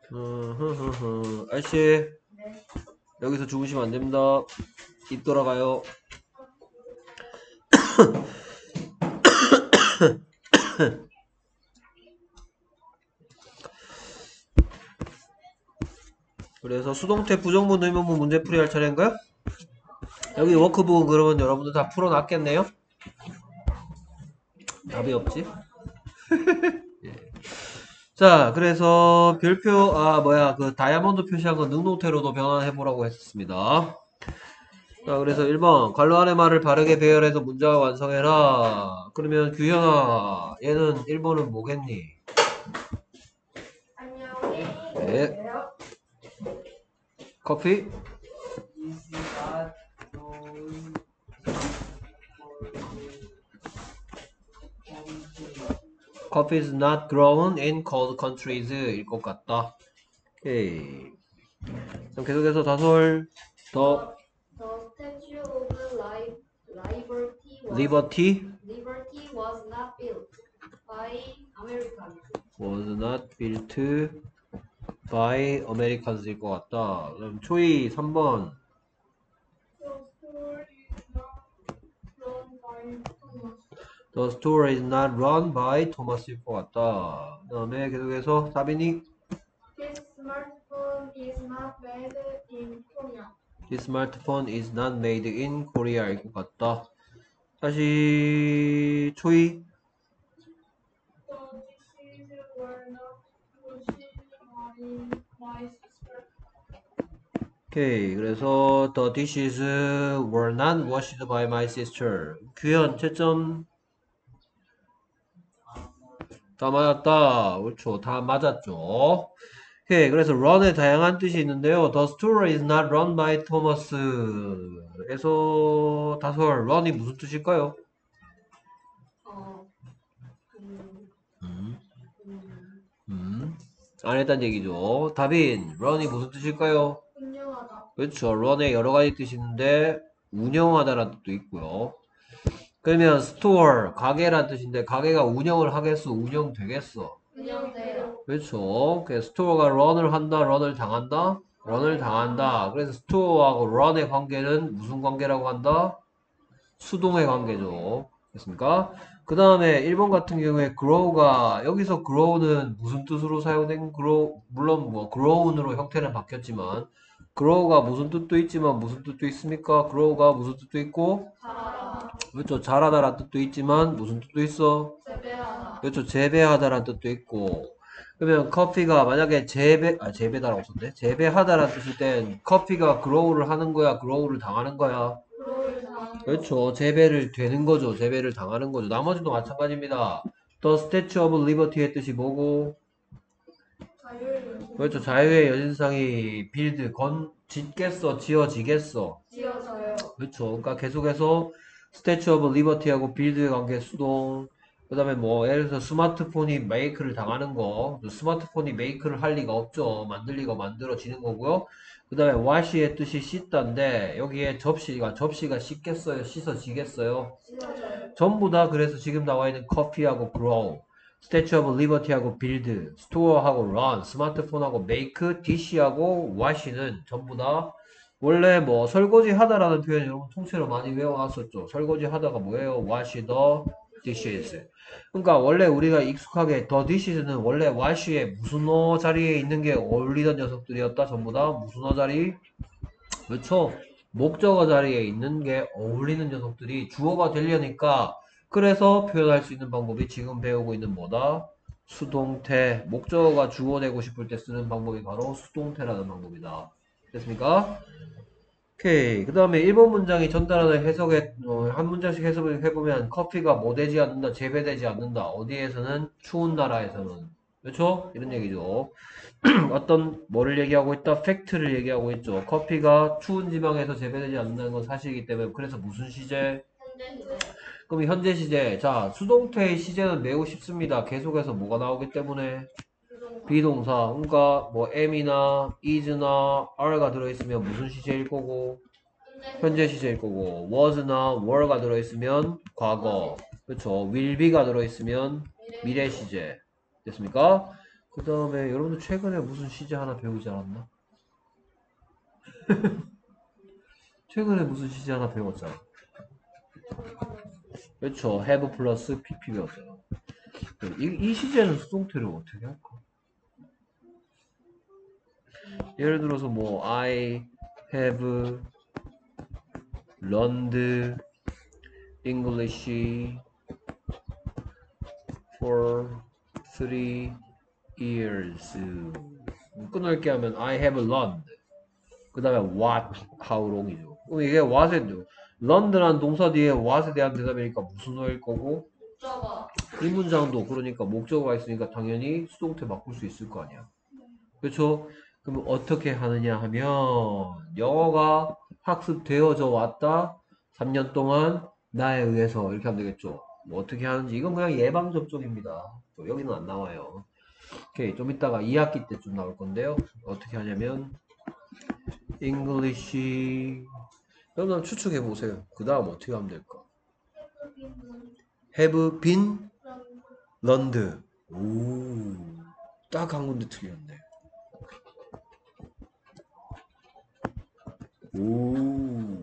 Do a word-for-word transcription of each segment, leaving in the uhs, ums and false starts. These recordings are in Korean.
흐흐흐흐. 아저씨, 네. 여기서 주무시면 안 됩니다. 입 돌아가요. 그래서 수동태 부정문 의문문 문제풀이 할 차례인가요? 여기 워크북은 그러면 여러분들 다 풀어놨겠네요? 답이 없지? 자, 그래서 별표, 아, 뭐야, 그 다이아몬드 표시한 거 능동태로도 변환해보라고 했습니다. 자, 그래서 일 번, 괄호 안의 말을 바르게 배열해서 문장을 완성해라. 그러면 규현아, 얘는 일 번은 뭐겠니? 안녕히 네, 계세요. 커피? Coffee is not grown in cold countries 일 것 같다. 오케이. 그럼 계속해서 다솔, 더, The Statue of Li- Liberty was liberty Liberty was not built by Americans. was not built by Americans 일 것 같다. 그럼 초이 삼 번. The store is not run by Thomas 일 것 같다. 그 다음에 계속해서 사빈이 His smartphone is not made in Korea. This smartphone is not made in Korea 일 것 같다. 다시 초이 The dishes were not washed by my sister. 오케이. 그래서 the dishes were not washed by my sister. 규현 채점 다 맞았다. 그렇죠. 다 맞았죠. 오케이. 그래서 run의 다양한 뜻이 있는데요. The store is not run by Thomas. 에서 다솔 run이 무슨 뜻일까요? 어, 음, 음, 음, 음. 안 했단 얘기죠. 다빈 run이 무슨 뜻일까요? 분명하다. 그렇죠. run의 여러 가지 뜻이 있는데 운영하다라는 뜻도 있고요. 그러면 store 가게란 뜻인데 가게가 운영을 하겠어? 운영되겠어? 분명돼요. 그렇죠. 그 스토어가 런을 한다, 런을 당한다, 런을 당한다. 그래서 스토어하고 런의 관계는 무슨 관계라고 한다? 수동의 관계죠. 됐습니까? 그 다음에 일 번 같은 경우에 grow가 여기서 grow는 무슨 뜻으로 사용된 grow? 물론 뭐 grow으로 형태는 바뀌었지만 grow가 무슨 뜻도 있지만 무슨 뜻도 있습니까? grow가 무슨 뜻도 있고 잘하다. 그렇죠. 잘하다라는 뜻도 있지만 무슨 뜻도 있어? 재배하다. 그렇죠. 재배하다라는 뜻도 있고 그러면 커피가 만약에 재배 아 재배다라고 썼네. 재배하다라는 뜻일 땐 커피가 grow를 하는 거야, grow를 당하는 거야. 그로를 당하는 그렇죠. 재배를 되는 거죠. 재배를 당하는 거죠. 나머지도 마찬가지입니다. The Statue of Liberty의 뜻이 뭐고? 자유를 그렇죠. 자유의 여신상이 빌드 건 짓겠어, 지어지겠어. 지어져요. 그렇죠. 그러니까 계속해서 Statue of Liberty하고 빌드의 관계 수동. 그 다음에 뭐 예를 들어서 스마트폰이 메이크를 당하는 거 스마트폰이 메이크를 할 리가 없죠. 만들 리가 만들어지는 거고요. 그 다음에 wash의 뜻이 씻다인데 여기에 접시가 접시가 씻겠어요? 씻어지겠어요? 씻어져요. 전부 다 그래서 지금 나와 있는 커피하고 grow Statue of Liberty하고 build store하고 run 스마트폰하고 make dish하고 wash는 전부 다 원래 뭐 설거지 하다라는 표현 여러분 통째로 많이 외워놨었죠. 설거지 하다가 뭐예요? wash the dishes. 그러니까 원래 우리가 익숙하게 the dishes는 원래 wash의 무슨 어 자리에 있는 게 어울리던 녀석들이었다. 전부 다 무슨 어 자리? 그렇죠. 목적어 자리에 있는 게 어울리는 녀석들이 주어가 되려니까 그래서 표현할 수 있는 방법이 지금 배우고 있는 뭐다? 수동태. 목적어가 주어 되고 싶을 때 쓰는 방법이 바로 수동태라는 방법이다. 됐습니까? 오케이. 그 다음에 일 번 문장이 전달하는 해석에, 어, 한 문장씩 해석을 해보면 커피가 뭐 되지 않는다, 재배되지 않는다. 어디에서는? 추운 나라에서는. 그렇죠? 이런 얘기죠. 어떤 뭐를 얘기하고 있다? 팩트를 얘기하고 있죠. 커피가 추운 지방에서 재배되지 않는다는 건 사실이기 때문에 그래서 무슨 시제? 현재 시제. 그럼 현재 시제. 자, 수동태의 시제는 매우 쉽습니다. 계속해서 뭐가 나오기 때문에 부동사. 비동사. 그러니까 뭐 am이나 is나 are가 들어있으면 무슨 시제일 거고 현재 시제일 거고 was나 were가 들어있으면 과거. 그렇죠. will be가 들어있으면 미래 시제. 됐습니까? 그 다음에 여러분들 최근에 무슨 시제 하나 배우지 않았나? 최근에 무슨 시제 하나 배웠잖아. 그렇죠. have 플러스 pp 배웠잖아. 이, 이 시제는 수동태를 어떻게 할까? 예를 들어서 뭐 I have learned English for three years. 끊을게 하면 I have learned. 그 다음에 what, how long이죠. 그럼 이게 what에 learned라는 동사 뒤에 what에 대한 대답이니까 무슨 어일 거고, 목적어. 이 문장도 그러니까 목적어가 있으니까 당연히 수동태 바꿀 수 있을 거 아니야. 그렇죠? 그럼 어떻게 하느냐 하면 영어가 학습되어져 왔다. 삼 년 동안 나에 의해서 이렇게 하면 되겠죠. 뭐 어떻게 하는지 이건 그냥 예방 접종입니다. 여기는 안 나와요. 오케이, 좀 이따가 이 학기 때쯤 나올 건데요. 어떻게 하냐면 English 여러분 추측해 보세요. 그 다음 어떻게 하면 될까? Have been learned. 오, 딱 한 군데 틀렸네. 오,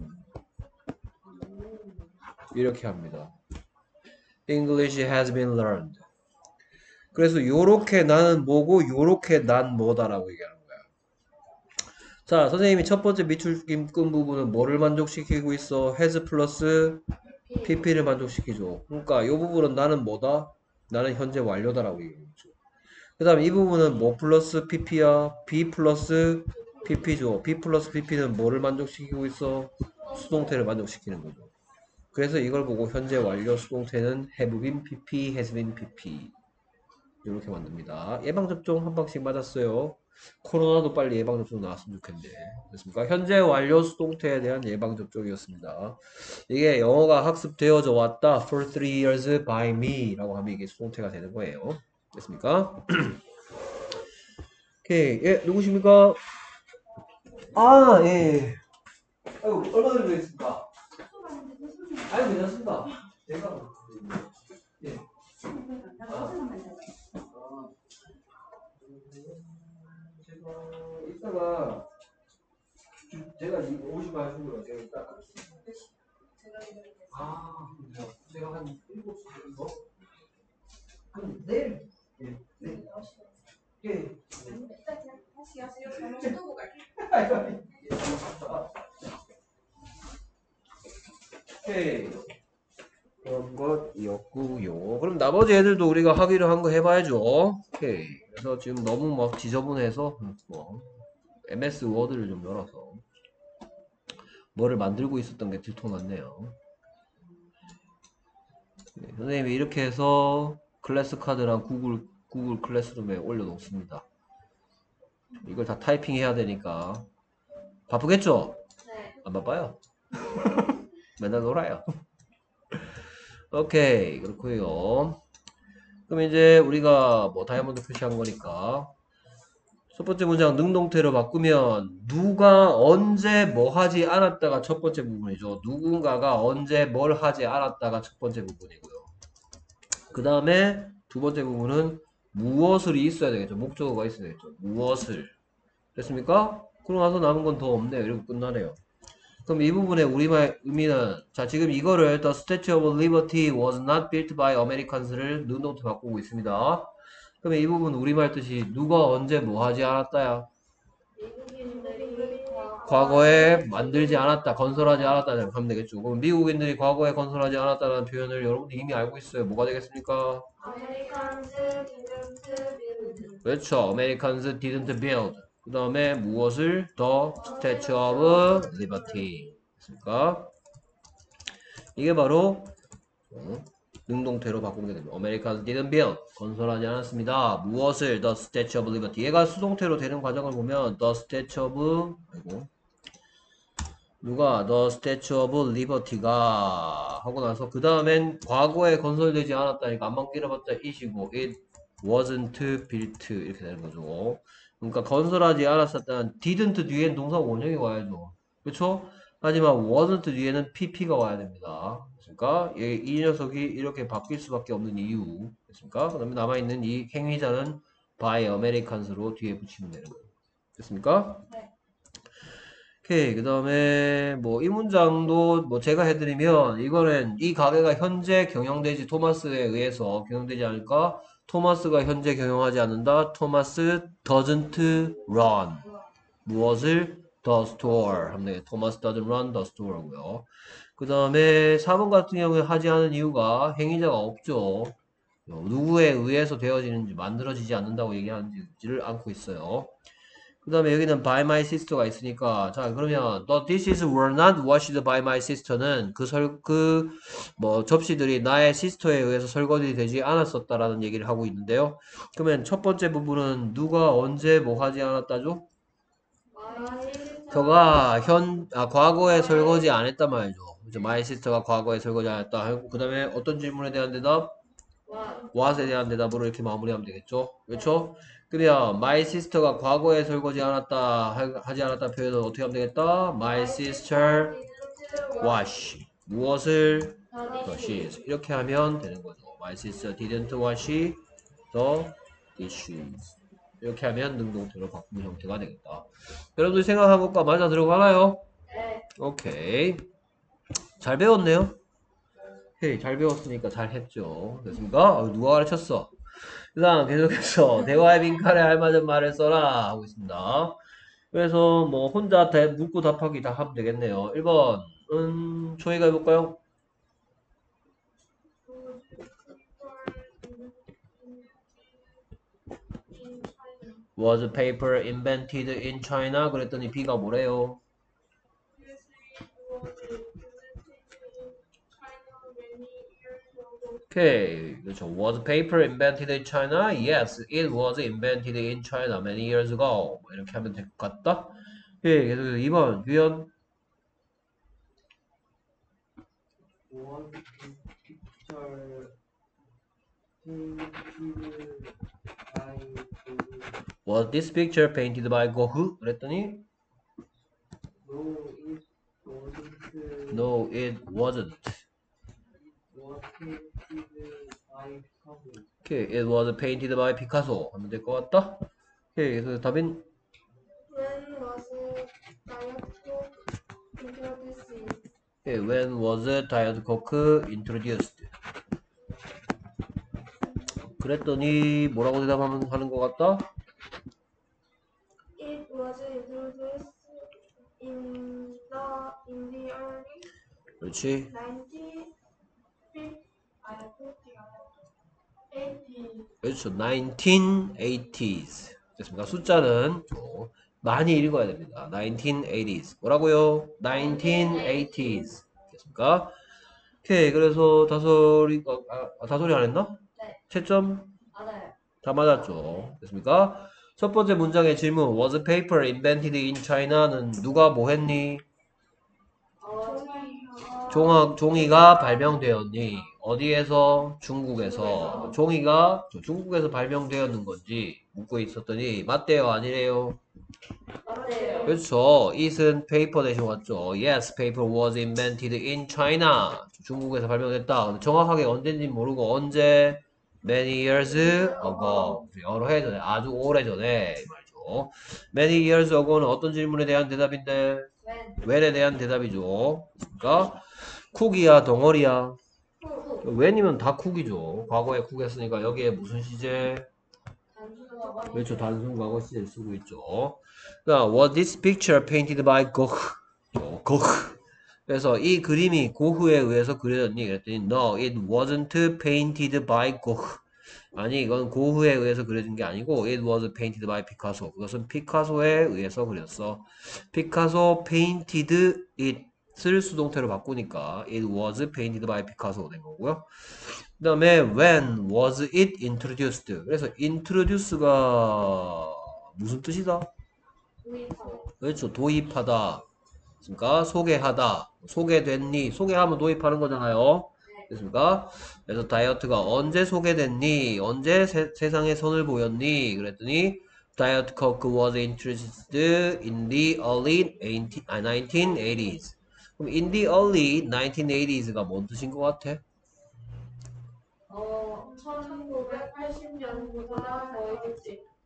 이렇게 합니다. English has been learned. 그래서 요렇게 나는 뭐고 요렇게 난 뭐다라고 얘기하는 거야. 자, 선생님이 첫 번째 밑줄김 부분은 뭐를 만족시키고 있어? has 플러스 pp를 만족시키죠. 그러니까 요 부분은 나는 뭐다? 나는 현재 완료다라고 얘기하죠. 그 다음에 이 부분은 뭐 플러스 pp야? b 플러스 pp죠. b 플러스 pp는 뭐를 만족시키고 있어? 수동태를 만족시키는 거죠. 그래서 이걸 보고 현재 완료 수동태는 have been pp, has been pp 이렇게 만듭니다. 예방접종 한 방씩 맞았어요. 코로나도 빨리 예방접종 나왔으면 좋겠네. 됐습니까? 현재 완료 수동태에 대한 예방접종이었습니다. 이게 영어가 학습되어져 왔다. For three years by me 라고 하면 이게 수동태가 되는 거예요. 됐습니까? 오케이. 예, 누구십니까? 아, 예. 아유, 얼마 정도 있습니까? 아니, 괜찮습니다. 제가, 예. 아, 제가 이따가 제가 오십 만 주고요. 제가 이따 아, 그래요. 제가 한 일곱 시 정도? 한 내일 예, 네. 예. 다시 하세요. 저는 또 갈게요. 오케이. 그런 것이었고요. 그럼 나머지 애들도 우리가 하기로 한 거 해봐야죠. 오케이. 그래서 지금 너무 막 지저분해서 뭐 엠에스 워드를 좀 열어서 뭐를 만들고 있었던 게 들통났네요. 네, 선생님이 이렇게 해서 클래스 카드랑 구글 구글 클래스룸에 올려놓습니다. 이걸 다 타이핑 해야 되니까 바쁘겠죠? 네. 안 바빠요. 맨날 놀아요. 오케이, 그렇고요. 그럼 이제 우리가 뭐 다이아몬드 표시한 거니까 첫 번째 문장 능동태로 바꾸면 누가 언제 뭐 하지 않았다가 첫 번째 부분이죠. 누군가가 언제 뭘 하지 않았다가 첫 번째 부분이고요. 그 다음에 두 번째 부분은 무엇을 있어야 되겠죠. 목적어가 있어야 되겠죠. 무엇을. 됐습니까? 그러고 나서 남은 건 더 없네요. 이렇게 끝나네요. 그럼 이 부분의 우리말 의미는 자 지금 이거를 The Statue of Liberty was not built by Americans를 능동태 바꾸고 있습니다. 그러면 이 부분 우리말 뜻이 누가 언제 뭐 하지 않았다야? 미국인들이 과거에 만들지 않았다, 건설하지 않았다 하면 되겠죠. 그럼 미국인들이 과거에 건설하지 않았다는 표현을 여러분들이 이미 알고 있어요. 뭐가 되겠습니까? 아메리칸즈 didn't build. 그렇죠. Americans didn't build. 그 다음에 무엇을? The Statue of Liberty. 됐습니까? 이게 바로 어, 능동태로 바꾸게 됩니다. Americans didn't build. 건설하지 않았습니다. 무엇을? The Statue of Liberty. 얘가 수동태로 되는 과정을 보면 The Statue of 아이고 누가 The Statue of Liberty가 하고 나서 그 다음엔 과거에 건설되지 않았다니까 안만 길어봤자 it이고 it wasn't built 이렇게 되는 거죠. 그러니까 건설하지 않았었다는 didn't 뒤엔 동사 원형이 와야죠. 그렇죠? 하지만 wasn't 뒤에는 pp가 와야 됩니다. 그러니까 이 녀석이 이렇게 바뀔 수밖에 없는 이유. 됐습니까? 그 다음에 남아있는 이 행위자는 by Americans로 뒤에 붙이면 되는 거예요. 됐습니까? 네. 오케이. 그 다음에 뭐 이 문장도 뭐 제가 해드리면 이거는 이 가게가 현재 경영되지 토마스에 의해서 경영되지 않을까? 토마스가 현재 경영하지 않는다. 토마스 doesn't run. 무엇을? the store. 하면 되겠 토마스 doesn't run the store고요. 그 다음에 사 번 같은 경우에 하지 않은 이유가 행위자가 없죠. 누구에 의해서 되어지는지 만들어지지 않는다고 얘기하는지를 않고 있어요. 그 다음에 여기는 by my sister가 있으니까 자 그러면 the dishes were not washed by my sister는 그 설 그 뭐 접시들이 나의 sister에 의해서 설거지 되지 않았었다라는 얘기를 하고 있는데요. 그러면 첫 번째 부분은 누가 언제 뭐 하지 않았다죠? 저가 현 아, 과거에 설거지 안 했단 말이죠. 그죠? my sister가 과거에 설거지 안 했다. 그 다음에 어떤 질문에 대한 대답? what에 대한 대답으로 이렇게 마무리하면 되겠죠. 그렇죠? 그러면 my sister가 과거에 설거지 않았다 하- 하지 않았다 표현은 어떻게 하면 되겠다? my sister wash 무엇을? the dishes 이렇게 하면 되는 거죠. my sister didn't wash the dishes 이렇게 하면 능동태로 바꾸는 형태가 되겠다. 여러분들 생각한 것과 맞아 들어가나요? 네. 오케이. 잘 배웠네요. 헤이, 잘 배웠으니까 잘 했죠. 됐습니까? 어, 누가 가르쳤어? 그 다음 계속해서 대화의 빈칸에 알맞은 말을 써라 하고 있습니다. 그래서 뭐 혼자 대, 묻고 답하기 다 하면 되겠네요. 일 번 음, 초이가 해볼까요? Was paper invented in China? 그랬더니 B가 뭐래요? 오케이, 그렇죠. Was paper invented in China? Yes, it was invented in China many years ago. 뭐 이렇게 하면 될 것 같다. 예, 계속해서 이 번 유연. Was this picture painted by the Was this picture painted by Gohu? 그랬더니 no, it No, it wasn't. wasn't. Was painted by Picasso. 오케이, it was painted by Picasso. 하면 될 것 같다. 오케이, 그래서 답인 When was Diet Coke introduced? 오케이, when was Diet Coke introduced? 그랬더니 뭐라고 대답하면 하는 것 같다? It was introduced in the in the early 그렇지. nineteen 아니 eighties. 그렇죠. nineteen eighties. 됐습니까? 숫자는 좀 많이 읽어야 됩니다. nineteen eighties. 뭐라고요? nineteen eighties. 됐습니까? 오케이. 그래서 다솔이, 어, 아, 아, 다솔이 안 했나? 네. 채점 맞아요. 다 맞았죠. 됐습니까? 첫 번째 문장의 질문. Was paper invented in China는 누가 뭐 했니? 종아, 종이가 발명되었니? 어디에서? 중국에서. 종이가 중국에서 발명되었는 건지 묻고 있었더니 맞대요? 아니래요? 맞아요. 그렇죠. it은 paper 대신 왔죠. Yes, paper was invented in China. 중국에서 발명됐다. 근데 정확하게 언제인지 모르고 언제? Many years ago. 여러 해 전에, 아주 오래 전에 이 말이죠. Many years ago는 어떤 질문에 대한 대답인데? when에 대한 대답이죠. 그러니까 쿡이야, 덩어리야. when이면 다 쿡이죠. 과거에 쿡 했으니까 여기에 무슨 시제? 그렇죠. 단순 과거 시제를 쓰고 있죠. 그러니까 was this picture painted by Gough? Gough. 그래서 이 그림이 고흐에 의해서 그려졌니? 그랬더니 no, it wasn't painted by Gough. 아니, 이건 고흐에 의해서 그려진 게 아니고 it was painted by Picasso. 그것은 피카소에 의해서 그렸어. 피카소 painted it을 수동태로 바꾸니까 it was painted by Picasso 된 거고요. 그 다음에 when was it introduced? 그래서 introduce가 무슨 뜻이다? 그렇죠. 도입하다. 그러니까 소개하다. 소개됐니? 소개하면 도입하는 거잖아요. 됐습니까? 그래서 다이어트가 언제 소개됐니? 언제 세, 세상에 선을 보였니? 그랬더니 Diet Coke was introduced in the early eighteen, 아, nineteen eighties. 그럼 in the early nineteen eighties가 뭔 뜻인 것 같아? 어, 천구백팔십 년보다 더 일찍.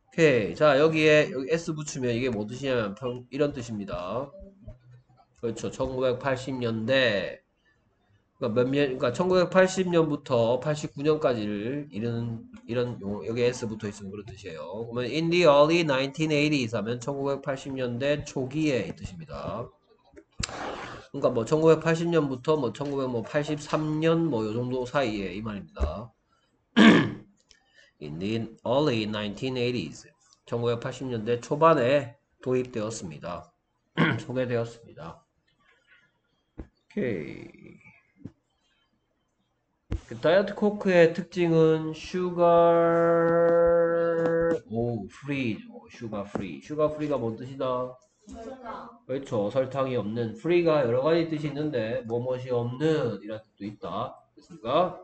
오케이. 자, 여기에 여기 S 붙이면 이게 뭐 뜻이냐면 평, 이런 뜻입니다. 그렇죠. 천구백팔십 년대. 그러니까 몇 년, 그러니까 천구백팔십 년부터 팔십구 년까지를 이런 이런 용, 여기 S 붙어 있으면 그런 뜻이에요. 그러면 in the early nineteen eighties 하면 천구백팔십 년대 초기에 이 뜻입니다. 그러니까 뭐 천구백팔십 년부터 뭐 천구백팔십삼 년 뭐 요 정도 사이에 이 말입니다. In the early nineteen eighties 천구백팔십 년대 초반에 도입되었습니다. 소개되었습니다. 오케이. 그 다이어트 코크의 특징은 슈가 오 프리 슈가 프리 슈가 프리가 뭔 뜻이다? 설탕. 그렇죠. 설탕이 없는 프리가 여러 가지 뜻이 있는데 뭐뭇이 없는 이런 뜻도 있다. 됐습니까?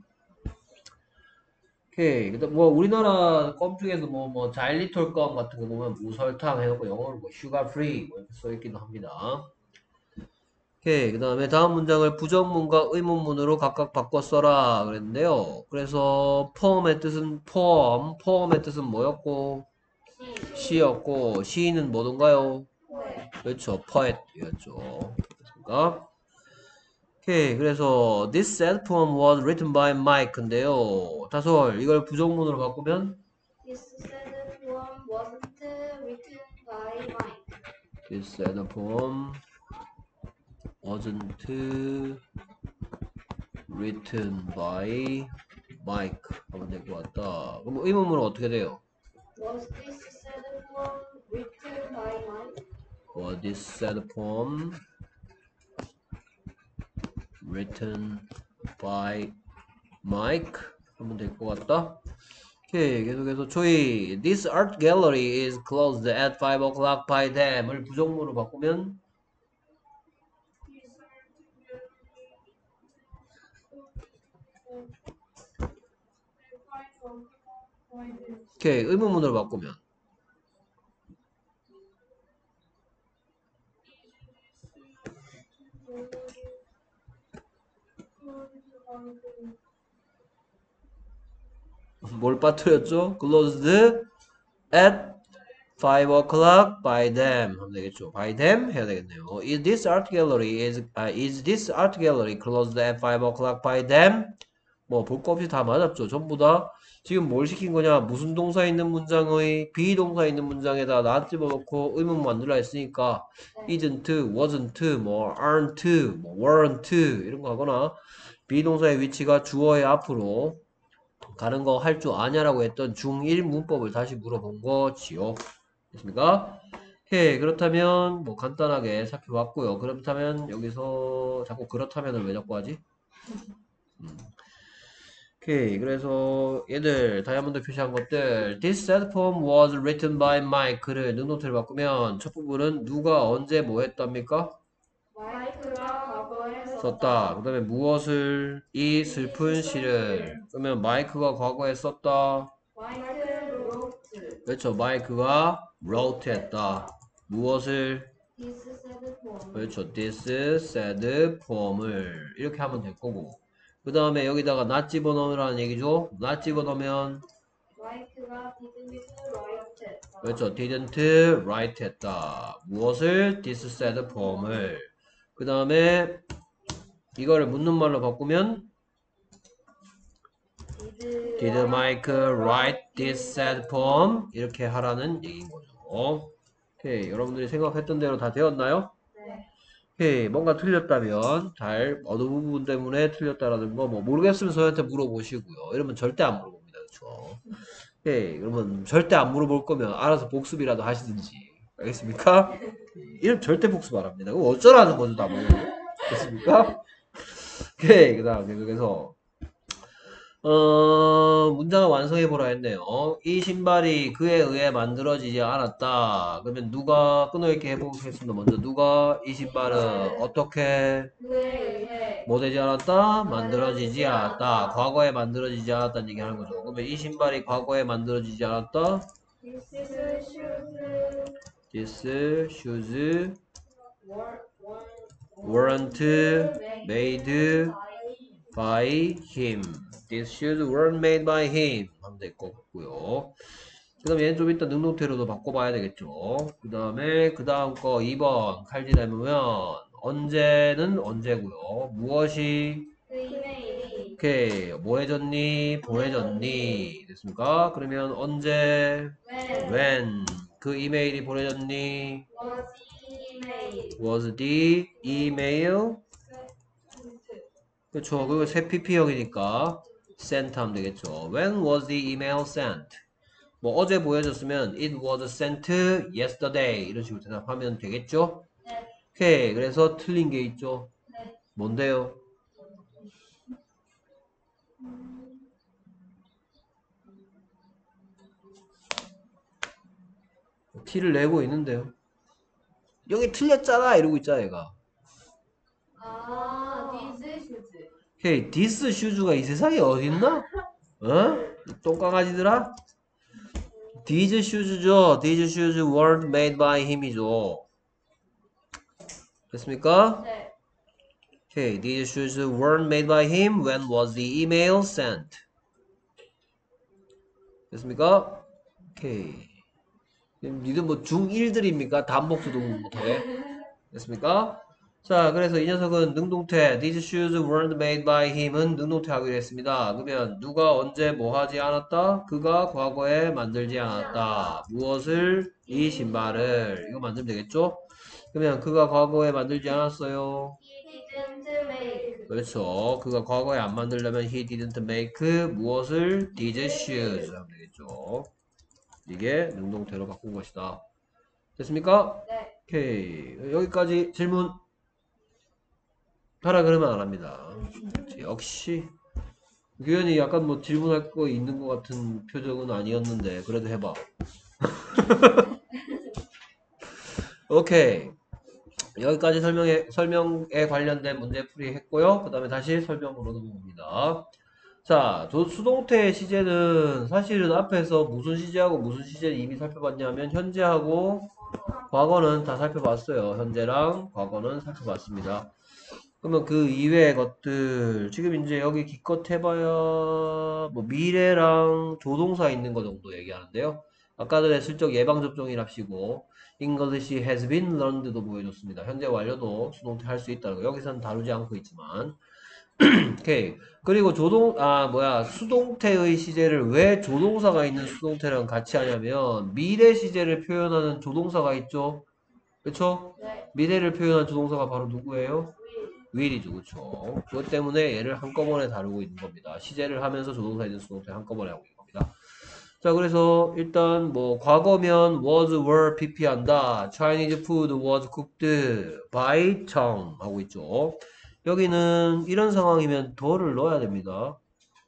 오케이. 그다음 뭐 우리나라 껌 중에서 뭐 뭐 자일리톨 껌 같은 거 보면 무설탕 해놓고 영어로 뭐 슈가 프리 뭐 이렇게 써 있기도 합니다. 오케이. 그 다음에 다음 문장을 부정문과 의문문으로 각각 바꿔 써라 그랬는데요. 그래서 포음의 뜻은 포엄, 포엄의 뜻은 뭐였고 시였고 시인은 뭐던가요? 포에. 그렇죠. poet이었죠. 그렇습니까? 오케이. 그래서 this sad poem was written by Mike인데요. 다솔 이걸 부정문으로 바꾸면 This sad poem wasn't written by Mike. this sad poem wasn't written by Mike 하면 될 것 같다. 그럼 의문문은 어떻게 돼요? Was this sad poem written by Mike? Was this sad poem written by Mike 하면 될 것 같다. 오케이. 계속해서 조이 This art gallery is closed at five o'clock by them을 부정문으로 바꾸면 오케이. 의문문으로 바꾸면 뭘 빠뜨렸죠? Closed at five o'clock by them 하면 되겠죠. by them 해야 되겠네요. Is this art gallery is uh, is this art gallery closed at five o'clock by them? 뭐 볼 거 없이 다 맞았죠. 전부 다 지금 뭘 시킨 거냐? 무슨 동사 있는 문장의 비동사 있는 문장에다 나 집어넣고 의문 만들라 했으니까 isn't, wasn't, 뭐 aren't, 뭐 weren't 이런 거 하거나 비동사의 위치가 주어의 앞으로 가는 거 할 줄 아냐라고 했던 중일 문법을 다시 물어본 거지요. 됐습니까? 오케이. 그렇다면 뭐 간단하게 살펴봤고요. 그렇다면 여기서 자꾸 그렇다면을 왜 자꾸 하지? 음. 오케이. 그래서 얘들 다이아몬드 표시한 것들 This sad poem was written by Mike를 능동태를 바꾸면 첫 부분은 누가 언제 뭐 했답니까? 마이크가 과거에 썼다. 그 다음에 무엇을 이 슬픈 시를 그러면 마이크가 과거에 썼다. 마이크 wrote 그렇죠. 마이크가 wrote 했다. 무엇을 this sad poem. 그렇죠. This sad poem을 이렇게 하면 될 거고 그 다음에 여기다가 not 집어넣으라는 얘기죠. not 집어넣으면 마이크가 didn't write. 그렇죠. didn't write 했다. 무엇을 this sad poem을 그 다음에 이거를 묻는 말로 바꾸면 Did, Did Mike write this sad poem? 이렇게 하라는 얘기인 거죠. 오케이. 여러분들이 생각했던 대로 다 되었나요? 네. 오케이. 뭔가 틀렸다면 잘 어느 부분 때문에 틀렸다라는 거 뭐 모르겠으면 저한테 물어보시고요. 이러면 절대 안 물어봅니다. 그렇죠? 오케이. 그러면 절대 안 물어볼 거면 알아서 복습이라도 하시든지. 알겠습니까? 이름 절대 복습 안 합니다. 그거 어쩌라는 거죠, 다 뭐. 됐습니까? 오케이. 그 다음 계속해서 어, 문장을 완성해 보라 했네요. 이 신발이 그에 의해 만들어지지 않았다. 그러면 누가 끊어있게 해보겠습니다. 먼저 누가 이 신발은 어떻게 그에 의해 뭐 되지 않았다? 만들어지지 않았다. 과거에 만들어지지 않았다는 얘기 하는 거죠. 그러면 이 신발이 과거에 만들어지지 않았다. This shoes This shoes were, weren't made by him. These shoes weren't made by him. 하면 될 것 같고요. 그 다음에 얘는 좀 이따 능동태로도 바꿔봐야 되겠죠. 그 다음에 그 다음 거 이 번 칼질 닮으면 언제는 언제고요. 무엇이 그 이메일이 오케이 뭐 해줬니 보내줬니 됐습니까? 그러면 언제 when when 그 이메일이 보내졌니 was the email was the email 그렇죠. 그리고 새 피피형이니까 sent 하면 되겠죠. when was the email sent 뭐 어제 보여줬으면 it was sent yesterday 이런 식으로 대답하면 되겠죠. 네. 오케이 그래서 틀린 게 있죠. 네. 뭔데요? 티를 내고 있는데요. 여기 틀렸잖아 이러고 있잖아 얘가. 아 these shoes 오케이 this shoes가 이 세상에 어딨나? 어? 똥강아지들아? These shoes죠. These shoes weren't made by him이죠. 됐습니까? 네. Okay, these shoes weren't made by him. When was the email sent? 됐습니까? 오케이. 니들 뭐 중일들입니까? 단복수도 못해. 됐습니까? 자, 그래서 이 녀석은 능동태. These shoes weren't made by him은 능동태 하기로 했습니다. 그러면 누가 언제 뭐 하지 않았다? 그가 과거에 만들지 않았다. 무엇을? 이 신발을. 이거 만들면 되겠죠? 그러면 그가 과거에 만들지 않았어요. he didn't make 그렇죠. 그가 과거에 안 만들려면 he didn't make 무엇을? these shoes 하면 되겠죠. 이게 능동태로 바꾼 것이다. 됐습니까? 네. 오케이. 여기까지 질문. 하라 그러면 안 합니다. 역시 규현이 약간 뭐 질문할 거 있는 것 같은 표정은 아니었는데 그래도 해봐. 오케이. 여기까지 설명에, 설명에 관련된 문제풀이 했고요. 그 다음에 다시 설명으로 넘어갑니다. 자, 저 수동태의 시제는 사실은 앞에서 무슨 시제하고 무슨 시제를 이미 살펴봤냐면 현재하고 과거는 다 살펴봤어요. 현재랑 과거는 살펴봤습니다. 그러면 그 이외의 것들 지금 이제 여기 기껏 해봐야 뭐 미래랑 조동사 있는 거 정도 얘기하는데요. 아까 전에 슬쩍 예방접종이랍시고 English has been learned도 보여줬습니다. 현재 완료도 수동태 할 수 있다는 거. 여기서는 다루지 않고 있지만 오케이. 그리고 조동 아 뭐야 수동태의 시제를 왜 조동사가 있는 수동태랑 같이 하냐면 미래 시제를 표현하는 조동사가 있죠. 그쵸? 네. 미래를 표현한 조동사가 바로 누구예요? will이죠. 그쵸? 그것 때문에 얘를 한꺼번에 다루고 있는 겁니다. 시제를 하면서 조동사 있는 수동태 한꺼번에 하고 있는 겁니다. 자, 그래서 일단 뭐 과거면 was, were, pp 한다. Chinese food was cooked by 정 하고 있죠. 여기는 이런 상황이면 더를 넣어야 됩니다.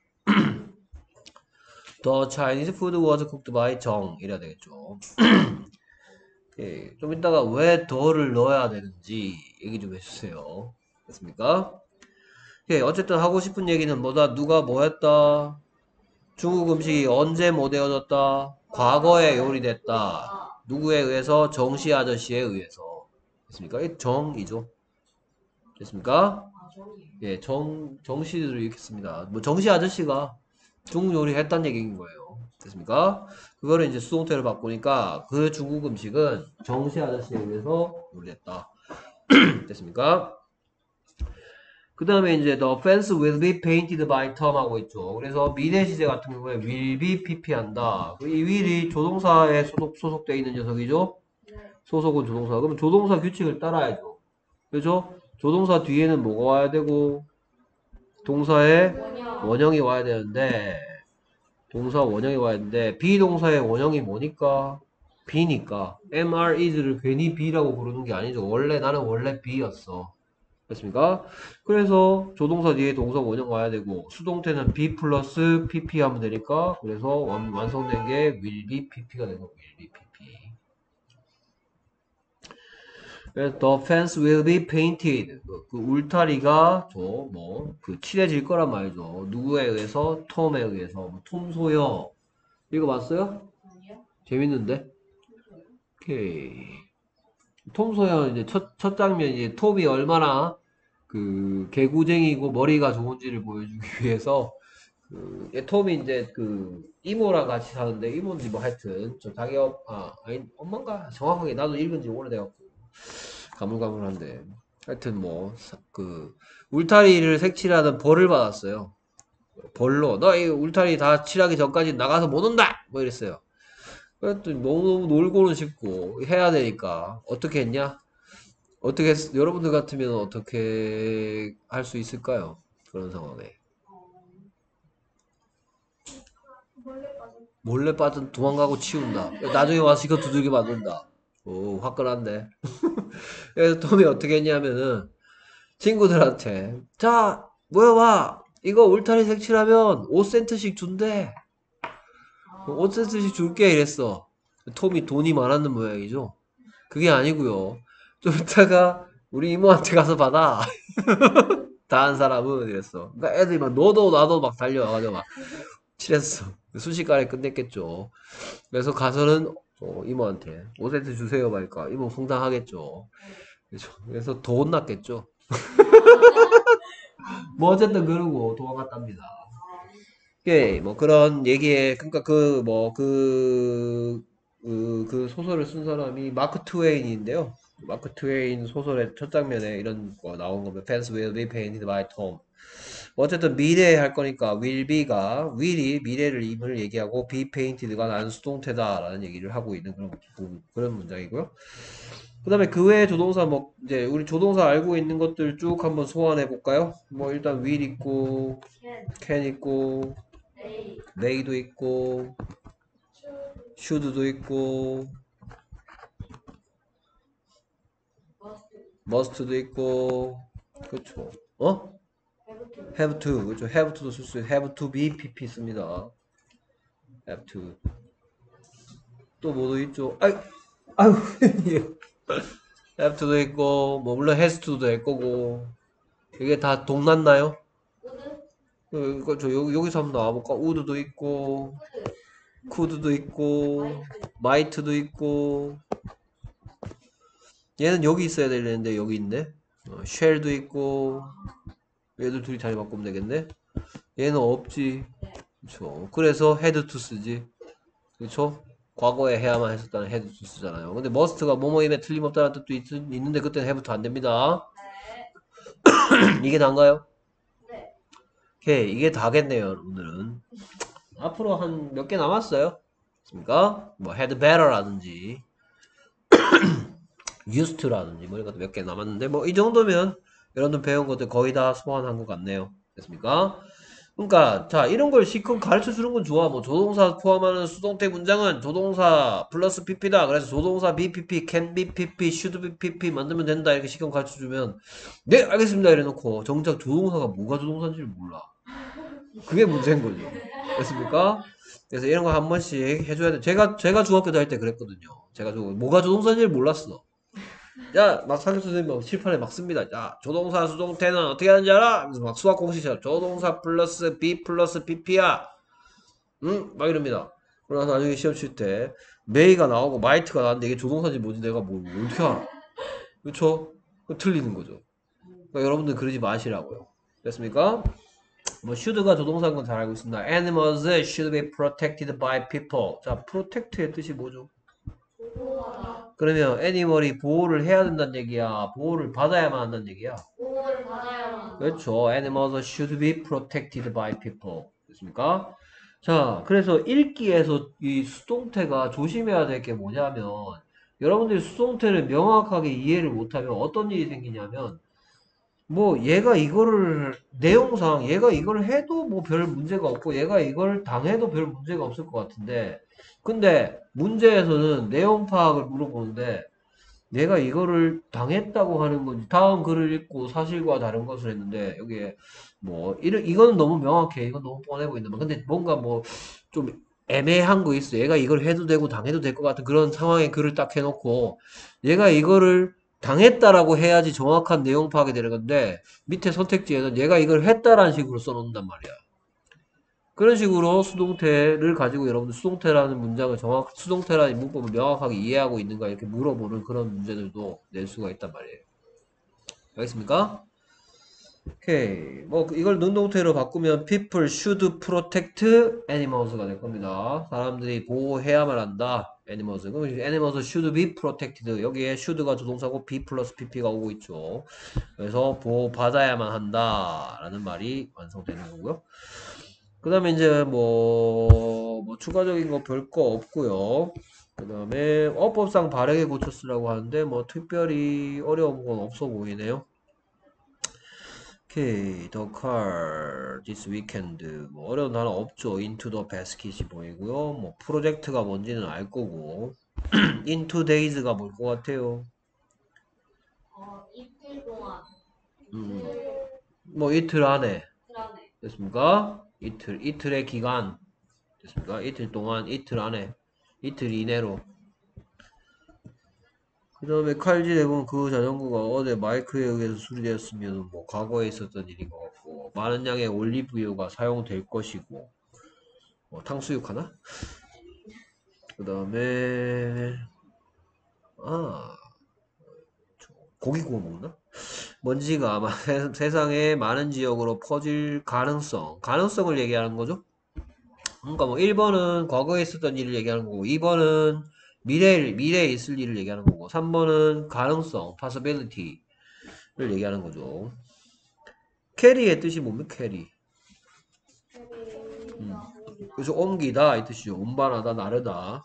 The Chinese food was cooked by 정 이래야 되겠죠. 예, 좀 이따가 왜 더를 넣어야 되는지 얘기 좀 해주세요. 됐습니까? 예, 어쨌든 하고 싶은 얘기는 뭐다? 누가 뭐 했다? 중국 음식이 언제 뭐 되어졌다? 과거에 요리됐다. 누구에 의해서? 정씨 아저씨에 의해서. 됐습니까? 이 정이죠. 됐습니까? 예, 정, 정씨를 이렇게 씁니다. 뭐 정씨 아저씨가 중국 요리 했다는 얘기인 거예요. 됐습니까? 그거를 이제 수동태로 바꾸니까 그 중국 음식은 정씨 아저씨에 의해서 요리됐다. 됐습니까? 그 다음에 이제 the fence will be painted by Tom 하고 있죠. 그래서 미래 시제 같은 경우에 will be pp 한다. 이 will이 조동사에 소속, 소속되어 있는 녀석이죠. 네. 소속은 조동사. 그럼 조동사 규칙을 따라야죠. 그죠? 조동사 뒤에는 뭐가 와야 되고 동사의 원형. 원형이 와야 되는데 동사 원형이 와야 되는데 비동사의 원형이 뭐니까? B니까 mr is를 괜히 B라고 부르는 게 아니죠. 원래 나는 원래 B였어. 됐습니까? 그래서 조동사 뒤에 동사 원형 와야 되고 수동태는 be 플러스 pp 하면 되니까 그래서 완, 완성된 게 will be pp가 되고 will be pp. 그래서 the fence will be painted. 그, 그 울타리가 저 뭐 그 칠해질 거란 말이죠. 누구에 의해서? 톰에 의해서. 뭐, 톰 소여. 읽어봤어요? 아니요. 재밌는데? 오케이. 톰 소여 이제 첫, 첫 장면 이제 톰이 얼마나 그 개구쟁이고 머리가 좋은지를 보여주기 위해서 그, 예, 톰이 이제 그 이모랑 같이 사는데 이모인지 뭐 하여튼 저 자기 어, 아 아니 엄마인가 정확하게 나도 읽은 지 오래돼갖고 가물가물한데 하여튼 뭐 그 울타리를 색칠하는 벌을 받았어요. 벌로 너 이 울타리 다 칠하기 전까지 나가서 못 온다 뭐 이랬어요. 그랬더니 너무 놀고는 싶고 해야 되니까 어떻게 했냐? 어떻게 했- 여러분들 같으면 어떻게 할 수 있을까요? 그런 상황에 몰래 빠져. 몰래 빠져 도망가고 치운다. 나중에 와서 이거 두들겨 맞는다. 오 화끈한데. 그래서 톰이 어떻게 했냐면은 친구들한테 자 모여봐 이거 울타리 색칠하면 오 센트씩 준대. 오 센트씩 줄게 이랬어. 톰이 돈이 많았는 모양이죠. 그게 아니고요. 좀 이따가 우리 이모한테 가서 받아. 다 한 사람은 이랬어. 그러니까 애들이 막 너도 나도 막 달려와가지고 막 칠했어. 순식간에 끝냈겠죠. 그래서 가서는 어, 이모한테 오 센트 주세요 말까 이모 황당하겠죠. 그렇죠. 그래서 더 혼났겠죠. 뭐 어쨌든 그러고 도망갔답니다. 예, 뭐 그런 얘기에 그러니까 그 뭐 그 그, 그 소설을 쓴 사람이 마크 트웨인인데요. 마크 트웨인 소설의 첫 장면에 이런 거 나온 거면 Fans will be painted by Tom. 뭐 어쨌든 미래에 할 거니까 will be가 will이 미래를 임을 얘기하고 be painted가 나는 수동태다라는 얘기를 하고 있는 그런 부- 그런 문장이고요. 그 다음에 그 외에 조동사 뭐 이제 우리 조동사 알고 있는 것들 쭉 한번 소환해 볼까요? 뭐 일단 will 있고 can 있고 may도 있고 should도 있고 must도 있고 그렇죠. 어? have to 그렇죠. have to도 쓸 수 있어요. have to be pp 씁니다. have to 또 뭐도 있죠. 아이 아유 have to도 있고 뭐 물론 has to도 될 거고 이게 다 동났나요? 그, 그, 저 여기, 여기서 한번 나와볼까? would도 있고 could도 있고 might도 있고 얘는 여기 있어야 되는데 여기 있네. 어, shall도 있고 얘들 둘이 자리 바꾸면 되겠네. 얘는 없지. 그쵸. 그래서 had to 쓰지. 그쵸? 과거에 해야만 했었다는 had to 쓰잖아요. 근데 must가 뭐뭐임에 틀림없다는 뜻도 있, 있는데 그때는 have to 안 됩니다. 이게 다인가요? 오케이. 이게 다겠네요, 오늘은. 앞으로 한 몇 개 남았어요. 맞습니까? 뭐 had better라든지 used to라든지 뭐 이런 것도 몇 개 남았는데 뭐 이 정도면 여러분들 배운 것들 거의 다 소환한 것 같네요. 됐습니까? 그러니까 자 이런 걸 시컷 가르쳐 주는 건 좋아. 뭐 조동사 포함하는 수동태 문장은 조동사 플러스 pp다. 그래서 조동사 be pp, can be pp, should be pp 만들면 된다. 이렇게 시컷 가르쳐 주면 네 알겠습니다 이래 놓고 정작 조동사가 뭐가 조동사인지를 몰라. 그게 문제인 거죠. 됐습니까? 그래서 이런 거 한 번씩 해줘야 돼. 제가 제가 중학교 다닐 때 그랬거든요. 제가 조, 뭐가 조동사인지를 몰랐어. 야, 막 사교 선생님 막 칠판에 막 씁니다. 야, 조동사 수동태는 어떻게 하는지 알아? 그래서 막 수학 공식처럼 조동사 플러스 be 플러스 pp야. 응? 막 이럽니다. 그러고 나중에 시험 칠 때 may가 나오고 might가 나왔는데 이게 조동사인지 뭔지 내가 뭐 어떻게 알아? 그쵸? 그럼 틀리는 거죠. 그러니까 여러분들 그러지 마시라고요. 됐습니까? 뭐 should가 조동사인 건 잘 알고 있습니다. Animals should be protected by people. 자, protect의 뜻이 뭐죠? 그러면 애니멀이 보호를 해야 된다는 얘기야. 보호를 받아야만 한다는 얘기야. 보호를 받아야만. 그렇죠. Animals should be protected by people. 됐습니까? 자, 그래서 읽기에서 이 수동태가 조심해야 될 게 뭐냐면 여러분들이 수동태를 명확하게 이해를 못하면 어떤 일이 생기냐면 뭐 얘가 이거를 내용상 얘가 이걸 해도 뭐 별 문제가 없고 얘가 이걸 당해도 별 문제가 없을 것 같은데 근데 문제에서는 내용 파악을 물어보는데 내가 이거를 당했다고 하는 건지 다음 글을 읽고 사실과 다른 것을 했는데 여기에 뭐 이런 이거는 너무 명확해 이건 너무 뻔해 보인다 근데 뭔가 뭐 좀 애매한 거 있어 얘가 이걸 해도 되고 당해도 될 것 같은 그런 상황에 글을 딱 해놓고 얘가 이거를 당했다라고 해야지 정확한 내용 파악이 되는 건데 밑에 선택지에는 얘가 이걸 했다라는 식으로 써놓는단 말이야. 그런 식으로 수동태를 가지고 여러분들 수동태라는 문장을 정확, 수동태라는 문법을 명확하게 이해하고 있는가 이렇게 물어보는 그런 문제들도 낼 수가 있단 말이에요. 알겠습니까? 오케이. 뭐 이걸 능동태로 바꾸면 people should protect animals가 될 겁니다. 사람들이 보호해야만 한다. animals. 그럼 animals should be protected. 여기에 should가 조동사고 be 플러스 pp가 오고 있죠. 그래서 보호받아야만 한다. 라는 말이 완성되는 거고요. 그 다음에 이제 뭐, 뭐 추가적인 거 별 거 없고요. 그 다음에 어법상 바르게 고쳐 쓰라고 하는데 뭐 특별히 어려운 건 없어 보이네요. 오케이, the car this weekend. 뭐 어려운 단어 없죠. into the basket이 보이고요. 뭐 프로젝트가 뭔지는 알 거고. into days가 뭘 것 같아요? 어, 이틀 동안 음, 이틀 뭐 이틀 안에 안에 됐습니까? 이틀, 이틀의 기간 됐습니까? 이틀 동안, 이틀 안에, 이틀 이내로. 그 다음에 칼질 해보면 그 자전거가 어제 마이크에 의해서 수리되었으면 뭐 과거에 있었던 일인 것 같고, 많은 양의 올리브유가 사용될 것이고, 뭐 탕수육 하나? 그 다음에 아 고기 구워 먹나? 먼지가 아마 세- 세상의 많은 지역으로 퍼질 가능성, 가능성을 얘기하는 거죠. 그러니까 뭐 일 번은 과거에 있었던 일을 얘기하는 거고, 이 번은 미래에, 미래에 있을 일을 얘기하는 거고, 삼 번은 가능성, possibility를 얘기하는 거죠. 캐리의 뜻이 뭡니까? 캐리. 음. 그래서 옮기다 이 뜻이죠. 운반하다, 나르다.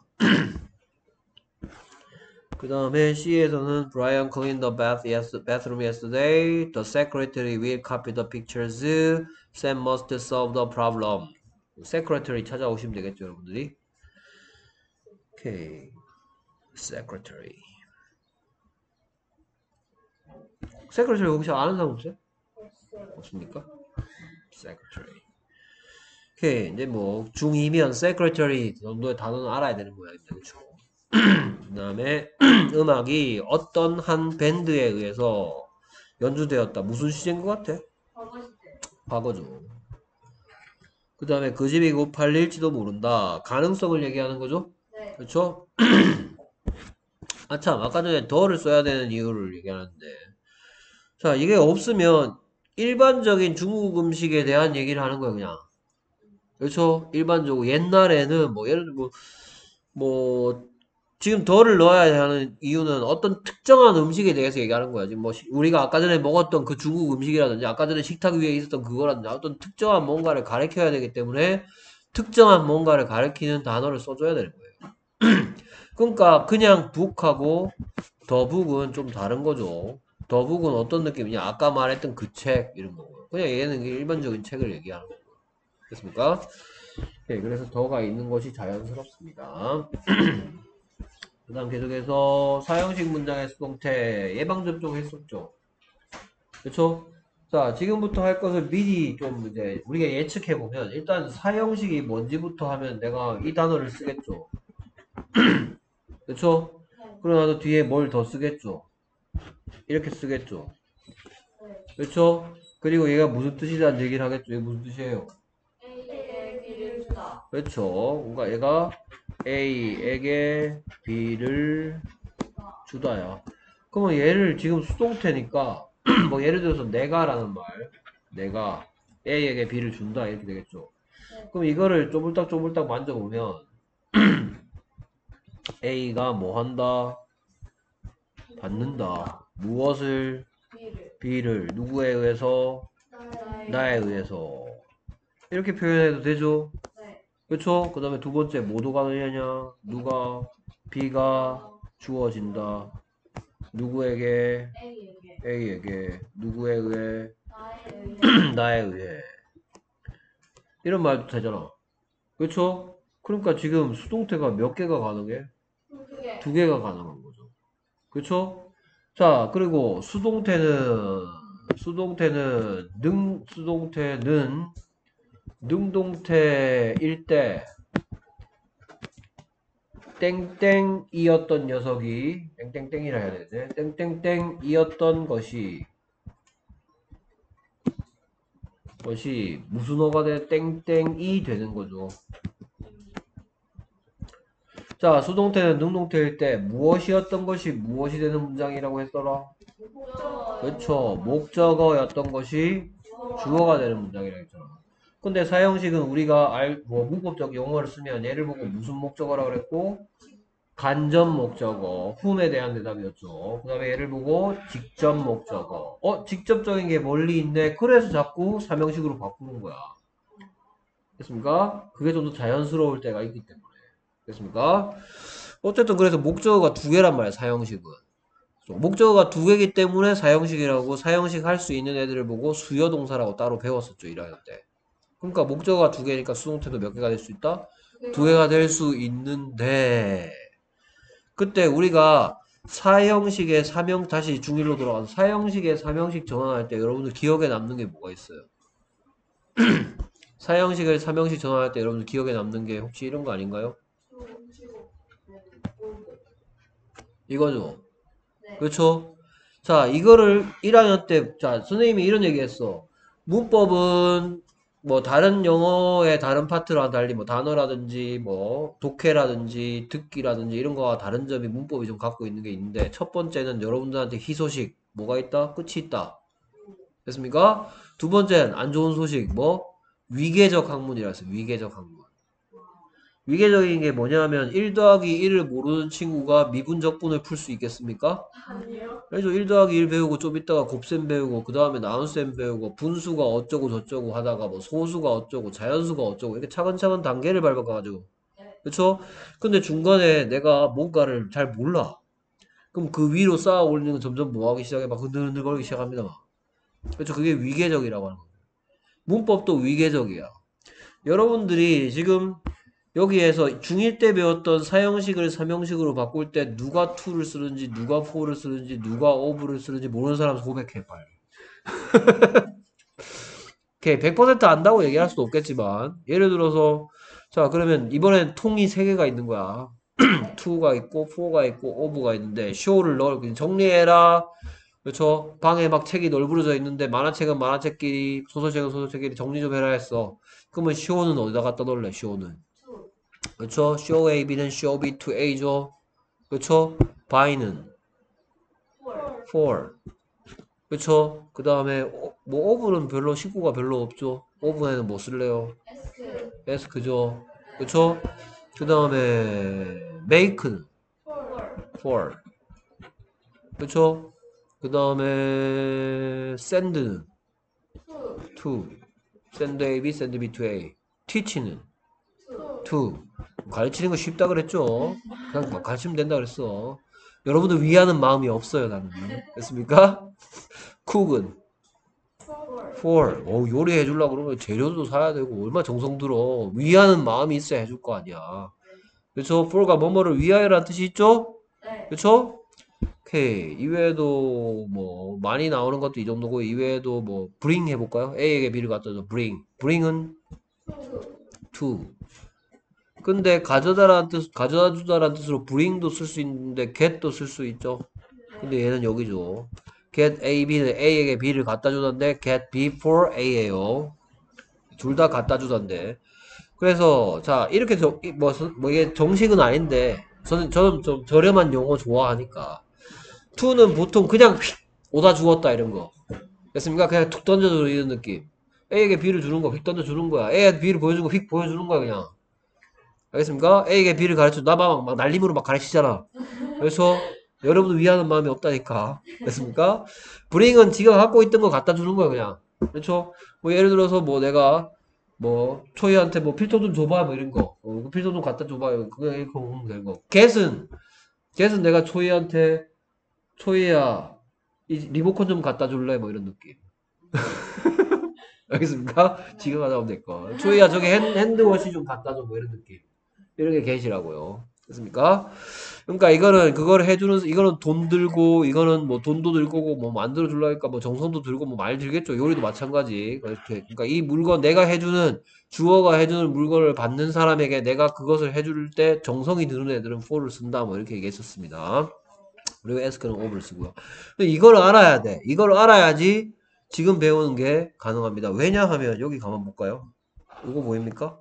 그 다음에 C에서는 Brian cleaned the bath yes, bathroom yesterday. The secretary will copy the pictures. Sam must solve the problem. secretary 찾아오시면 되겠죠, 여러분들이. 오케이. secretary. secretary 혹시 아는 사람 없어요? 없습니까? secretary. 오케이. 이제 뭐 중이면 secretary 정도의 단어는 알아야 되는 모양입니다. 그렇죠? 그 다음에 음악이 어떤 한 밴드에 의해서 연주되었다. 무슨 시제인 것 같아? 과거 시제. 과거죠. 그 다음에 그 집이 곧 팔릴지도 모른다. 가능성을 얘기하는 거죠? 네. 그렇죠? 아참, 아까 전에 더를 써야 되는 이유를 얘기하는데, 자, 이게 없으면 일반적인 중국 음식에 대한 얘기를 하는 거예요, 그냥. 그렇죠? 일반적으로 옛날에는 뭐 예를 들어 뭐, 뭐 지금 더를 넣어야 하는 이유는 어떤 특정한 음식에 대해서 얘기하는 거야. 지금 뭐 시- 우리가 아까 전에 먹었던 그 중국 음식이라든지 아까 전에 식탁 위에 있었던 그거라든지 어떤 특정한 뭔가를 가리켜야 되기 때문에 특정한 뭔가를 가리키는 단어를 써줘야 되는 거예요. 그러니까 그냥 북하고 더북은 좀 다른 거죠. 더북은 어떤 느낌이냐? 아까 말했던 그 책 이런 거고요. 그냥 얘는 일반적인 책을 얘기하는 거고요. 됐습니까? 네, 그래서 더가 있는 것이 자연스럽습니다. 그 다음 계속해서 사형식 문장의 수동태 예방접종 했었죠. 그쵸? 자, 지금부터 할 것을 미리 좀 이제 우리가 예측해보면 일단 사형식이 뭔지부터 하면 내가 이 단어를 쓰겠죠. 그쵸? 그러고 나서 뒤에 뭘 더 쓰겠죠. 이렇게 쓰겠죠. 그쵸? 그리고 얘가 무슨 뜻이라는 얘기를 하겠죠. 이게 무슨 뜻이에요? A에게 B를 주다. 그렇죠. 그러니까 얘가 A에게 B를 주다야. 그러면 얘를 지금 수동태니까 뭐 예를 들어서 내가라는 말, 내가 A에게 B를 준다 이렇게 되겠죠. 그럼 이거를 쪼물딱쪼물딱 만져보면 A가 뭐 한다? 받는다. 무엇을? B를. B를 누구에 의해서? 나의. 나에 의해서. 이렇게 표현해도 되죠? 네. 그쵸? 그 다음에 두 번째 뭐도가느냐냐? 누가? B가 주어진다. 누구에게? A에게. A에게. 누구에 의해? 나에 의해. 나에 의해. 이런 말도 되잖아. 그쵸? 그러니까 지금 수동태가 몇 개가 가능해? 두 개. 두 개가 가능한 거죠. 그쵸? 자, 그리고 수동태는, 수동태는, 능, 수동태는 능동태일 때, 땡땡이었던 녀석이, 땡땡땡이라 해야 되네. 땡땡땡이었던 것이, 것이 무슨 어가 돼? 땡땡이 되는 거죠. 자, 수동태는 능동태일 때 무엇이었던 것이 무엇이 되는 문장이라고 했더라? 목적어. 그렇죠. 목적어였던 것이 주어가 되는 문장이라 했잖아. 근데 사형식은 우리가 알, 뭐 문법적 용어를 쓰면 얘를 보고 무슨 목적어라 그랬고 간접 목적어, whom에 대한 대답이었죠. 그 다음에 얘를 보고 직접 목적어. 어, 직접적인 게 멀리 있네. 그래서 자꾸 삼형식으로 바꾸는 거야. 됐습니까? 그게 좀 더 자연스러울 때가 있기 때문에. 됐습니까? 어쨌든 그래서 목적어가 두 개란 말이야, 사형식은. 목적어가 두 개이기 때문에 사형식이라고 사형식 할 수 있는 애들을 보고 수요동사라고 따로 배웠었죠, 일 학년 때. 그러니까 목적어가 두 개니까 수동태도 몇 개가 될 수 있다? 두 개가 될 수 있는데 그때 우리가 사형식의 삼형 다시 중일로 돌아가서 사형식의 삼형식 전환할 때 여러분들 기억에 남는 게 뭐가 있어요? 사형식을 삼형식 전환할 때 여러분들 기억에 남는 게 혹시 이런 거 아닌가요? 이거죠. 네. 그렇죠? 자, 이거를 일 학년 때, 자, 선생님이 이런 얘기 했어. 문법은 뭐 다른 영어의 다른 파트랑 달리 뭐 단어라든지 뭐 독해라든지 듣기라든지 이런 거와 다른 점이 문법이 좀 갖고 있는 게 있는데 첫 번째는 여러분들한테 희소식 뭐가 있다? 끝이 있다. 됐습니까? 두 번째는 안 좋은 소식 뭐? 위계적 학문이라 했어요. 위계적 학문. 위계적인 게 뭐냐면 일 더하기 일을 모르는 친구가 미분적분을 풀 수 있겠습니까? 아니요. 그래서 일 더하기 일 배우고 좀 이따가 곱셈 배우고 그 다음에 나눗셈 배우고 분수가 어쩌고 저쩌고 하다가 뭐 소수가 어쩌고 자연수가 어쩌고 이렇게 차근차근 단계를 밟아가지고 그쵸? 근데 중간에 내가 뭔가를 잘 몰라. 그럼 그 위로 쌓아 올리는 건 점점 뭐하기 시작해? 막 흔들흔들거리기 시작합니다. 막. 그렇죠? 그게 위계적이라고 하는 거예요. 문법도 위계적이야. 여러분들이 지금 여기에서 중일 때 배웠던 사형식을 삼형식으로 바꿀 때 누가 to를 쓰는지 누가 for를 쓰는지 누가 of를 쓰는지 모르는 사람 고백해 빨리. 오케이 백 퍼센트 안다고 얘기할 수도 없겠지만 예를 들어서 자 그러면 이번엔 통이 세 개가 있는 거야. to가 있고 for가 있고 of가 있는데 show를 넣어 정리해라. 그렇죠? 방에 막 책이 널브러져 있는데 만화책은 만화책끼리 소설책은 소설책끼리 정리 좀 해라 했어. 그러면 show는 어디다 갖다 놓을래? show는 그렇죠? show A, B는 show B to A죠. 그렇죠? by는 for. 그렇죠? 그 다음에 뭐 of는 별로 식구가 별로 없죠. of에는 뭐 쓸래요? 에스크. ask죠. 그렇죠? 그 다음에 make는 for. 그렇죠? 그 다음에 send는 to. send A, B, send B to A. teach는 to. 가르치는 거 쉽다 그랬죠? 그냥 막 가르치면 된다 그랬어. 여러분들 위하는 마음이 없어요, 나는. 됐습니까? cook은 for. 어, 요리해 주려고 그러면 재료도 사야 되고, 얼마나 정성 들어. 위하는 마음이 있어야 해줄 거 아니야. 그렇죠? for가 뭐뭐를 위하여라는 뜻이 있죠? 네. 그렇죠? 오케이. 이외에도 뭐 많이 나오는 것도 이 정도고, 이외에도 뭐 bring 해볼까요? A에게 B를 갖다 줘. bring. bring은 to. 근데 가져다라는 뜻, 가져다 주다라는 뜻으로 bring도 쓸 수 있는데 get도 쓸 수 있죠. 근데 얘는 여기죠. get A, B는 A에게 B를 갖다 주던데 get B for A예요. 둘 다 갖다 주던데. 그래서 자 이렇게 저, 뭐, 뭐 이게 정식은 아닌데 저는 저는 좀 저렴한 용어 좋아하니까 to는 보통 그냥 휙 오다 주었다 이런 거. 됐습니까? 그냥 툭 던져주는 이런 느낌. A에게 B를 주는 거 휙 던져주는 거야. A에게 B를 보여주고 휙 보여주는 거야 그냥. 알겠습니까? A에게 B를 가르쳐 나만 막 날림으로 막 가르치잖아. 그래서 여러분을 위하는 마음이 없다니까. 됐습니까? bring은 지가 갖고 있던 거 갖다 주는 거야 그냥. 그렇죠? 뭐 예를 들어서 뭐 내가 뭐 초이한테 뭐 필터 좀 줘봐 뭐 이런 거. 어, 그 필터 좀 갖다 줘봐요. 그거 이렇게 보면 되는 거. get은 get은 내가 초이한테 초이야 이 리모컨 좀 갖다 줄래 뭐 이런 느낌. 알겠습니까? 지가 가져오면 될 거. 초이야 저기 핸, 핸드워시 좀 갖다 줘 뭐 이런 느낌. 이런 게 get이라고요. 됐습니까? 그러니까 이거는 그거를 해주는 이거는 돈 들고 이거는 뭐 돈도 들 거고 뭐 만들어 주려니까 뭐 정성도 들고 뭐 많이 들겠죠. 요리도 마찬가지. 그렇게 그러니까 이 물건 내가 해주는 주어가 해주는 물건을 받는 사람에게 내가 그것을 해줄 때 정성이 드는 애들은 for를 쓴다 뭐 이렇게 얘기했었습니다. 그리고 ask는 of를 쓰고요. 근데 이걸 알아야 돼. 이걸 알아야지 지금 배우는 게 가능합니다. 왜냐하면 여기 가만 볼까요? 이거 보입니까?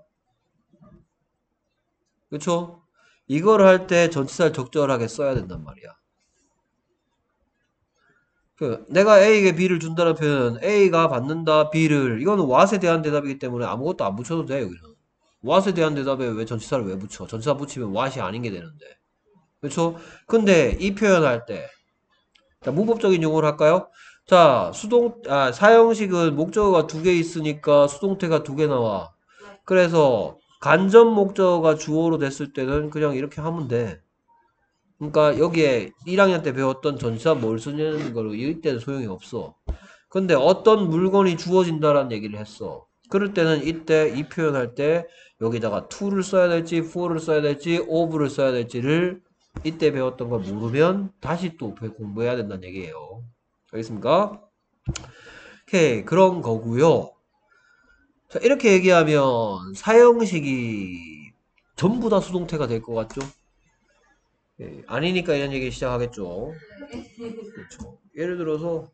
그쵸? 이걸 할 때 전치사를 적절하게 써야 된단 말이야. 그 내가 A에게 B를 준다는 표현은 A가 받는다 B를 이거는 what에 대한 대답이기 때문에 아무것도 안 붙여도 돼요. 여기는. what에 대한 대답에 왜 전치사를 왜 붙여? 전치사 붙이면 what이 아닌 게 되는데. 그렇죠? 근데 이 표현할 때 자, 문법적인 용어를 할까요? 자, 수동 아, 사형식은 목적어가 두 개 있으니까 수동태가 두 개 나와. 그래서 간접 목적어가 주어로 됐을 때는 그냥 이렇게 하면 돼. 그러니까 여기에 일 학년 때 배웠던 전치사 뭘 쓰냐는 거로 이때는 소용이 없어. 근데 어떤 물건이 주어진다라는 얘기를 했어. 그럴 때는 이때 이 표현할 때 여기다가 to를 써야 될지 for를 써야 될지 of를 써야 될지를 이때 배웠던 걸 모르면 다시 또 공부해야 된다는 얘기예요. 알겠습니까? 오케이, 그런 거고요. 자, 이렇게 얘기하면 사형식이 전부 다 수동태가 될 것 같죠? 예, 아니니까 이런 얘기 시작하겠죠. 그렇죠. 예를 들어서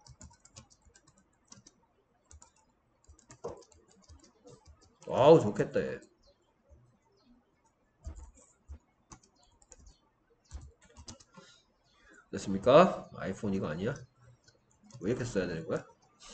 아우 좋겠다 얘. 됐습니까? 아이폰 이거 아니야? 왜 이렇게 써야 되는 거야?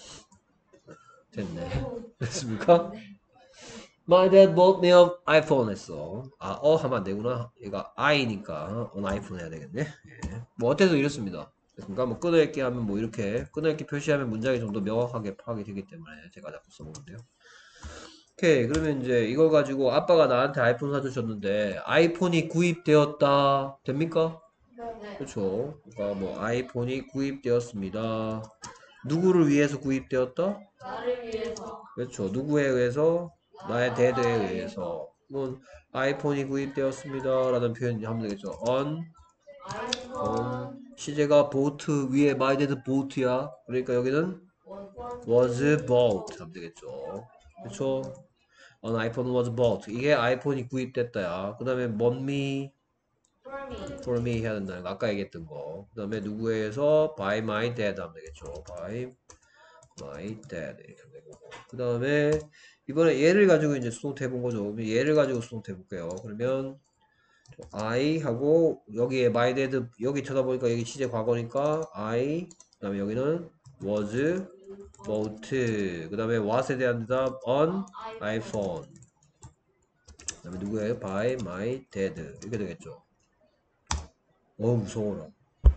됐네. 됐습니까? My dad bought me an iPhone 했어. 아, 어 하면 안 되구나. 얘가 I니까 on iPhone 해야 되겠네. 예. 뭐 어때서 이렇습니다. 됐습니까? 뭐 끊어읽기 하면 뭐 이렇게 끊어읽기 표시하면 문장이 좀 더 명확하게 파악이 되기 때문에 제가 자꾸 써먹는데요. 오케이, 그러면 이제 이걸 가지고 아빠가 나한테 아이폰 사주셨는데 아이폰이 구입되었다 됩니까? 네. 그렇죠. 그러니까 뭐 아이폰이 구입되었습니다. 누구를 위해서 구입되었다? 나를 위해서. 그렇죠. 누구에 의해서? 나의 데드에 의해서. 뭐 아이폰이 구입되었습니다 라는 표현 하면 되겠죠. on, on. 시제가 bought 위에 my dad bought야. 그러니까 여기는 was bought 하면 되겠죠. 그렇죠. on iPhone was bought. 이게 아이폰이 구입됐다야. 그 다음에 bought me For me. for me 해야 된다는 거. 아까 얘기했던 거. 그 다음에 누구에 의해서 by my dad 하면 되겠죠. by my dad 이렇게 하면 되고. 그 다음에 이번에 얘를 가지고 이제 수동태 해본 거죠. 얘를 가지고 수동태 해볼게요. 그러면 I 하고 여기에 my dad 여기 쳐다보니까 여기 시제 과거니까 I 그 다음에 여기는 was bought 그 다음에 what에 대한 대답 on iPhone 그 다음에 누구예요? by my dad 이렇게 되겠죠. 어우 무서워라.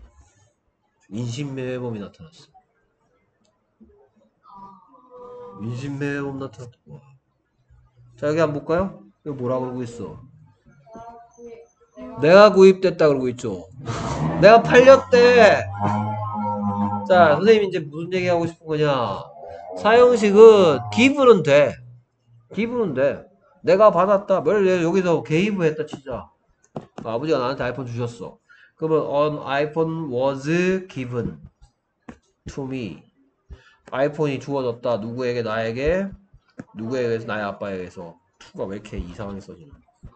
인신매매범이 나타났어. 인신매매범 나타났다. 와. 자 여기 한번 볼까요? 이거 뭐라 그러고 있어? 내가 구입됐다 그러고 있죠. 내가 팔렸대. 자 선생님이 이제 무슨 얘기 하고 싶은 거냐? 사형식은 기분은 돼. 기분은 돼. 내가 받았다. 뭘 여기서 개입을 했다 치자. 아버지가 나한테 아이폰 주셨어. 그러면 an iPhone was given to me. 아이폰이 주어졌다. 누구에게? 나에게. 누구에게서? 나의 아빠에게서. to가 왜 이렇게 이상하게 써지나?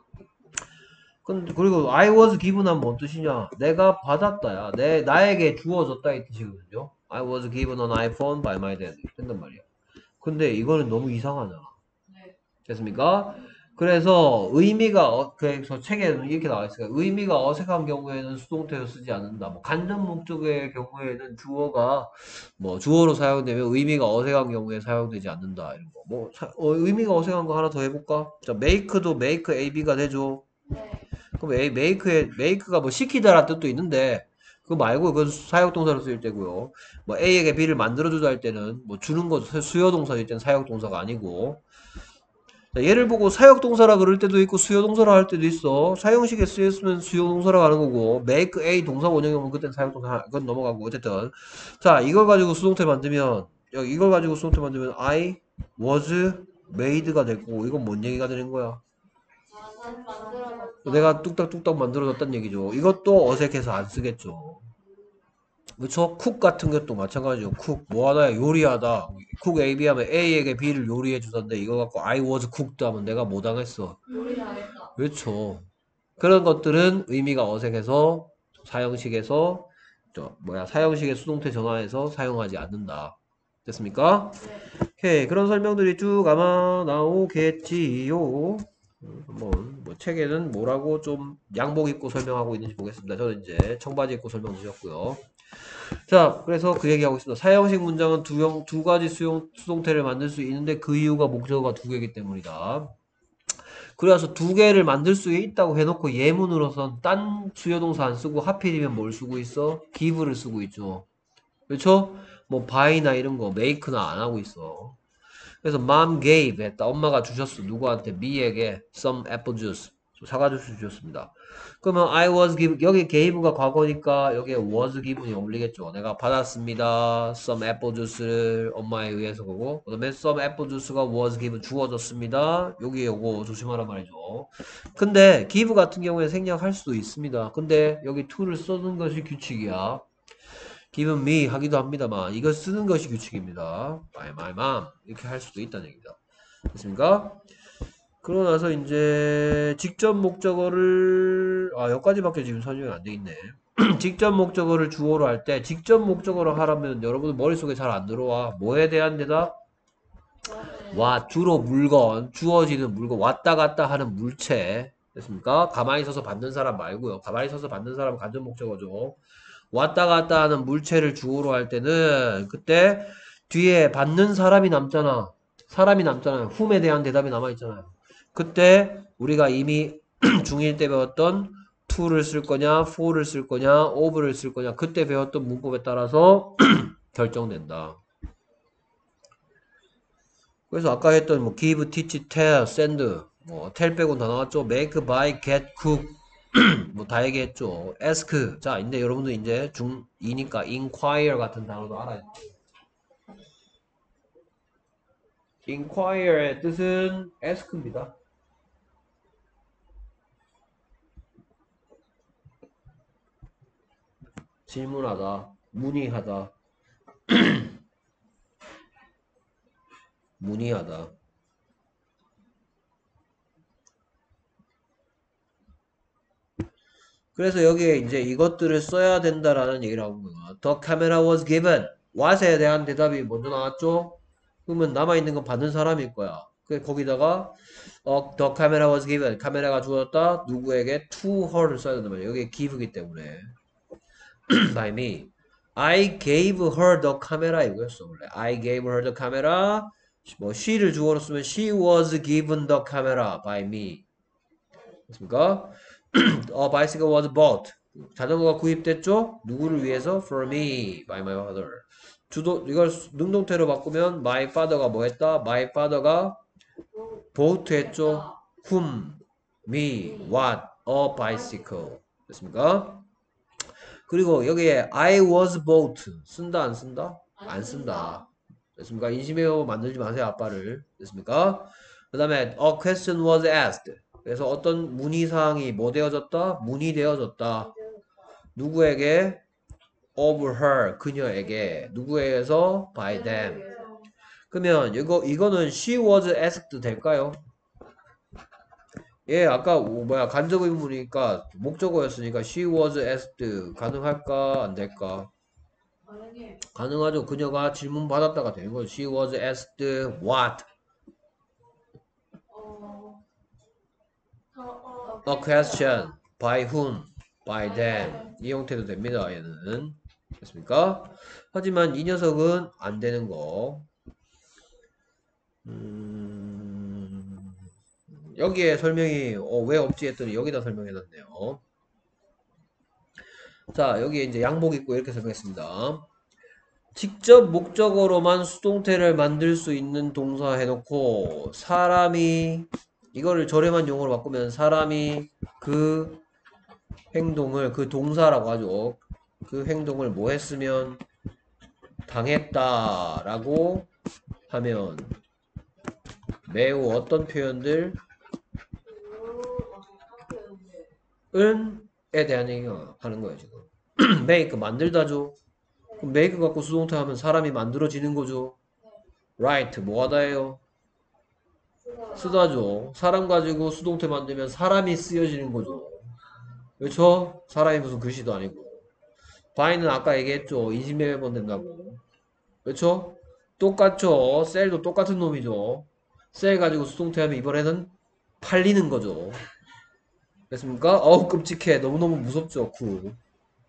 근데 그리고 I was given 하면 뭔 뜻이냐? 내가 받았다야. 내 나에게 주어졌다 이 뜻이거든요. I was given an iPhone by my dad. 된단 말이야. 근데 이거는 너무 이상하잖아. 됐습니까? 그래서 의미가 어, 그래서 책에는 이렇게 나와 있어요. 의미가 어색한 경우에는 수동태로 쓰지 않는다. 뭐 간접 목적의 경우에는 주어가 뭐 주어로 사용되면 의미가 어색한 경우에 사용되지 않는다. 이런 거. 뭐 사, 어, 의미가 어색한 거 하나 더 해볼까? 자, make도 make ab가 되죠. 네. 그럼 A, make의 make가 뭐 시키다라는 뜻도 있는데 그거 말고 그건 사역동사로 쓰일 때고요. 뭐 A에게 B를 만들어주다 할 때는 뭐 주는 거 수요동사일 때는 사역동사가 아니고. 자, 얘를 보고 사역동사라 그럴 때도 있고 수요동사라 할 때도 있어. 사용식에 쓰였으면 수요동사라 하는 거고 make A 동사 원형이면 그때는 사역동사 그건 넘어가고 어쨌든 자 이걸 가지고 수동태 만들면 여기 이걸 가지고 수동태 만들면 I was made가 될 거고 이건 뭔 얘기가 되는 거야? 난 만들어졌다. 내가 뚝딱뚝딱 만들어졌다는 얘기죠. 이것도 어색해서 안 쓰겠죠. 그쵸? 쿡 같은 것도 마찬가지죠. 쿡 뭐 하나야? 요리하다. 쿡 A, B 하면 A에게 B를 요리해 주던데 이거 갖고 I was cooked 하면 내가 뭐 당했어? 요리 잘했다. 그렇죠. 그런 것들은 의미가 어색해서 사형식에서 저 뭐야 사형식의 수동태 전환해서 사용하지 않는다. 됐습니까? 네. 오케이 그런 설명들이 쭉 아마 나오겠지요. 음, 한번 뭐 책에는 뭐라고 좀 양복 입고 설명하고 있는지 보겠습니다. 저는 이제 청바지 입고 설명 드렸고요. 자, 그래서 그 얘기하고 있습니다. 사형식 문장은 두, 형, 두 가지 수용, 수동태를 만들 수 있는데 그 이유가 목적어가 두 개이기 때문이다. 그래서 두 개를 만들 수 있다고 해놓고 예문으로선 딴 수요동사 안 쓰고 하필이면 뭘 쓰고 있어? give를 쓰고 있죠. 그렇죠? 뭐 buy나 이런 거 make나 안 하고 있어. 그래서 mom gave 했다. 엄마가 주셨어. 누구한테? me에게 some apple juice. 사과 주스 주셨습니다. 그러면 I was given 여기 gave가 과거니까 여기에 was given이 어울리겠죠. 내가 받았습니다. some apple juice를 엄마에 의해서 거고 그다음에 some apple juice가 was given 주어졌습니다. 여기 요거 조심하란 말이죠. 근데 give 같은 경우에 생략할 수도 있습니다. 근데 여기 to를 쓰는 것이 규칙이야. give me 하기도 합니다만 이걸 쓰는 것이 규칙입니다. my my mom 이렇게 할 수도 있다는 얘기입니다. 됐습니까? 그러고 나서 이제 직접 목적어를 아 여기까지밖에 지금 설명이 안 돼 있네. 직접 목적어를 주어로 할 때 직접 목적어로 하라면 여러분 머릿속에 잘 안 들어와. 뭐에 대한 대답? 와 주로 물건 주어지는 물건 왔다 갔다 하는 물체 됐습니까? 가만히 서서 받는 사람 말고요. 가만히 서서 받는 사람은 간접 목적어죠. 왔다 갔다 하는 물체를 주어로 할 때는 그때 뒤에 받는 사람이 남잖아. 사람이 남잖아요. whom에 대한 대답이 남아있잖아요. 그때 우리가 이미 중일 때 배웠던 to를 쓸 거냐, for를 쓸 거냐, of를 쓸 거냐 그때 배웠던 문법에 따라서 결정된다. 그래서 아까 했던 뭐 give, teach, tell, send 뭐 tell 빼고는 다 나왔죠. make, buy, get, cook 뭐 다 얘기했죠. ask 자 근데 여러분들 이제 중이니까 inquire 같은 단어도 알아요. inquire의 뜻은 ask입니다. 질문하다, 문의하다, 문의하다. 그래서 여기에 이제 이것들을 써야 된다라는 얘기를 하고 있는 거야. The camera was given. what에 대한 대답이 먼저 나왔죠? 그러면 남아있는 건 받는 사람일 거야. 그 거기다가 어, the camera was given. 카메라가 주어졌다. 누구에게? to her를 써야 된단 말이야. 여기에 give이기 때문에. by me. I gave her the camera 이거였어 원래. I gave her the camera. 뭐 she를 주어로 쓰면 she was given the camera by me. 됐습니까? A bicycle was bought. 자전거가 구입됐죠? 누구를 위해서? For me, by my father. 주도 이걸 능동태로 바꾸면 my father가 뭐 했다? my father가 bought 했죠? whom, me, what, a bicycle. 됐습니까? 그리고 여기에 I was bought 쓴다 안 쓴다? 안 쓴다. 됐습니까? 인심해요 만들지 마세요 아빠를. 됐습니까? 그 다음에 a question was asked. 그래서 어떤 문의사항이 뭐 되어졌다? 문의되어졌다. 누구에게? of her 그녀에게. 누구에게서? by them. 그러면 이거 이거는 she was asked 될까요? 예, 아까 뭐야 간접 의문이니까 목적어였으니까 she was asked 가능할까 안 될까? 가능하죠. 그녀가 질문 받았다가 되는 거죠. She was asked what? A question by whom? by them. 이 형태도 됩니다. 얘는 됐습니까? 하지만 이 녀석은 안 되는 거. 음... 여기에 설명이 어, 왜 없지 했더니 여기다 설명해놨네요. 자 여기에 이제 양복 입고 이렇게 설명했습니다. 직접 목적어로만 수동태를 만들 수 있는 동사 해놓고 사람이 이거를 저렴한 용어로 바꾸면 사람이 그 행동을 그 동사라고 하죠. 그 행동을 뭐 했으면 당했다라고 하면 매우 어떤 표현들 은에 대한 얘기가 하는 거예요 지금. make 만들다죠. 그럼 make 갖고 수동태 하면 사람이 만들어지는 거죠. right 뭐 하다예요? 쓰다죠. 사람 가지고 수동태 만들면 사람이 쓰여지는 거죠. 그렇죠? 사람이 무슨 글씨도 아니고. by는 아까 얘기했죠. 인신매매번 된다고. 그렇죠? 똑같죠. 셀도 똑같은 놈이죠. 셀 가지고 수동태 하면 이번에는 팔리는 거죠. 됐습니까? 어우 끔찍해. 너무너무 무섭죠. 구.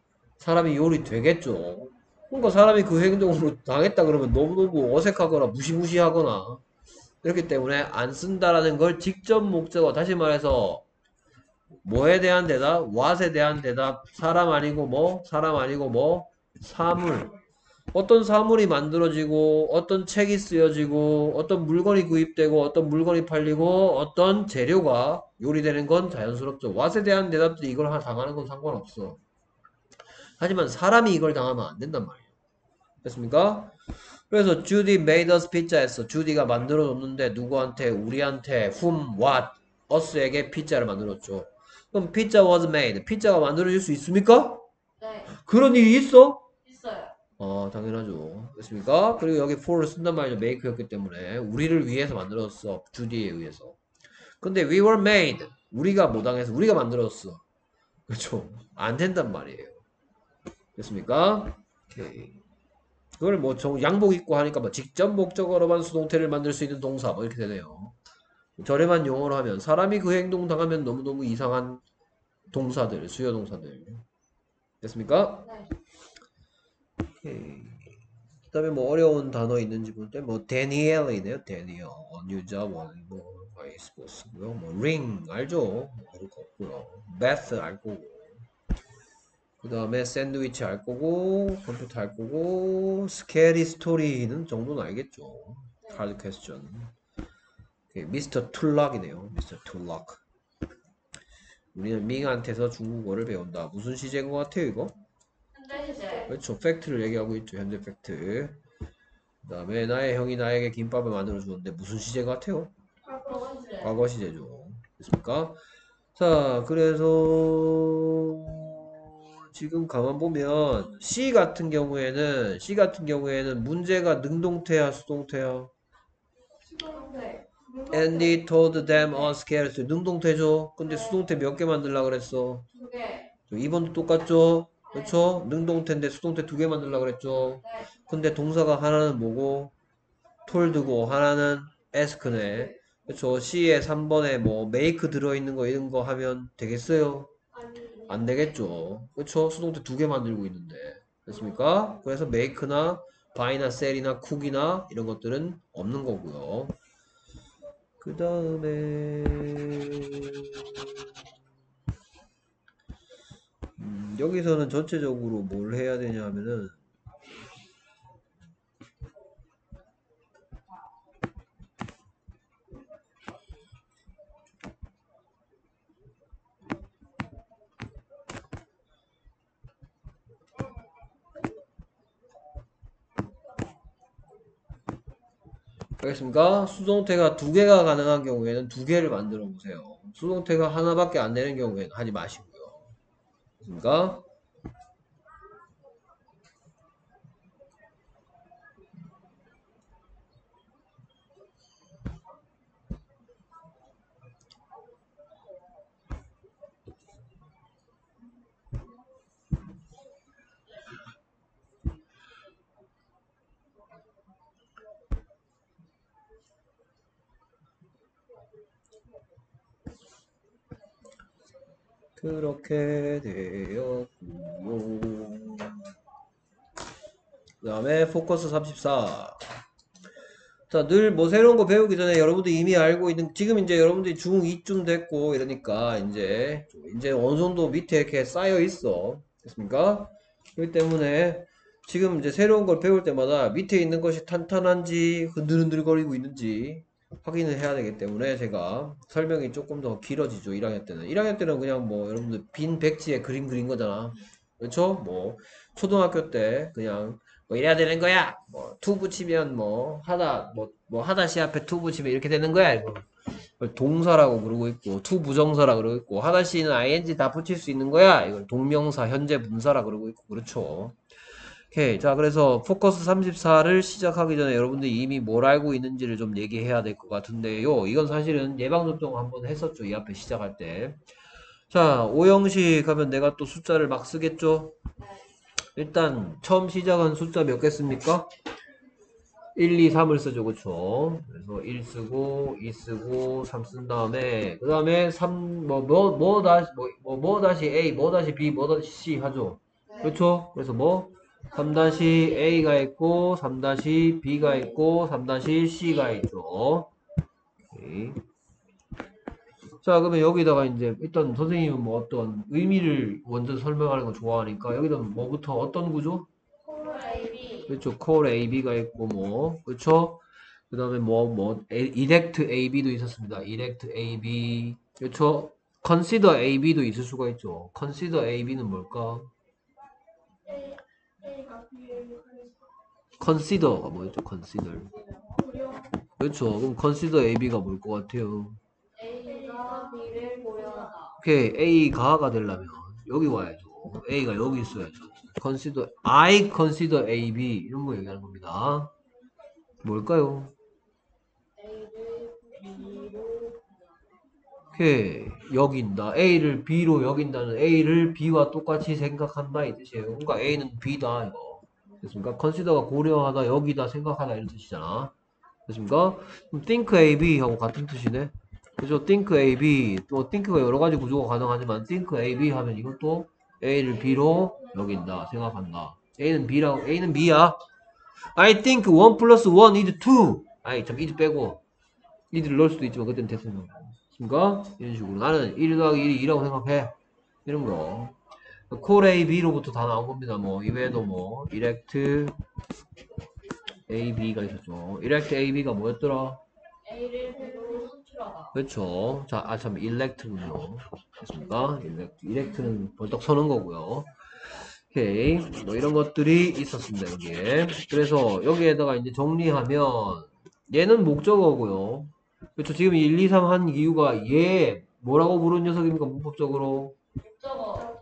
사람이 요리 되겠죠. 그러니까 사람이 그 행동으로 당했다 그러면 너무너무 어색하거나 무시무시하거나 그렇기 때문에 안 쓴다라는 걸 직접 목적어, 다시 말해서 뭐에 대한 대답? what에 대한 대답. 사람 아니고 뭐? 사람 아니고 뭐? 사물. 어떤 사물이 만들어지고 어떤 책이 쓰여지고 어떤 물건이 구입되고 어떤 물건이 팔리고 어떤 재료가 요리되는 건 자연스럽죠. what에 대한 대답들이 이걸 하나 당하는 건 상관없어. 하지만 사람이 이걸 당하면 안 된단 말이에요. 됐습니까? 그래서 Judy made us pizza 했어. 주디가 만들어줬는데 누구한테? 우리한테 whom, what, us에게 피자를 만들었죠. 그럼 pizza was made. 피자가 만들어질 수 있습니까? 네. 그런 일이 있어? 있어요. 어, 당연하죠. 됐습니까? 그리고 여기 for를 쓴단 말이죠. make였기 때문에 우리를 위해서 만들었어. 주디에 의해서. 근데 we were made. 우리가 못 당해서 우리가 만들었어. 그렇죠? 안 된단 말이에요. 됐습니까? 오케이. 그걸 뭐 양복 입고 하니까 뭐 직접 목적어로만 수동태를 만들 수 있는 동사 뭐 이렇게 되네요. 저렴한 용어로 하면 사람이 그 행동 당하면 너무너무 이상한 동사들, 수요 동사들. 됐습니까? 네. 오케이. 그 다음에 뭐 어려운 단어 있는지 볼 때 뭐 데니엘이네요. 데니엘. 언유자 원고 바이스보스고요. 뭐 ring 알죠? 모를 거 없고요. 베스 알 거고. 그 다음에 샌드위치 알 거고, 컴퓨터 알 거고, 스케리 스토리는 정도는 알겠죠. 하드 퀘스천. 미스터 툴락이네요. 미스터 툴락. 우리는 밍한테서 중국어를 배운다. 무슨 시제인 것 같아요, 이거? 현재 시제. 그렇죠. 팩트를 얘기하고 있죠. 현재 팩트. 그 다음에 나의 형이 나에게 김밥을 만들어 주는데 무슨 시제 같아요? 과거 시제. 과거 시제죠. 됐습니까? 자, 그래서 지금 가만 보면 C 같은 경우에는 C 같은 경우에는 문제가 능동태야 수동태야? 수동태. Andy told them a scary story. 능동태죠. 근데 수동태 몇 개 만들려고 그랬어? 두 개. 이 번도 똑같죠? 그렇죠? 능동태인데 수동태 두 개 만들려고 그랬죠? 네. 근데 동사가 하나는 뭐고? told고 하나는 ask네. 그렇죠? C에 삼 번에 뭐 make 들어있는 거 이런 거 하면 되겠어요? 아니. 안 되겠죠. 그렇죠? 수동태 두 개 만들고 있는데. 됐습니까? 그래서 make나 buy나 sell이나 cook이나 이런 것들은 없는 거고요. 그 다음에 음, 여기서는 전체적으로 뭘 해야 되냐 하면은 알겠습니까? 수동태가 두 개가 가능한 경우에는 두 개를 만들어 보세요. 수동태가 하나밖에 안 되는 경우에는 하지 마시고요. 됐습니까? 그렇게 되었고요. 그 다음에 포커스 삼십사. 자, 늘 뭐 새로운 거 배우기 전에 여러분들 이미 알고 있는, 지금 이제 여러분들이 중이쯤 됐고 이러니까 이제 이제 어느 정도 밑에 이렇게 쌓여 있어. 됐습니까? 그렇기 때문에 지금 이제 새로운 걸 배울 때마다 밑에 있는 것이 탄탄한지 흔들흔들거리고 있는지 확인을 해야 되기 때문에 제가 설명이 조금 더 길어지죠. 일 학년 때는. 일 학년 때는 그냥 뭐 여러분들 빈 백지에 그림 그린 거잖아. 그렇죠? 뭐 초등학교 때 그냥 뭐 이래야 되는 거야. 뭐 투 붙이면 뭐 하다 뭐 뭐 하다시 앞에 투 붙이면 이렇게 되는 거야. 이거. 그걸 동사라고 그러고 있고 투 부정사라 그러고 있고 하다시는 아이엔지 다 붙일 수 있는 거야. 이걸 동명사 현재 분사라 그러고 있고 그렇죠. 오케이. 자, 그래서 포커스 삼십사를 시작하기 전에 여러분들이 이미 뭘 알고 있는지를 좀 얘기해야 될 것 같은데요. 이건 사실은 예방접종 한번 했었죠. 이 앞에 시작할 때. 자, 오형식 하면 내가 또 숫자를 막 쓰겠죠? 일단 처음 시작한 숫자 몇 개 씁니까? 일, 이, 삼을 쓰죠. 그쵸? 그래서 일 쓰고 이 쓰고 삼 쓴 다음에 그 다음에 삼 뭐 뭐 뭐 다시 뭐 뭐 뭐 다시 A 뭐 다시 B 뭐 다시 C 하죠. 네. 그렇죠? 그래서 뭐 삼 에이가 있고 삼 비가 있고 삼 씨가 있죠. 오케이. 자, 그러면 여기다가 이제 일단 선생님은 뭐 어떤 의미를 먼저 설명하는 거 좋아하니까 여기다 뭐부터 어떤 구조? 콜 A, B. 그렇죠. 콜 에이비가 있고 뭐 그렇죠? 그 다음에 뭐 뭐 이렉트 에이비도 있었습니다. 이렉트 에이비 그렇죠? 컨시더 에이비도 있을 수가 있죠. 컨시더 에이비는 뭘까? A A가 B를 가리켜 컨시더가 뭐였죠? 컨시더 고려 그렇죠. 그럼 컨시더 에이비가 뭘 것 같아요? A가 B를 고려하다. 오케이. A가가 되려면 여기 와야죠. A가 여기 있어야죠. consider I consider A, B 이런 거 얘기하는 겁니다. 뭘까요? A를 B로 오케이. 여긴다. A를 B로 여긴다는 A를 B와 똑같이 생각한다 이 뜻이에요. 그러니까 A는 B다 이거. 됐습니까? consider가 고려하다 여기다 생각하다 이런 뜻이잖아. 됐습니까? 그럼 think A, B 하고 같은 뜻이네. 그죠? think A, B 또 think가 여러 가지 구조가 가능하지만 think A, B 하면 이것도 A를 B로 여긴다 생각한다. A는 B라고 A는 B야. I think one plus one is two. 아이 참 is 빼고 is를 넣을 수도 있지만 그때는 됐습니다. 됐습니까? 이런 식으로 나는 일 더하기 일이 이라고 생각해. 이런 거. 콜 A, B로부터 다 나온 겁니다. 뭐 이외에도 뭐 direct A, B가 있었죠. direct A, B가 뭐였더라? A를 B로 선출하다. 그렇죠. 자, 아, 참, 일렉트군요. 됐습니까? 일렉트. 일렉트는 벌떡 서는 거고요. 오케이. 뭐 이런 것들이 있었습니다, 여기에. 그래서 여기에다가 이제 정리하면 얘는 목적어고요. 그렇죠. 지금 일, 이, 삼 한 이유가 얘 뭐라고 부르는 녀석입니까? 문법적으로. 목적어.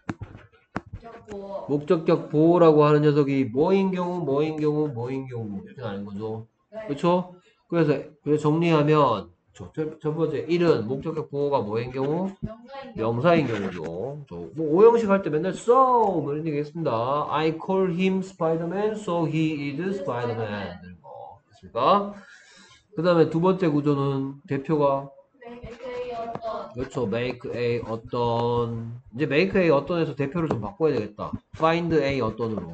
격보. 목적격 보호라고 하는 녀석이 뭐인 경우, 뭐인 경우, 뭐인 경우 이렇게 나는 거죠. 네. 그렇죠? 그래서 그래서 정리하면 첫, 첫 번째 일은 목적격 보호가 뭐인 경우? 명사인 경우. 명사인 경우죠. 저, 뭐 오형식 할 때 맨날 so 뭐 이런 얘기 했습니다. I call him Spider-Man, so he is Spider-Man. 이런 거 됐습니까? 그 다음에 두 번째 구조는 대표가 A의 어떤. 그렇죠. make a 어떤 이제 make a 어떤에서 대표를 좀 바꿔야 되겠다. find a 어떤으로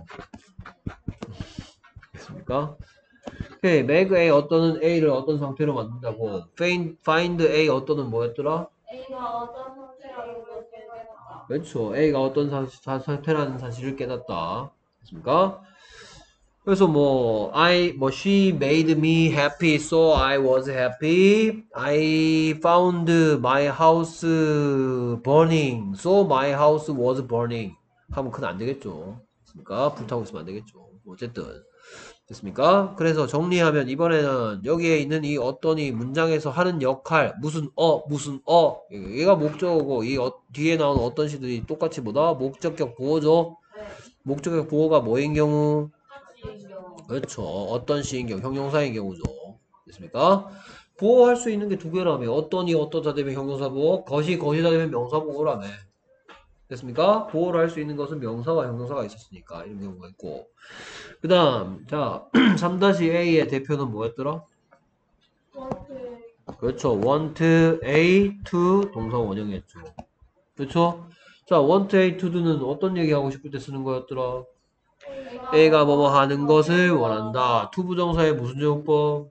됐습니까? 오케이. make a 어떤은 a를 어떤 상태로 만든다고 find, find a 어떤은 뭐였더라? A가 어떤 상태라는 것을 깨닫다. 그렇죠. A가 어떤 사, 사, 상태라는 사실을 깨닫다. 됐습니까? 그래서 뭐 I 뭐 she made me happy, so I was happy. I found my house burning, so my house was burning. 하면 그건 안 되겠죠. 됐습니까? 불타고 있으면 안 되겠죠. 어쨌든 됐습니까? 그래서 정리하면 이번에는 여기에 있는 이 어떤이 문장에서 하는 역할 무슨 어 무슨 어 얘가 목적어고 이 어, 뒤에 나오는 어떤 시들이 똑같이 뭐다? 목적격 보호죠. 네. 목적격 보호가 뭐인 경우? 상시인 경우. 그렇죠. 어떤 시인 경우 형용사인 경우죠. 됐습니까? 보호할 수 있는 게 두 개라며. 어떤이 어떠다 되면 형용사 보호, 것이 것이다 되면 명사 보호라며. 됐습니까? 보호를 할 수 있는 것은 명사와 형용사가 있었으니까 이런 경우가 있고. 그 다음 자 삼 에이의 대표는 뭐였더라? 원트 그렇죠. want A to 동사 원형이었죠. 그렇죠? 자 want A to는 어떤 얘기하고 싶을 때 쓰는 거였더라? A가 뭐뭐 하는 것을 원한다. to 부정사의 무슨 제용법?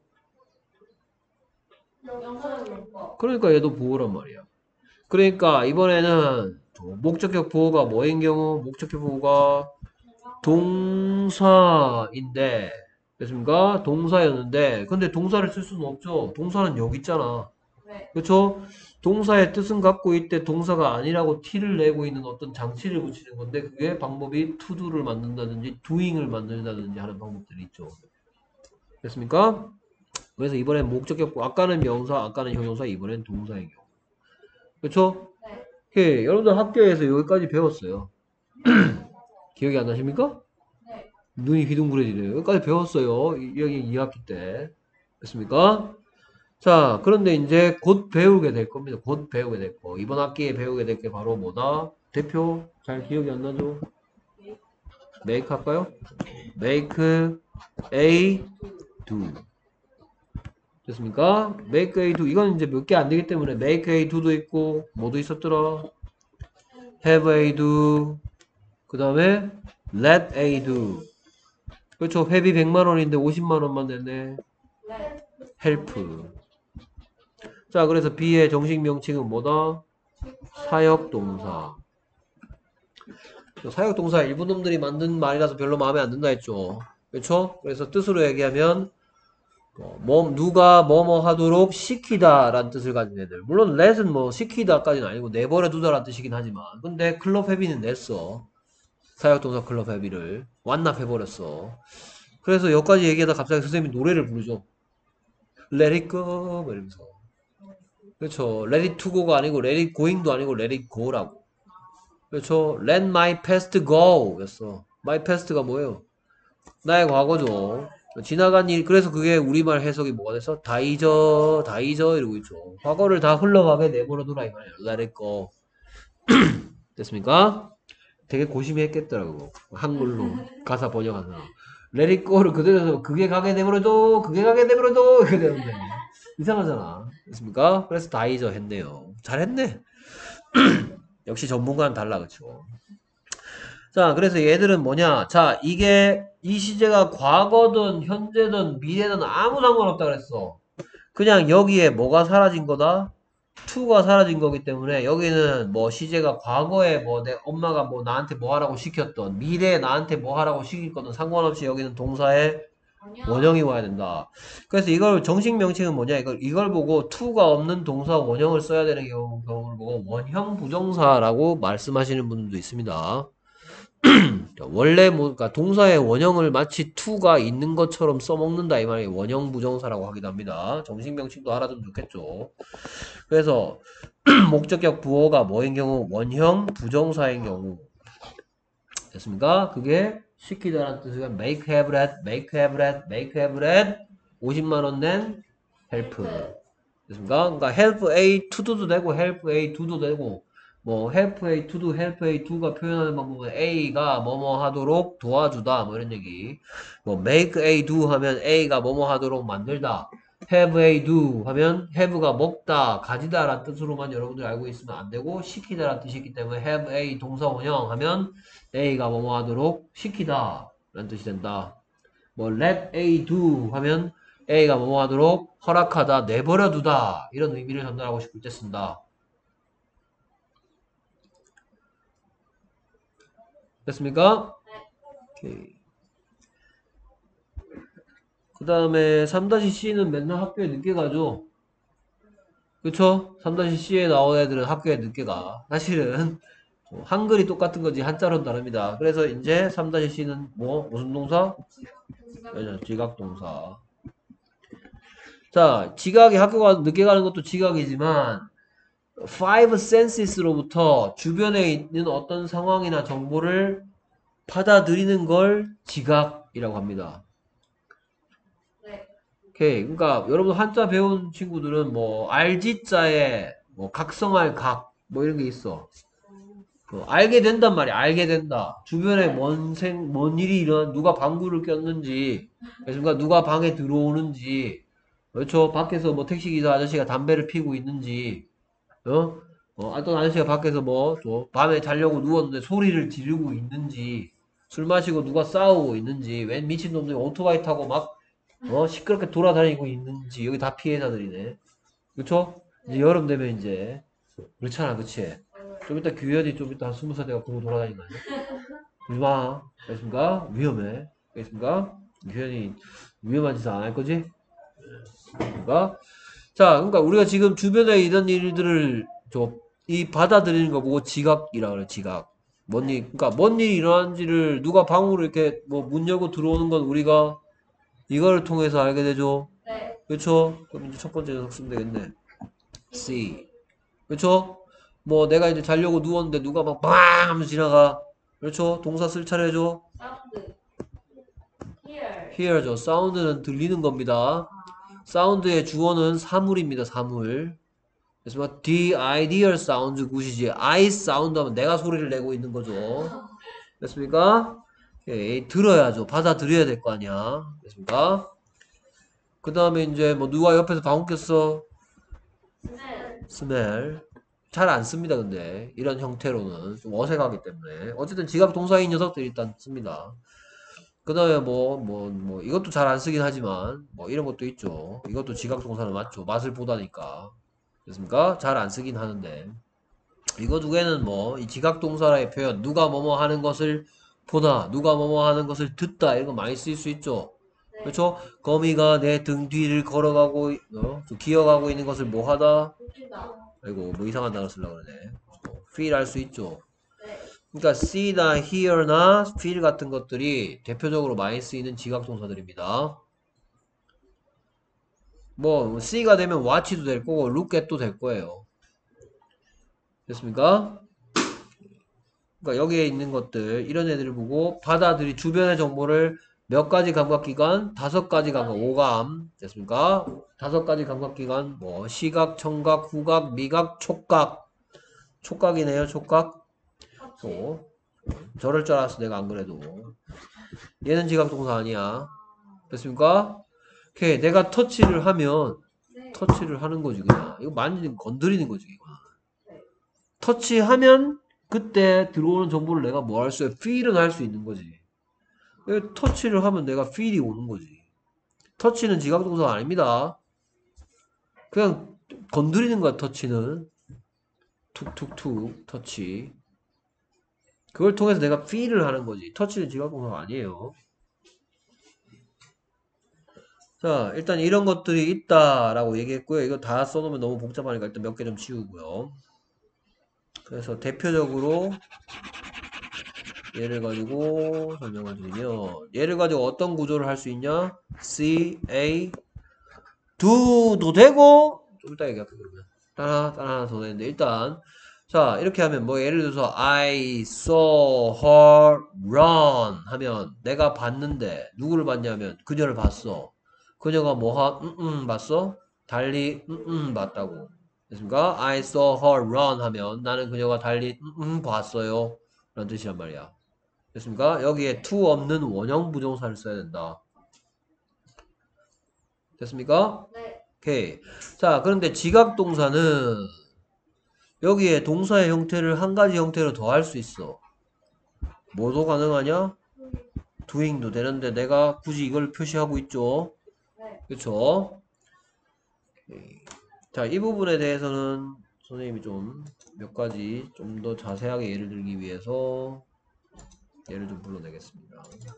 명사용법. 그러니까 얘도 보호란 말이야. 그러니까 이번에는 목적격 보호가 뭐인 경우? 목적격 보호가 동사인데 됐습니까? 동사였는데 근데 동사를 쓸 수는 없죠. 동사는 여기 있잖아. 네. 그렇죠? 동사의 뜻은 갖고 있대 동사가 아니라고 티를 내고 있는 어떤 장치를 붙이는 건데 그게 방법이 to do를 만든다든지 doing을 만든다든지 하는 방법들이 있죠. 됐습니까? 그래서 이번엔 목적격 아까는 명사 아까는 형용사 이번엔 동사인 경우. 그렇죠? 네. 오케이. 여러분들 학교에서 여기까지 배웠어요. 기억이 안 나십니까? 네. 눈이 휘둥그레지네요. 여기까지 배웠어요. 이- 여기 이 학기 때. 됐습니까? 자, 그런데 이제 곧 배우게 될 겁니다. 곧 배우게 될 거. 이번 학기에 배우게 될 게 바로 뭐다? 대표 잘 기억이 안 나죠? make 할까요? make a do. 됐습니까? make a do. 이건 이제 몇 개 안 되기 때문에 make a do도 있고 뭐도 있었더라? have a do. 그 다음에 let A do. 그렇죠. 회비 백만 원인데 오십만 원만 냈네. 네. help. 자, 그래서 B의 정식 명칭은 뭐다? 사역동사. 사역동사 일부 놈들이 만든 말이라서 별로 마음에 안 든다 했죠. 그렇죠? 그래서 뜻으로 얘기하면 뭐 누가 뭐뭐 하도록 시키다 라는 뜻을 가진 애들. 물론 let은 뭐 시키다까지는 아니고 내버려 두다 라는 뜻이긴 하지만 근데 클럽 회비는 냈어. 사역동사 클럽 회비를 완납해버렸어. 그래서 여기까지 얘기하다 갑자기 선생님이 노래를 부르죠. Let it go 뭐 이러면서. 그렇죠. Let it to go가 아니고 Let it going도 아니고 Let it go라고. 그렇죠. Let my past go 였어. My past가 뭐예요? 나의 과거죠. 지나간 일. 그래서 그게 우리말 해석이 뭐가 됐어? 다 잊어 다 잊어 이러고 있죠. 과거를 다 흘러가게 내버려두라 이 말이에요. Let it go. 됐습니까? 되게 고심히 했겠더라고. 한글로 가사 번역하는 사람. Let it go를 그대로 해서 그게 가게 내버려둬 그게 가게 내버려둬 이렇게 되는데 이상하잖아. 됐습니까? 그래서 다 잊어 했네요. 잘했네. 역시 전문가는 달라. 그쵸? 자, 그래서 얘들은 뭐냐? 자, 이게 이 시제가 과거든 현재든 미래든 아무 상관없다 그랬어. 그냥 여기에 뭐가 사라진 거다? to가 사라진 거기 때문에 여기는 뭐 시제가 과거에 뭐 내 엄마가 뭐 나한테 뭐 하라고 시켰던 미래에 나한테 뭐 하라고 시킬 거든 상관없이 여기는 동사에 원형이 와야 된다. 그래서 이걸 정식 명칭은 뭐냐? 이걸 이걸 보고 to가 없는 동사 원형을 써야 되는 경우, 경우를 보고 원형 부정사라고 말씀하시는 분들도 있습니다. 원래 뭐 그러니까 동사의 원형을 마치 to가 있는 것처럼 써먹는다 이 말이 원형 부정사라고 하기도 합니다. 정식 명칭도 알아두면 좋겠죠. 그래서 목적격 부호가 뭐인 경우 원형 부정사인 경우 됐습니까? 그게 시키다라는 뜻이가 make have read, make have read, make have read 오십만 원 낸 help 됐습니까? 그러니까 help A to do도 되고 help A do도 되고 뭐 help A to do, help A do가 표현하는 방법은 A가 뭐뭐 하도록 도와주다 뭐 이런 얘기. 뭐 make A do 하면 A가 뭐뭐 하도록 만들다. have A do 하면 have가 먹다, 가지다 라는 뜻으로만 여러분들 알고 있으면 안 되고 시키다 라는 뜻이 있기 때문에 have A 동사 원형 하면 A가 뭐뭐 하도록 시키다 라는 뜻이 된다. 뭐 let A do 하면 A가 뭐뭐 하도록 허락하다, 내버려 두다 이런 의미를 전달하고 싶을 때 쓴다. 됐습니까? 오케이. 그 다음에 삼 씨는 맨날 학교에 늦게 가죠. 그쵸? 삼 씨에 나온 애들은 학교에 늦게 가. 사실은 한글이 똑같은 거지 한자로는 다릅니다. 그래서 이제 삼 씨는 뭐 무슨 동사? 지각동사. 자, 지각이 학교가 늦게 가는 것도 지각이지만 five senses로부터 주변에 있는 어떤 상황이나 정보를 받아들이는 걸 지각이라고 합니다. 네. 오케이. 그러니까 여러분 한자 배운 친구들은 뭐 알지자에 뭐 각성할 각 뭐 이런 게 있어. 어, 알게 된단 말이야. 알게 된다. 주변에 뭔 생, 뭔 일이 일어난, 누가 방구를 꼈는지, 그러니까 누가 방에 들어오는지, 그렇죠? 밖에서 뭐 택시기사 아저씨가 담배를 피우고 있는지, 어? 어, 어떤 아저씨가 밖에서 뭐, 또, 밤에 자려고 누웠는데 소리를 지르고 있는지, 술 마시고 누가 싸우고 있는지, 웬 미친놈들이 오토바이 타고 막, 어, 시끄럽게 돌아다니고 있는지, 여기 다 피해자들이네. 그쵸? 이제 여름 되면 이제, 그렇잖아, 그치? 좀 이따 규현이 좀 이따 한 스무 살 돼가 그러고 돌아다니는 거 아니야? 그러지 마. 알겠습니까? 위험해. 알겠습니까? 규현이 위험한 짓 안 할 거지? 그러니까 자, 그러니까 우리가 지금 주변에 이런 일들을 좀 이 받아들이는 거 보고 지각이라 그래. 지각. 뭔 일, 그러니까 뭔 일이 일어난지를 누가 방으로 이렇게 뭐 문 열고 들어오는 건 우리가 이걸 통해서 알게 되죠. 네. 그렇죠? 그럼 이제 첫 번째 녀석 쓰면 되겠네. C. 그렇죠? 뭐 내가 이제 자려고 누웠는데 누가 막 빵 하면서 지나가. 그렇죠? 동사 쓸 차례죠. 사운드. Hear. hear죠. 사운드는 들리는 겁니다. 사운드의 주어는 사물입니다. 사물. 그래서 뭐 the ideal sounds 굿이지. I sound 하면 내가 소리를 내고 있는 거죠. 됐습니까? 오케이. 들어야죠. 받아들여야 될 거 아니야. 됐습니까? 그 다음에 이제 뭐 누가 옆에서 방귀 꼈어? Smell. smell. 잘 안 씁니다. 근데 이런 형태로는 좀 어색하기 때문에 어쨌든 지각 동사인 녀석들 일단 씁니다. 그 다음에 뭐 뭐 뭐 이것도 잘 안 쓰긴 하지만 뭐 이런 것도 있죠. 이것도 지각 동사는 맞죠. 맛을 보다니까. 됐습니까? 잘 안 쓰긴 하는데 이거 두 개는 뭐 이 지각 동사의 표현 누가 뭐뭐 하는 것을 보다 누가 뭐뭐 하는 것을 듣다 이런 거 많이 쓸 수 있죠. 네. 그렇죠? 거미가 내 등 뒤를 걸어가고 어? 좀 기어가고 있는 것을 뭐 하다? 보다. 아이고 뭐 이상한 단어 쓰려고 그러네. feel 할 수 있죠. 네. 그러니까 see나 hear나 feel 같은 것들이 대표적으로 많이 쓰이는 지각 동사들입니다. 뭐 see가 되면 watch도 될 거고 look at도 될 거예요. 됐습니까? 그러니까 여기에 있는 것들 이런 애들을 보고 받아들이 주변의 정보를 몇 가지 감각기관? 다섯 가지 감각, 오감 됐습니까? 다섯 가지 감각기관 뭐 시각, 청각, 후각, 미각, 촉각 촉각이네요. 촉각 또 저럴 줄 알았어 내가 안 그래도 얘는 지각 동사 아니야. 됐습니까? 오케이 내가 터치를 하면 네. 터치를 하는 거지 그냥 이거 만지는 건드리는 거지 이거. 네. 터치하면 그때 들어오는 정보를 내가 뭐 할 수, feel은 할 수 있는 거지. 터치를 하면 내가 feel이 오는 거지. 터치는 지각동사가 아닙니다. 그냥 건드리는 거야, 터치는. 툭툭툭, 터치. 그걸 통해서 내가 feel을 하는 거지. 터치는 지각동사가 아니에요. 자, 일단 이런 것들이 있다라고 얘기했고요. 이거 다 써놓으면 너무 복잡하니까 일단 몇 개 좀 치우고요. 그래서 대표적으로 얘를 가지고 설명을 드리면 얘를 가지고 어떤 구조를 할 수 있냐? C, A, do도 되고 좀 이따 얘기할게 그러면 따라 따라 하나 더 되는데 일단 자 이렇게 하면 뭐 예를 들어서 I saw her run 하면 내가 봤는데 누구를 봤냐면 그녀를 봤어. 그녀가 뭐하? 음음 봤어? 달리 음음 봤다고 됐습니까? I saw her run 하면 나는 그녀가 달리 음음 봤어요 라는 뜻이란 말이야. 됐습니까? 여기에 to 없는 원형 부정사를 써야 된다. 됐습니까? 네. 오케이. 자, 그런데 지각 동사는 여기에 동사의 형태를 한 가지 형태로 더 할 수 있어. 뭐도 가능하냐? doing도 되는데 내가 굳이 이걸 표시하고 있죠. 네. 그쵸? 자, 이 부분에 대해서는 선생님이 좀 몇 가지 좀 더 자세하게 예를 들기 위해서 예를 좀 불러내겠습니다.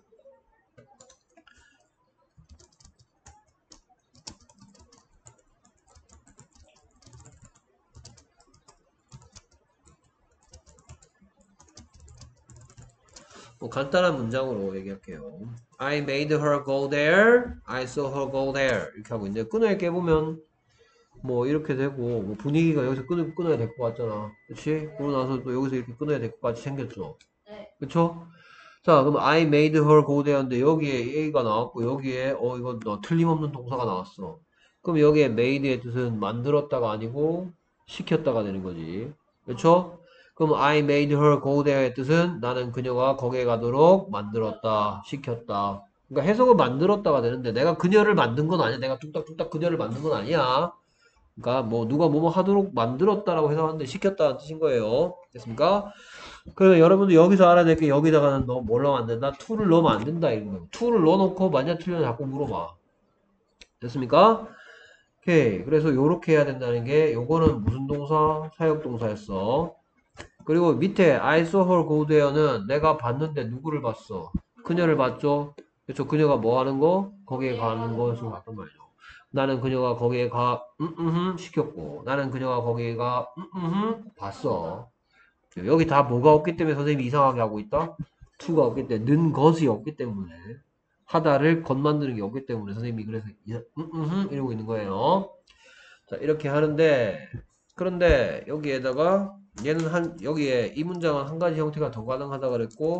뭐 간단한 문장으로 얘기할게요. I made her go there. I saw her go there. 이렇게 하고 있는데 끊어야 깨보면 뭐 이렇게 되고 뭐 분위기가 여기서 끊어, 끊어야 될 것 같잖아. 그치? 그러고 나서 또 여기서 이렇게 끊어야 될 것 같이 생겼죠. 네. 그쵸? 자, 그럼 I made her go there인데 여기에 A가 나왔고 여기에 어 이거 너 틀림없는 동사가 나왔어. 그럼 여기에 made의 뜻은 만들었다가 아니고 시켰다가 되는 거지. 그쵸? 그럼 I made her go there의 뜻은 나는 그녀가 거기에 가도록 만들었다, 시켰다. 그러니까 해석은 만들었다가 되는데 내가 그녀를 만든 건 아니야. 내가 뚝딱뚝딱 그녀를 만든 건 아니야. 그러니까 뭐 누가 뭐뭐 하도록 만들었다라고 해석하는데 시켰다는 뜻인 거예요. 됐습니까? 그러면 여러분들 여기서 알아야 될 게 여기다가는 너 뭘 넣으면 안 된다? to를 넣으면 안 된다. 이거 to를 넣어놓고 맞냐 틀렸냐 자꾸 물어봐. 됐습니까? 오케이. 그래서 요렇게 해야 된다는 게 요거는 무슨 동사? 사역동사였어. 그리고 밑에 I saw her go there는 내가 봤는데 누구를 봤어? 그녀를 봤죠? 그렇죠? 그녀가 뭐 하는 거? 거기에 가는 것을 봤단 말이죠. 나는 그녀가 거기에 가, 음, 음, 시켰고, 나는 그녀가 거기에 가, 음, 음, 봤어. 여기 다 뭐가 없기 때문에 선생님이 이상하게 하고 있다? to가 없기 때문에, 는 것이 없기 때문에, 하다를 것 만드는 게 없기 때문에 선생님이 그래서, 음, 음, 이러고 있는 거예요. 자, 이렇게 하는데, 그런데 여기에다가, 얘는 한, 여기에 이 문장은 한 가지 형태가 더 가능하다 그랬고,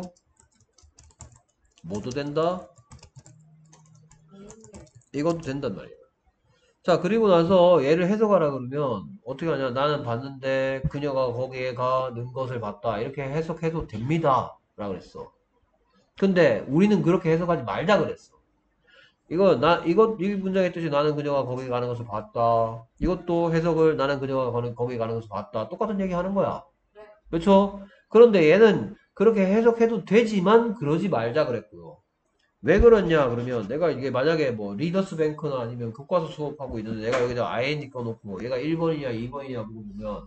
뭐도 된다? 이것도 된단 말이에요. 자, 그리고 나서 얘를 해석하라 그러면 어떻게 하냐? 나는 봤는데 그녀가 거기에 가는 것을 봤다. 이렇게 해석해도 됩니다. 라고 그랬어. 근데 우리는 그렇게 해석하지 말자 그랬어. 이거 나 이것 이 문장의 뜻이 나는 그녀가 거기 가는 것을 봤다. 이것도 해석을 나는 그녀가 가는 거기 가는 것을 봤다. 똑같은 얘기 하는 거야. 네. 그렇죠? 그런데 얘는 그렇게 해석해도 되지만 그러지 말자 그랬고요. 왜 그러냐 그러면 내가 이게 만약에 뭐 리더스 뱅크나 아니면 교과서 수업하고 있는데 내가 여기다 아이엔지 꺼놓고 얘가 일 번이냐 이 번이냐 물어보면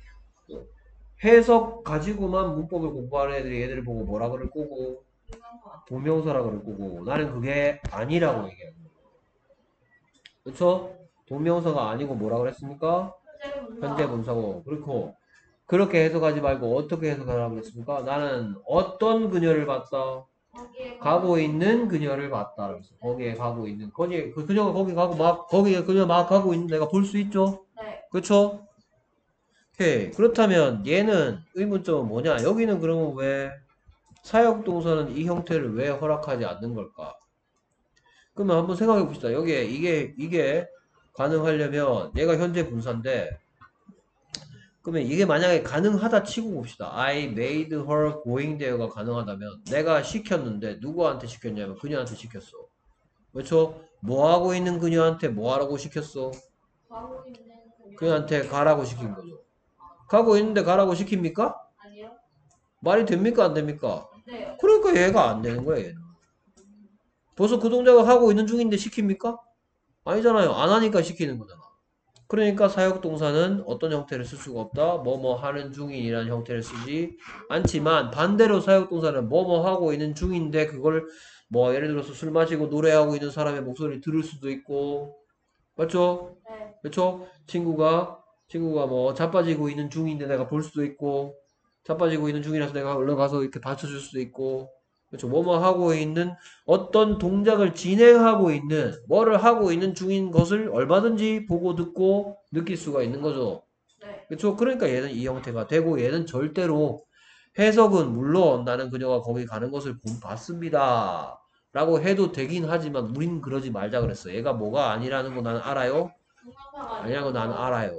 해석 가지고만 문법을 공부하는 애들이 얘들을 보고 뭐라 그럴 거고 유명한. 동명사라 그럴 거고 나는 그게 아니라고 얘기하는 거예요. 그쵸? 동명사가 아니고 뭐라 그랬습니까? 현재 분사. 현재 분사고 그렇고 그렇게 해석하지 말고 어떻게 해석하라고 그랬습니까? 나는 어떤 그녀를 봤다. 거기에 가고 있는 그녀를 봤다. 그랬어. 거기에 가고 있는 거기 그 그녀가 거기 가고 막 거기에 그녀 막 가고 있는 내가 볼 수 있죠. 네. 그쵸? 오케이. 그렇다면 얘는 의문점은 뭐냐? 여기는 그러면 왜 사역동사는 이 형태를 왜 허락하지 않는 걸까? 그러면 한번 생각해 봅시다. 여기에 이게 이게 가능하려면 얘가 현재 분사인데 그러면 이게 만약에 가능하다 치고 봅시다. I made her going there가 가능하다면 내가 시켰는데 누구한테 시켰냐면 그녀한테 시켰어. 그렇죠? 뭐 하고 있는 그녀한테 뭐 하라고 시켰어? 가고 있는 그녀. 그녀한테 가라고 시킨 거죠. 가고 있는데 가라고 시킵니까? 아니요. 말이 됩니까? 안 됩니까? 안 돼요. 그러니까 얘가 안 되는 거예요. 얘는. 벌써 그 동작을 하고 있는 중인데 시킵니까? 아니잖아요. 안 하니까 시키는 거잖아. 그러니까 사역동사는 어떤 형태를 쓸 수가 없다. 뭐뭐 하는 중인이라는 형태를 쓰지 않지만 반대로 사역동사는 뭐뭐 하고 있는 중인데 그걸 뭐 예를 들어서 술 마시고 노래하고 있는 사람의 목소리를 들을 수도 있고 맞죠? 네. 그렇죠? 친구가 친구가 뭐 자빠지고 있는 중인데 내가 볼 수도 있고 자빠지고 있는 중이라서 내가 얼른 가서 이렇게 받쳐줄 수도 있고 그렇죠? 뭐뭐 하고 있는 어떤 동작을 진행하고 있는 뭐를 하고 있는 중인 것을 얼마든지 보고 듣고 느낄 수가 있는 거죠. 네. 그렇죠? 그러니까 얘는 이 형태가 되고 얘는 절대로 해석은 물론 나는 그녀가 거기 가는 것을 본- 봤습니다. 라고 해도 되긴 하지만 우린 그러지 말자 그랬어. 얘가 뭐가 아니라는 거 나는 알아요? 동명사가 아니라는 거 나는 아니라서. 알아요.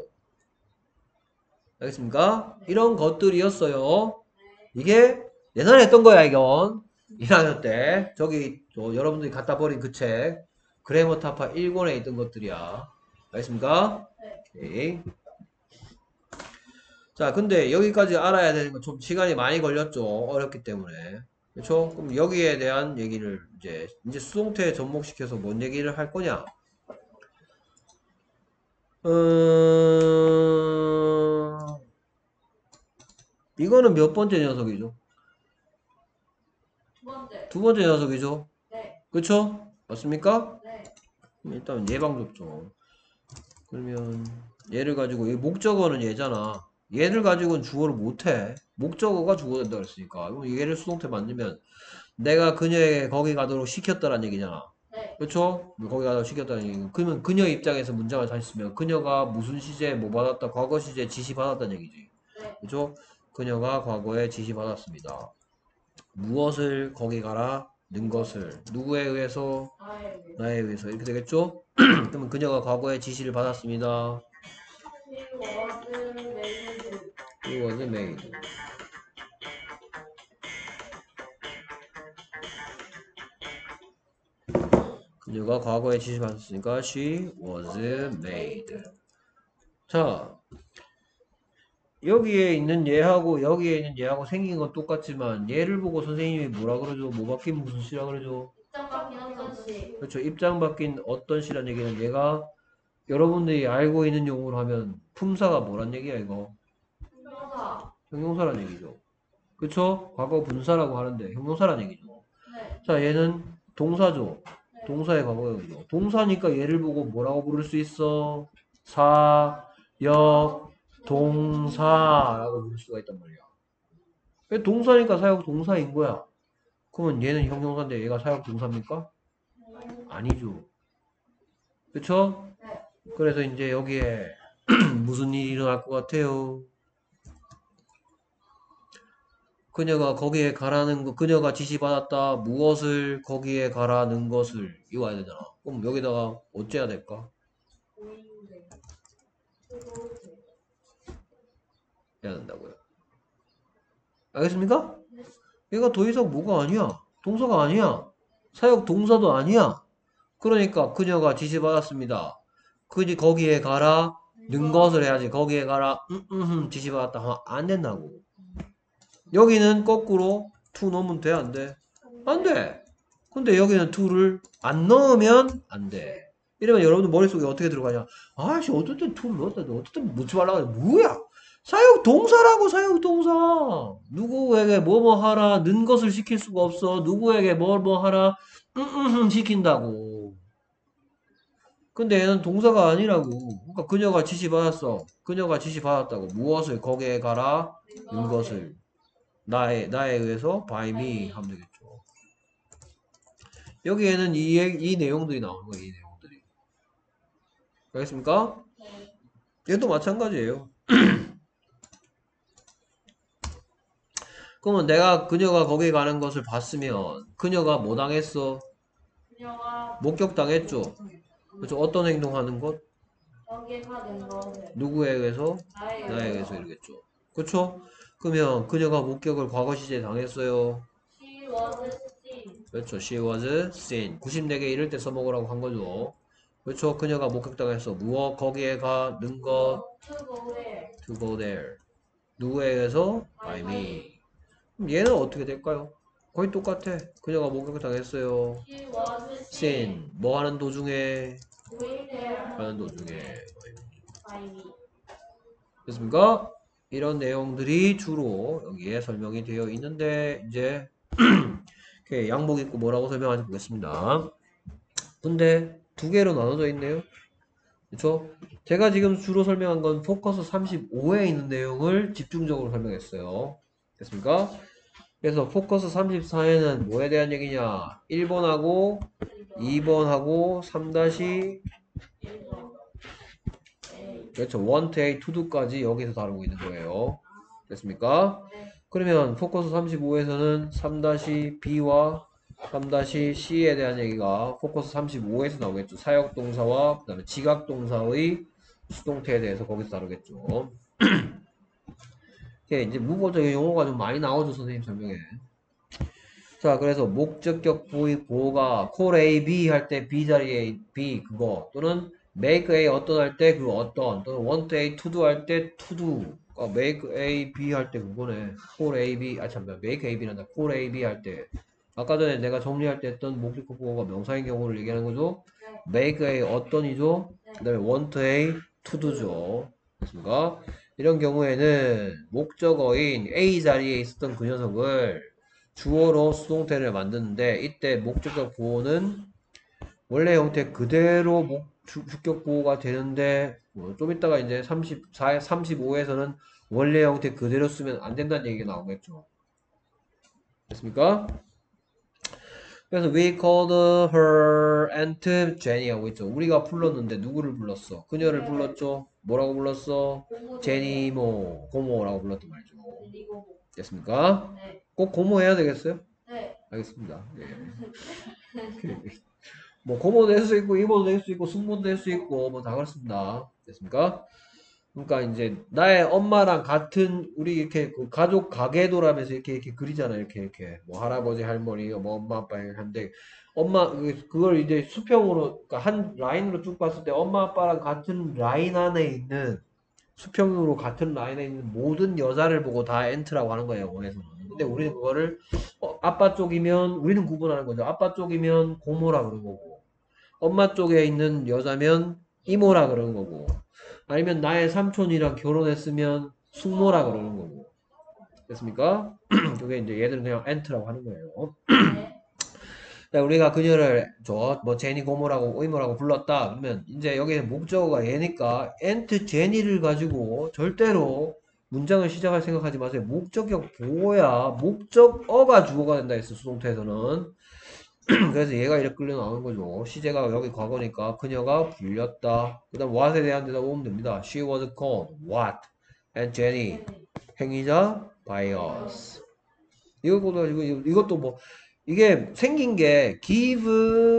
알겠습니까? 이런 것들이었어요. 이게 옛날에 했던 거야 이건. 일 학년 때 저기 저 여러분들이 갖다 버린 그 책 그래머 타파 일 권에 있던 것들이야. 알겠습니까? 오케이. 자 근데 여기까지 알아야 되는 건 좀 시간이 많이 걸렸죠. 어렵기 때문에. 그렇죠? 그럼 여기에 대한 얘기를 이제 이제 수동태에 접목시켜서 뭔 얘기를 할 거냐? 음... 이거는 몇 번째 녀석이죠? 두 번째. 두 번째 녀석이죠? 네. 그쵸? 맞습니까? 네. 그럼 일단 예방접종. 그러면 얘를 가지고 얘 목적어는 얘잖아. 얘를 가지고는 주어를 못해. 목적어가 주어 된다 그랬으니까. 그럼 얘를 수동태 만들면 내가 그녀에게 거기 가도록 시켰다는 얘기잖아. 네. 그쵸? 거기 가도록 시켰다는 얘기. 그러면 그녀 입장에서 문장을 다시 쓰면 그녀가 무슨 시제 뭐 받았다 과거 시제 지시 받았다는 얘기지. 네. 그죠? 그녀가 과거에 지시 받았습니다. 무엇을 거기 가라? 는 것을 누구에 의해서? 나에 의해. 나에 의해서 이렇게 되겠죠? 그러면 그녀가 과거에 지시를 받았습니다. She was made. He was made. 그녀가 과거에 지시 받았으니까 she was made. 자 여기에 있는 얘하고 여기에 있는 얘하고 생긴 건 똑같지만 얘를 보고 선생님이 뭐라 그러죠? 뭐 바뀐 무슨 시라 그러죠? 입장 바뀐 어떤 시. 그렇죠. 입장 바뀐 어떤 시란 얘기는 얘가 여러분들이 알고 있는 용어로 하면 품사가 뭐란 얘기야 이거? 형용사. 형용사란 얘기죠. 그쵸? 과거 분사라고 하는데 형용사란 얘기죠. 네. 자 얘는 동사죠. 네. 동사의 과거형이죠. 동사니까 얘를 보고 뭐라고 부를 수 있어? 사, 역, 동사라고 부를 수가 있단 말이야. 왜 동사니까 사역 동사인 거야. 그러면 얘는 형용사인데 얘가 사역 동사입니까? 아니죠. 그쵸? 네. 그래서 이제 여기에 무슨 일이 일어날 것 같아요? 그녀가 거기에 가라는 거, 그녀가 지시받았다. 무엇을 거기에 가라는 것을. 이거 와야 되잖아. 그럼 여기다가 어째야 될까? 보이는데. 해야 된다고요. 알겠습니까? 얘가 더 이상 뭐가 아니야. 동사가 아니야. 사역 동사도 아니야. 그러니까 그녀가 지시받았습니다. 그지 거기에 가라. 는 것을 해야지. 거기에 가라. 음, 음, 음, 지시받았다 하면 안 된다고. 여기는 거꾸로 to 넣으면 돼, 안 돼? 안 돼. 근데 여기는 to를 안 넣으면 안 돼. 이러면 여러분들 머릿속에 어떻게 들어가냐? 아씨, 어떨 땐 to를 넣었다, 어떨 땐 넣지 말라고 해. 뭐야? 사역 동사라고, 사역 동사. 누구에게 뭐뭐 하라, 는 것을 시킬 수가 없어. 누구에게 뭐 뭐 하라, 음, 음, 음 시킨다고. 근데 얘는 동사가 아니라고. 그러니까 그녀가 지시받았어. 그녀가 지시받았다고. 무엇을 거기에 가라, 는 것을. 나에, 나에 의해서 by me 하면 되겠죠. 여기에는 이, 이 내용들이 나오는 거예요. 이 내용들이. 알겠습니까? 얘도 마찬가지예요. 그러면 내가 그녀가 거기 가는 것을 봤으면 그녀가 뭐 당했어? 그녀가 목격당했죠. 그렇죠. 어떤 행동하는 것? 거기에 가는 것을 누구에 의해서? 나에 나에 의해서 이러겠죠. 그렇죠? 그러면 그녀가 목격을 과거 시제에 당했어요. She was seen. 그렇죠. She was seen. 구십사 개 이럴 때 써먹으라고 한 거죠. 그렇죠. 그녀가 목격당했어. 무엇 거기에 가는 것 To go there. to go there. 누구에 의해서? by me. 그럼 얘는 어떻게 될까요? 거의 똑같아. 그녀가 목격당했어요. She was seen. seen. 뭐 하는 도중에? Going there 하는 도중에. by me. 됐습니까? 이런 내용들이 주로 여기에 설명이 되어 있는데 이제 이렇게 양복 입고 뭐라고 설명하는지 보겠습니다. 근데 두 개로 나눠져 있네요. 그렇죠? 제가 지금 주로 설명한 건 포커스 삼십오에 있는 내용을 집중적으로 설명했어요. 됐습니까? 그래서 포커스 삼십사에는 뭐에 대한 얘기냐? 일 번하고 이 번하고 삼 다시 그렇죠. 일 to A, to do까지 여기서 다루고 있는 거예요. 됐습니까? 네. 그러면 포커스 삼십오에서는 삼 다시 B와 삼 다시 C에 대한 얘기가 포커스 삼십오에서 나오겠죠. 사역동사와 그 다음에 지각동사의 수동태에 대해서 거기서 다루겠죠. 이제 무법적인 용어가 좀 많이 나오죠. 선생님 설명에. 자, 그래서 목적격 부의 보호가 call A, B 할 때 B 자리에 B 그거 또는 make A 어떤 할 때 그 어떤 또는 want A to do 할 때 to do 어, make A, B 할 때 그거네. call A, B 아 잠깐만 make A, B란다. call A, B 할 때 아까 전에 내가 정리할 때 했던 목적격 부호가 명사인 경우를 얘기하는 거죠. make A 어떤이죠. 그 다음에 want A to do죠. 됐습니까? 이런 경우에는 목적어인 A 자리에 있었던 그 녀석을 주어로 수동태를 만드는데 이때 목적격 보호는 원래 형태 그대로 목, 주, 주격 보호가 되는데 뭐 좀 이따가 이제 삼십사, 삼십오에서는 원래 형태 그대로 쓰면 안 된다는 얘기가 나오겠죠. 됐습니까? 그래서 we called her aunt Jenny 하고 있죠. 우리가 불렀는데 누구를 불렀어? 그녀를 불렀죠. 뭐라고 불렀어? 제니모, 고모라고 불렀단 말이죠. 그리고 됐습니까? 네. 꼭 고모 해야 되겠어요? 네. 알겠습니다. 예. 뭐 고모도 될 수 있고 이모도 될 수 있고 숙모도 될 수 있고 뭐 다 그렇습니다. 됐습니까? 그러니까 이제 나의 엄마랑 같은 우리 이렇게 그 가족 가계도라면서 이렇게 이렇게 그리잖아요. 이렇게 이렇게 뭐 할아버지 할머니 뭐 엄마 아빠 한데 엄마 그- 그걸 이제 수평으로 그러니까 한 라인으로 쭉 봤을 때 엄마 아빠랑 같은 라인 안에 있는 수평으로 같은 라인에 있는 모든 여자를 보고 다 엔트라고 하는 거예요. 원에서는. 근데 우리는 그거를 어, 아빠 쪽이면 우리는 구분하는 거죠. 아빠 쪽이면 고모라 그런 거고 엄마 쪽에 있는 여자면 이모라 그러는 거고 아니면 나의 삼촌이랑 결혼했으면 숙모라 그러는 거고 됐습니까? 그게 이제 얘들은 그냥 엔트라고 하는 거예요. 네. 자, 우리가 그녀를 저 뭐 제니 고모라고 이모라고 불렀다 그러면 이제 여기에 목적어가 얘니까 엔트 제니를 가지고 절대로 문장을 시작할 생각하지 마세요. 목적격 보호야. 목적어가 주어가 된다 했어 수동태에서는. 그래서 얘가 이렇게 끌려 나오는 거죠. 시제가 여기 과거니까 그녀가 불렸다. 그 다음 what에 대한 대답 오면 됩니다. She was called what and Jenny 행위자 by us. 이것도 가지고 이것도 뭐 이게 생긴 게 give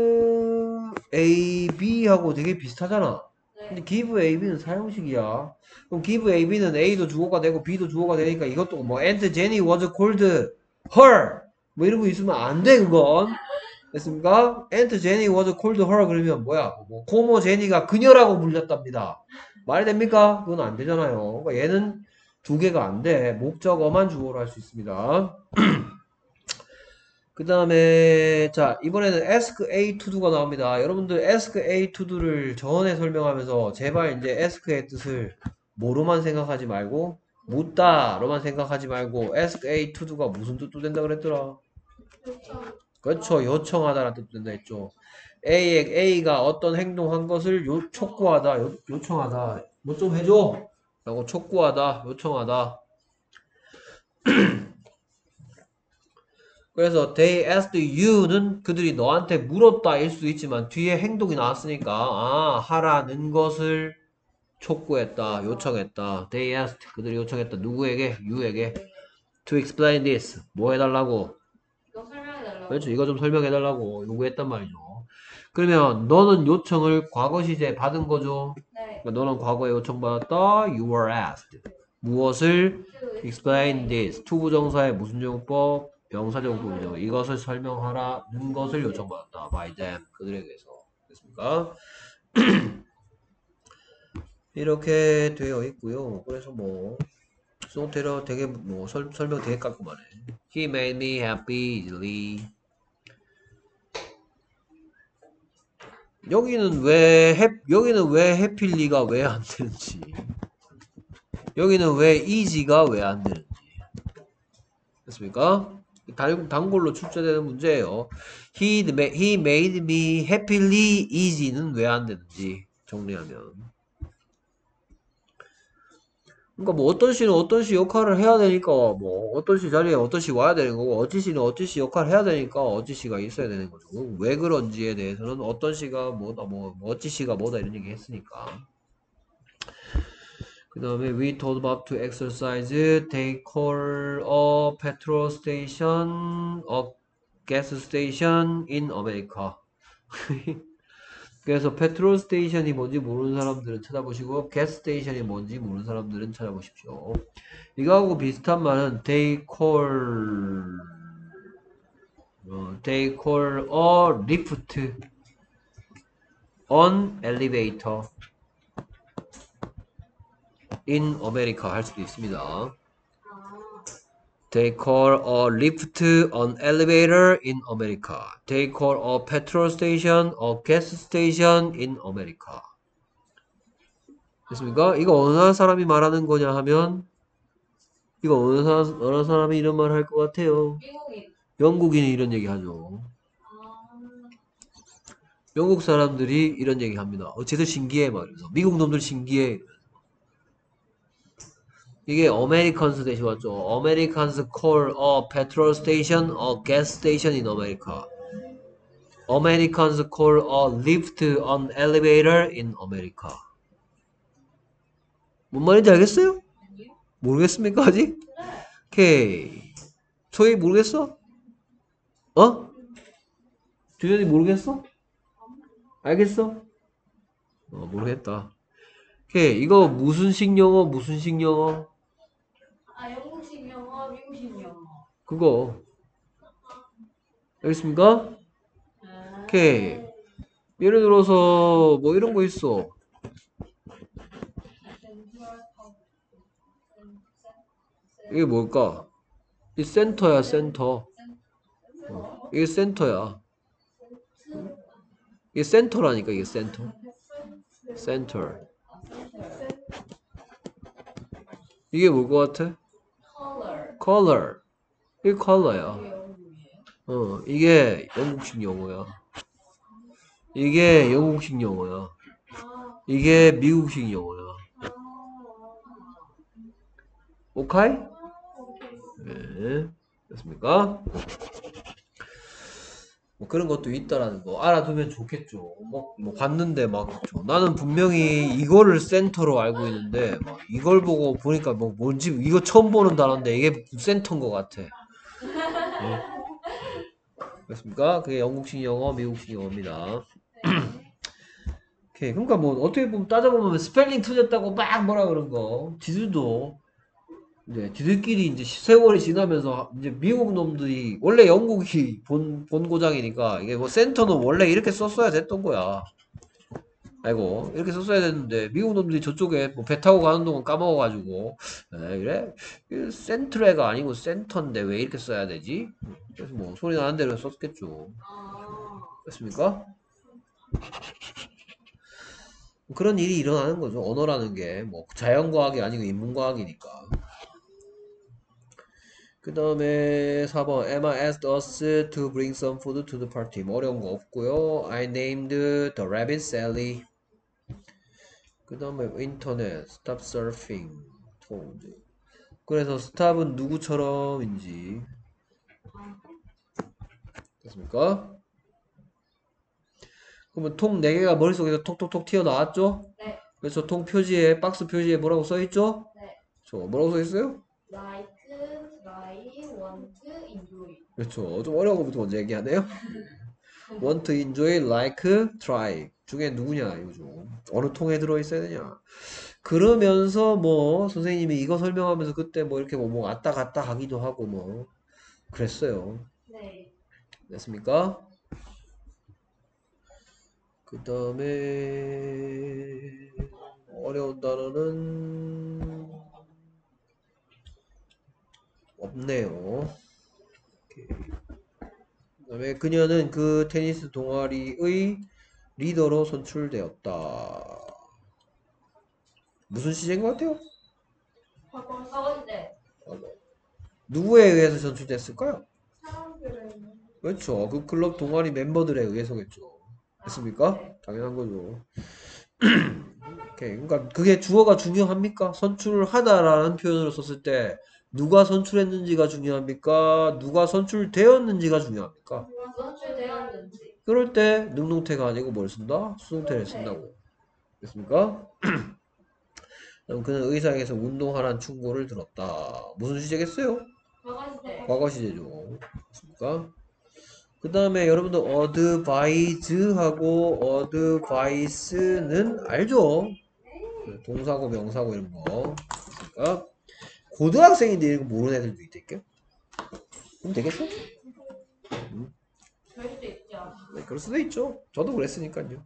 A, B 하고 되게 비슷하잖아. 근데 give A, B는 사형식이야. 그럼 give A, B는 A도 주어가 되고 B도 주어가 되니까 이것도 뭐 and Jenny was called her 뭐 이런 거 있으면 안 돼 그건. 됐습니까? Aunt Jenny was called her 그러면 뭐야? 뭐, 고모 제니가 그녀라고 불렸답니다. 말이 됩니까? 그건 안 되잖아요. 그러니까 얘는 두 개가 안 돼. 목적어만 주어로 할 수 있습니다. 그 다음에 자 이번에는 ask A to do가 나옵니다. 여러분들 ask A to do를 전에 설명하면서 제발 이제 ask의 뜻을 뭐로만 생각하지 말고 묻다로만 생각하지 말고 ask A to do가 무슨 뜻도 된다 그랬더라? 요청. 그렇죠. 요청하다라는 뜻도 된다 했죠. A에, A가 어떤 행동한 것을 요, 촉구하다, 요, 요청하다. 뭐 좀 해줘. 라고 촉구하다, 요청하다. 그래서 they asked you는 그들이 너한테 물었다일 수도 있지만 뒤에 행동이 나왔으니까 아 하라는 것을 촉구했다, 요청했다. They asked 그들이 요청했다. 누구에게? you에게 to explain this 뭐 해달라고? 이거 설명해달라고. 그렇죠. 이거 좀 설명해달라고 요구했단 말이죠. 그러면 너는 요청을 과거 시제에 받은 거죠. 네. 그러니까 너는 과거에 요청받았다. You were asked. 무엇을? Explain this. 투부정사의 무슨 용법? 명사정법이죠. 이것을 설명하라는 것을 요청받았다. By them. 그들에게서. 됐습니까? 이렇게 되어 있고요. 그래서 뭐 송태로 되게 뭐 설, 설명 되게 깔끔하네. He made me happy easily. 여기는 왜 해, 여기는 왜 해필리가 왜 안 되는지. 여기는 왜 easy가 왜 안 되는지. 됐습니까? 단, 단골로 출제되는 문제예요. He, ma- he made me happily easy는 왜 안 되는지 정리하면. 그러니까 뭐 어떤 시는 어떤 시 역할을 해야 되니까 뭐 어떤 시 자리에 어떤 시 와야 되는 거고 어찌 시는 어찌 시 역할을 해야 되니까 어찌 시가 있어야 되는 거죠. 왜 그런지에 대해서는 어떤 시가 뭐다 뭐 어찌 시가 뭐다 이런 얘기 했으니까. 그 다음에 we told Bob to exercise. They call a petrol station a gas station in America. 그래서 페트롤 스테이션이 뭔지 모르는 사람들은 찾아보시고 gas station이 뭔지 모르는 사람들은 찾아보십시오. 이거하고 비슷한 말은 they call 어, they call a lift an elevator in America 할 수도 있습니다. They call a lift an elevator in America. They call a petrol station a gas station in America. 됐습니까? 이거 어느 사람이 말하는 거냐 하면 이거 어느, 사, 어느 사람이 이런 말 할 것 같아요? 미국인. 영국인이 이런 얘기 하죠. 아. 영국 사람들이 이런 얘기 합니다. 어째서 신기해 말이면서 미국 놈들 신기해. 이게 Americans 대신 왔죠. Americans call a petrol station a gas station in America. Americans call a lift an elevator in America. 뭔 말인지 알겠어요? 아니요? 모르겠습니까 아직? 네. 오케이. 소희 모르겠어? 어? 주연이 모르겠어? 알겠어? 어 모르겠다. 오케이. 이거 무슨식 영어 무슨식 영어? 아, 영국식 영어, 미국식 영어. 그거 알겠습니까? 아. 오케이. 예를 들어서 뭐 이런 거 있어. 이게 뭘까? 이 센터야 센터. 어, 이게 센터야. 이게 센터라니까 이게 센터. 센터. 이게 뭘 것 같아? color. color. 이게 컬러야. 이게 영국이에요? 어, 이게 영국식 영어야. 이게 영국식 영어야. 아, 이게 미국식 영어야. 아, 오카이? 오케이. 네. 됐습니까? 뭐 그런 것도 있다라는 거 알아두면 좋겠죠. 뭐, 뭐 봤는데 막 저- 나는 분명히 이거를 센터로 알고 있는데 막 이걸 보고 보니까 뭐 뭔지 이거 처음 보는 단어인데 이게 센터인 것 같아. 네. 그렇습니까? 그게 영국식 영어, 미국식 영어입니다. 오케이. 그러니까 뭐 어떻게 보면 따져보면 스펠링 틀렸다고 막 뭐라 그런 거 지수도 네, 지들끼리 이제 세월이 지나면서 이제 미국 놈들이 원래 영국이 본, 본고장이니까 이게 뭐 센터는 원래 이렇게 썼어야 됐던 거야. 아이고, 이렇게 썼어야 됐는데 미국 놈들이 저쪽에 뭐 배 타고 가는 동안 까먹어가지고 에, 이래? 이 센트레가 아니고 센터인데 왜 이렇게 써야 되지? 그래서 뭐 소리 나는 대로 썼겠죠. 아, 그렇습니까? 그런 일이 일어나는 거죠. 언어라는 게 뭐 자연과학이 아니고 인문과학이니까. 그 다음에 사 번 Emma asked us to bring some food to the party. 뭐 어려운 거 없고요. I named the rabbit Sally. 그 다음에 인터넷 stop surfing told. 그래서 stop은 누구처럼인지 됐습니까? 그러면 통 네 개가 머릿속에서 톡톡톡 튀어나왔죠? 네. 그래서 통 표지에 박스 표지에 뭐라고 써있죠? 네. 저 뭐라고 써있어요? like, try, want, enjoy. 그렇죠. 좀 어려운 것부터 먼저 얘기하네요. want, enjoy, like, try 중에 누구냐 이거죠. 어느 통에 들어있어야 되냐. 그러면서 뭐 선생님이 이거 설명하면서 그때 뭐 이렇게 뭐, 뭐 왔다 갔다 하기도 하고 뭐 그랬어요. 네. 됐습니까? 그 다음에 어려운 단어는 없네요. 그 다음에 그녀는 그 테니스 동아리의 리더로 선출되었다. 무슨 시제인 것 같아요? 학원대. 누구에 의해서 선출됐을까요? 사람들은 그렇죠. 그 클럽 동아리 멤버들에 의해서겠죠. 됐습니까? 네. 당연한 거죠. 오케이. 그러니까 그게 주어가 중요합니까? 선출하다라는 표현으로 썼을 때 누가 선출했는지가 중요합니까? 누가 선출되었는지가 중요합니까? 선출되었는지. 그럴 때 능동태가 아니고 뭘 쓴다? 수동태를 쓴다고. 됐습니까? 그럼 그는 의사에게서 운동하라는 충고를 들었다. 무슨 시제겠어요? 학원대. 과거 시제죠. 됐습니까? 그 다음에 여러분들 advise하고 advice는 알죠? 동사고 명사고 이런 거. 그러니까 고등학생인데 이런 거 모르는 애들도 있겠게? 그럼 되겠어? 될 수도 있지 않아? 네, 그럴 수도 있죠. 저도 그랬으니까요.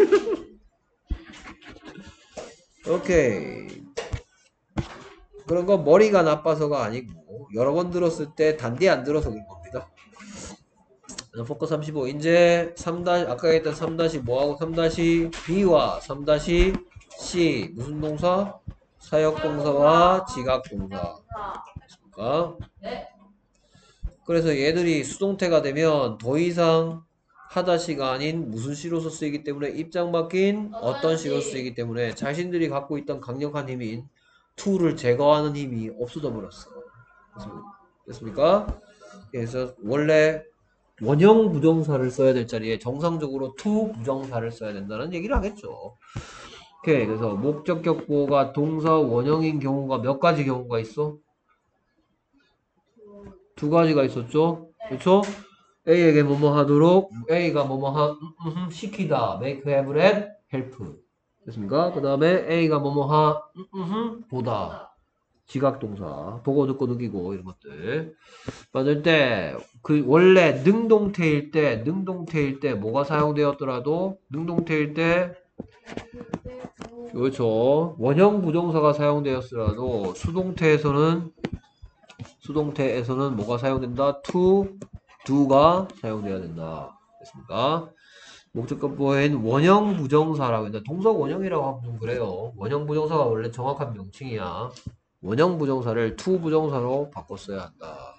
오케이. 그런 거 머리가 나빠서가 아니고 여러 번 들었을 때 단디 안 들어서 그런 겁니다. 포커 삼십오. 이제 삼 아까 했던 삼 뭐하고 삼 B와 삼 C 무슨 동사? 사역동사와 지각동사. 됐습니까? 네. 그래서 얘들이 수동태가 되면 더 이상 하다시가 아닌 무슨 시로서 쓰이기 때문에 입장 바뀐 어떤 시로 쓰이기 때문에 자신들이 갖고 있던 강력한 힘인 to를 제거하는 힘이 없어져 버렸어. 됐습니까? 그래서 원래 원형 부정사를 써야 될 자리에 정상적으로 to 부정사를 써야 된다는 얘기를 하겠죠. 오케이. 그래서 목적격 보호가 동사 원형인 경우가 몇 가지 경우가 있어? 두 가지가 있었죠. 그렇죠? A에게 뭐뭐 하도록 A가 뭐뭐 하 음, 음, 시키다 make, have, let, help. 됐습니까? 그 다음에 A가 뭐뭐 하 음, 음, 보다 지각동사 보고 듣고 느끼고 이런 것들 만들 때 그 원래 능동태일 때 능동태일 때 뭐가 사용되었더라도 능동태일 때 그렇죠. 원형 부정사가 사용되었더라도 수동태에서는 수동태에서는 뭐가 사용된다? to, do가 사용돼야 된다. 됐습니까? 목적격 보호인 원형 부정사라고 한다. 동사 원형이라고 하면 좀 그래요. 원형 부정사가 원래 정확한 명칭이야. 원형 부정사를 to 부정사로 바꿨어야 한다.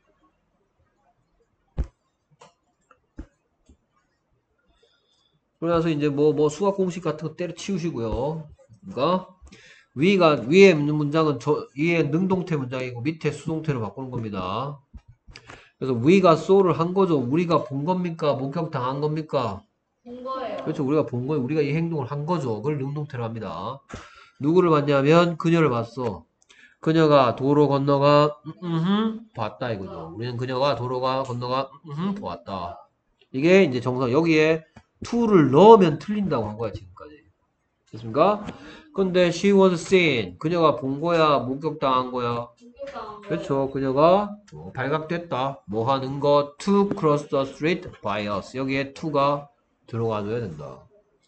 그래서 이제 뭐, 뭐 수학 공식 같은 거 때려치우시고요. 그러니까 위가 위에 있는 문장은 저 위에 능동태 문장이고 밑에 수동태로 바꾸는 겁니다. 그래서 위가 so를 한 거죠. 우리가 본 겁니까? 목격당한 겁니까? 본 거예요. 그렇죠. 우리가 본 거예요. 우리가 이 행동을 한 거죠. 그걸 능동태로 합니다. 누구를 봤냐면 그녀를 봤어. 그녀가 도로 건너가 음, 음, 봤다 이거죠. 우리는 그녀가 도로가 건너가 음, 음, 보았다. 이게 이제 정상 여기에 to를 넣으면 틀린다고 한 거야 지금까지. 됐습니까? 근데 she was seen. 그녀가 본 거야 목격당한 거야. 발각당한 거. 그렇죠. 그녀가 어, 발각됐다. 뭐 하는 거? To cross the street by us. 여기에 to가 들어가줘야 된다.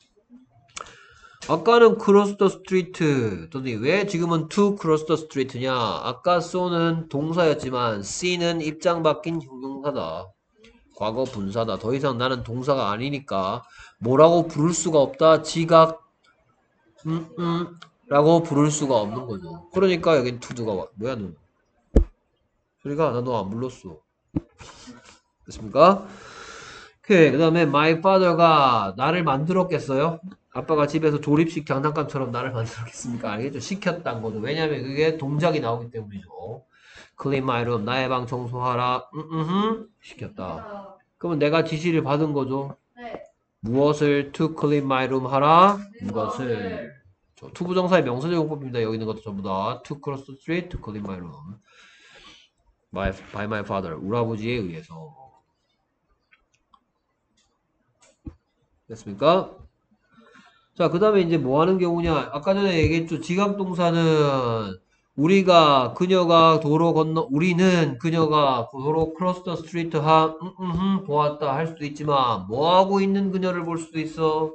아까는 cross the street. 또니 왜 지금은 to cross the street냐? 아까 so는 동사였지만 see는 입장 바뀐 형용사다. 과거 분사다. 더 이상 나는 동사가 아니니까 뭐라고 부를 수가 없다. 지각 음, 음 라고 부를 수가 없는 거죠. 그러니까 여긴 to가 와. 뭐야 너? 소리가 나 너 안 불렀어. 됐습니까? 오케이. 그 다음에 my father가 나를 만들었겠어요? 아빠가 집에서 조립식 장난감처럼 나를 만들었겠습니까? 알겠죠? 시켰단 거죠. 왜냐면 그게 동작이 나오기 때문이죠. clean my room. 나의 방 청소하라. 음, 음, 시켰다. 아, 그러면 내가 지시를 받은 거죠. 네. 무엇을 to clean my room 하라? 네, 이것을. 투부정사의 명사적 용법입니다. 여기 있는 것도 전부 다 to cross the street, to clean my room. by, by my father. 우리 아버지에 의해서. 됐습니까? 자, 그 다음에 이제 뭐 하는 경우냐. 아까 전에 얘기했죠. 지각동사는 우리가 그녀가 도로 건너 우리는 그녀가 도로 크로스 더 스트리트 하 음, 음, 음, 보았다 할 수도 있지만 뭐 하고 있는 그녀를 볼 수도 있어.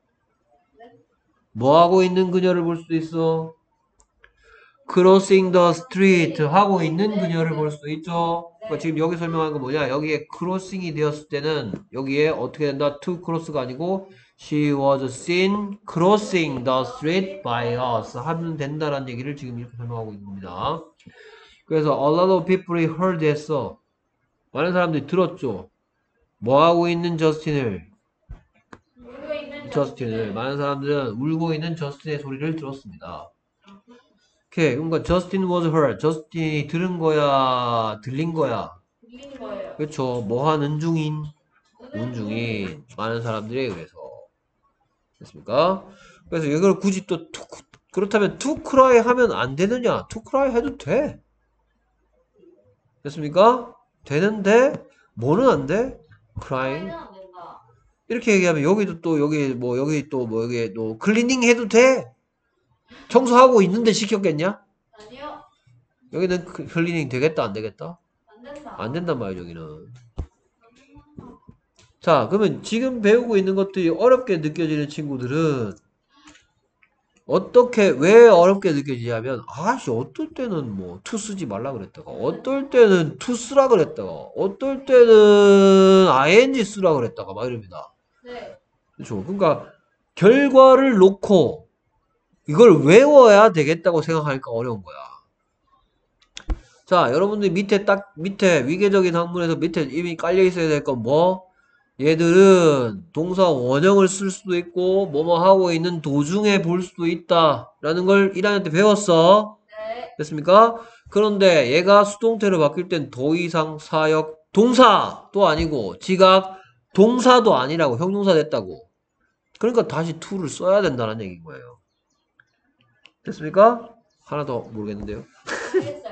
뭐 하고 있는 그녀를 볼 수도 있어. crossing the street 하고 있는 그녀를 볼 수도 있죠. 그러니까 지금 여기 설명한 건 뭐냐. 여기에 crossing이 되었을 때는 여기에 어떻게 된다. to cross가 아니고 she was seen crossing the street by us 하면 된다라는 얘기를 지금 이렇게 설명하고 있는 겁니다. 그래서 a lot of people heard 했어. 많은 사람들이 들었죠. 뭐 하고 있는 저스틴을 울고 있는 저스틴을 많은 사람들은 울고 있는 저스틴의 소리를 들었습니다. 오케이. 그러니까 저스틴 was heard. 저스틴이 들은 거야, 들린 거야. 들린 거예요. 그렇죠. 뭐 하는 중인, 운 중인 많은 사람들에 의해서. 됐습니까? 그래서 이걸 굳이 또 투, 그렇다면 to cry 하면 안 되느냐? to cry 해도 돼. 됐습니까? 되는데 뭐는 안 돼? crying. 안 된다. 이렇게 얘기하면 여기도 또 여기 뭐 여기 또 뭐 여기 또 클리닝 해도 돼. 청소하고 있는데 시켰겠냐? 아니요. 여기는 그- 클리닝 되겠다 안 되겠다? 안 된다. 안 된단 말이야 여기는. 자, 그러면 지금 배우고 있는 것들이 어렵게 느껴지는 친구들은 어떻게 왜 어렵게 느껴지냐면 아씨 어떨 때는 뭐 to 쓰지 말라 그랬다가 어떨 때는 to 쓰라 그랬다가 어떨 때는 ing 쓰라 그랬다가 막 이럽니다. 네. 그렇죠. 그러니까 결과를 놓고 이걸 외워야 되겠다고 생각하니까 어려운 거야. 자, 여러분들 밑에 딱 밑에 위계적인 학문에서 밑에 이미 깔려 있어야 될 건 뭐? 얘들은 동사 원형을 쓸 수도 있고 뭐뭐 하고 있는 도중에 볼 수도 있다 라는 걸 일 학년 때 배웠어. 네. 됐습니까? 그런데 얘가 수동태로 바뀔 땐 더 이상 사역 동사도 아니고 지각 동사도 아니라고 형용사 됐다고. 그러니까 다시 to를 써야 된다는 얘기인 거예요. 됐습니까? 하나 더 모르겠는데요. 알겠어요.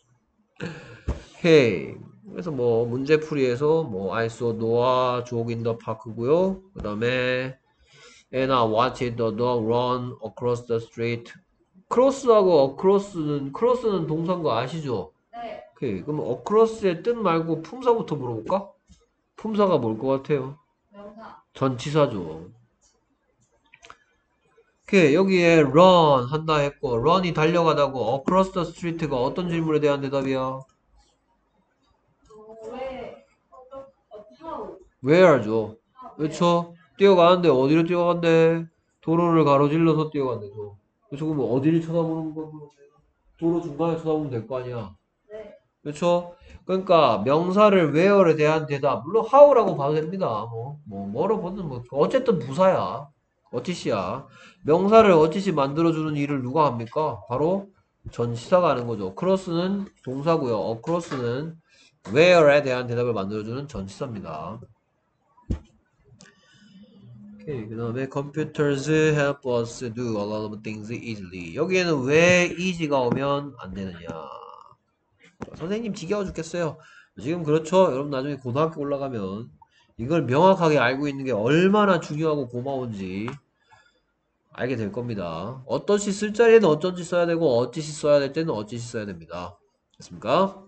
오케이. 그래서 뭐 문제풀이에서 뭐 I saw Noah jog in the park고요. 그 다음에 Anna watched the dog run across the street. cross하고 across는 cross는 동사인 거 아시죠? 네. 오케이. 그럼 across의 뜻 말고 품사부터 물어볼까? 품사가 뭘 것 같아요? 명사. 전치사죠. 오케이. 여기에 run 한다 했고 run이 달려가다고 across the street가 어떤 질문에 대한 대답이야? 왜? 어, 어, how? where죠. how? 그렇죠? 뛰어가는데 어디로 뛰어간대? 도로를 가로질러서 뛰어간대죠. 그렇죠? 그럼 어디를 쳐다보는 거고? 도로 중간에 쳐다보면 될 거 아니야. 네. 그렇죠? 그러니까 명사를 where에 대한 대답 물론 how라고 봐도 됩니다. 뭐, 뭐 뭐로 보든 뭐 어쨌든 부사야. 어티시야. 명사를 어티시 만들어주는 일을 누가 합니까? 바로 전치사가 하는 거죠. 크로스는 동사고요. 어크로스는 where에 대한 대답을 만들어주는 전치사입니다. 오케이. 그 다음에 computers help us do a lot of things easily. 여기에는 왜 easy가 오면 안 되느냐. 선생님 지겨워 죽겠어요. 지금 그렇죠. 여러분 나중에 고등학교 올라가면 이걸 명확하게 알고 있는 게 얼마나 중요하고 고마운지 알게 될 겁니다. 어떤 시 쓸 자리에는 어쩐지 써야 되고 어찌시 써야 될 때는 어찌시 써야 됩니다. 됐습니까?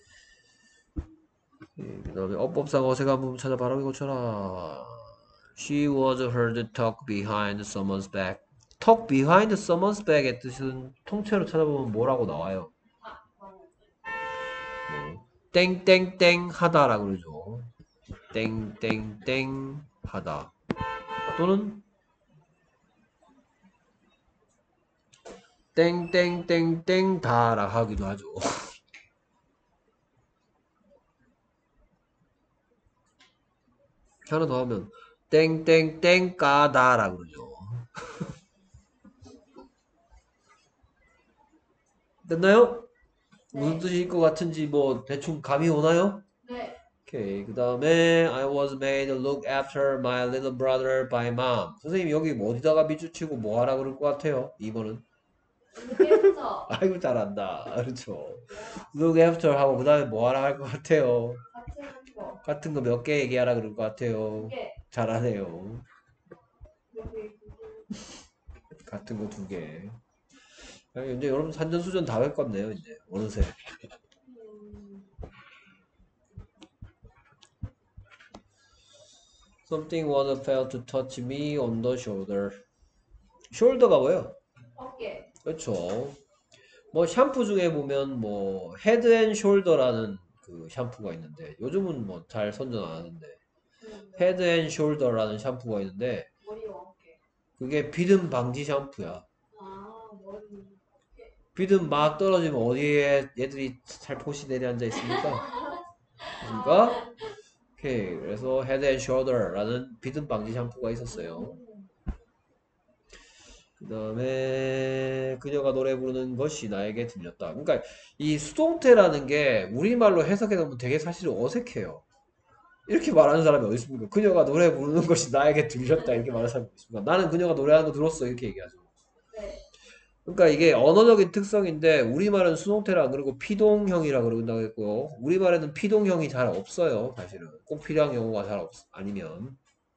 그 다음에 어법상 어색한 부분 찾아 바로 고쳐라. She was heard to talk behind someone's back. talk behind someone's back의 뜻은 통째로 찾아보면 뭐라고 나와요? 뭐, 땡땡땡 하다라고 그러죠. 땡땡땡 하다. 또는 땡땡땡땡 다라 하기도 하죠. 하나 더 하면 땡땡땡 까다라 그러죠. 됐나요? 무슨 뜻일 것 같은지 뭐 대충 감이 오나요? 네. 오케이. 그 다음에 I was made to look after my little brother by mom. 선생님 여기 뭐 어디다가 밑줄치고 뭐 하라 그럴 것 같아요? 이 번은 깨부터 아이고 잘한다. 그렇죠. look after 하고 그 다음에 뭐 하라 할 것 같아요? 같은 거. 같은 거 몇 개 얘기하라 그럴 것 같아요. 두 개. 잘하네요. 여기 같은 거 두 개. 아, 이제 여러분 산전수전 다 했겠네요. 이제 어느새. 음, Something was felt to touch me on the shoulder. shoulder가 뭐예요? 어깨. 그렇죠. 뭐 샴푸 중에 보면 뭐 헤드 앤 숄더라는 그 샴푸가 있는데 요즘은 뭐 잘 선전 안 하는데 음, 헤드 앤 숄더라는 샴푸가 있는데 머리와 어깨. 그게 비듬 방지 샴푸야. 아, 머리. 비듬 막 떨어지면 어디에 얘들이 살포시 내려앉아 있습니까? 그러니까 오케이. 그래서 헤드 앤 숄더라는 비듬 방지 샴푸가 있었어요. 그 다음에 그녀가 노래 부르는 것이 나에게 들렸다. 그러니까 이 수동태라는 게 우리말로 해석해 놓으면 되게 사실 어색해요. 이렇게 말하는 사람이 어디 있습니까? 그녀가 노래 부르는 것이 나에게 들렸다 이렇게 말하는 사람이 어디 있습니까? 나는 그녀가 노래하는 거 들었어 이렇게 얘기하죠. 네. 그러니까 이게 언어적인 특성인데 우리말은 수동태라 안 그러고 피동형이라 그런다고 했고요. 우리말에는 피동형이 잘 없어요. 사실은 꼭 필요한 경우가 잘 없, 아니면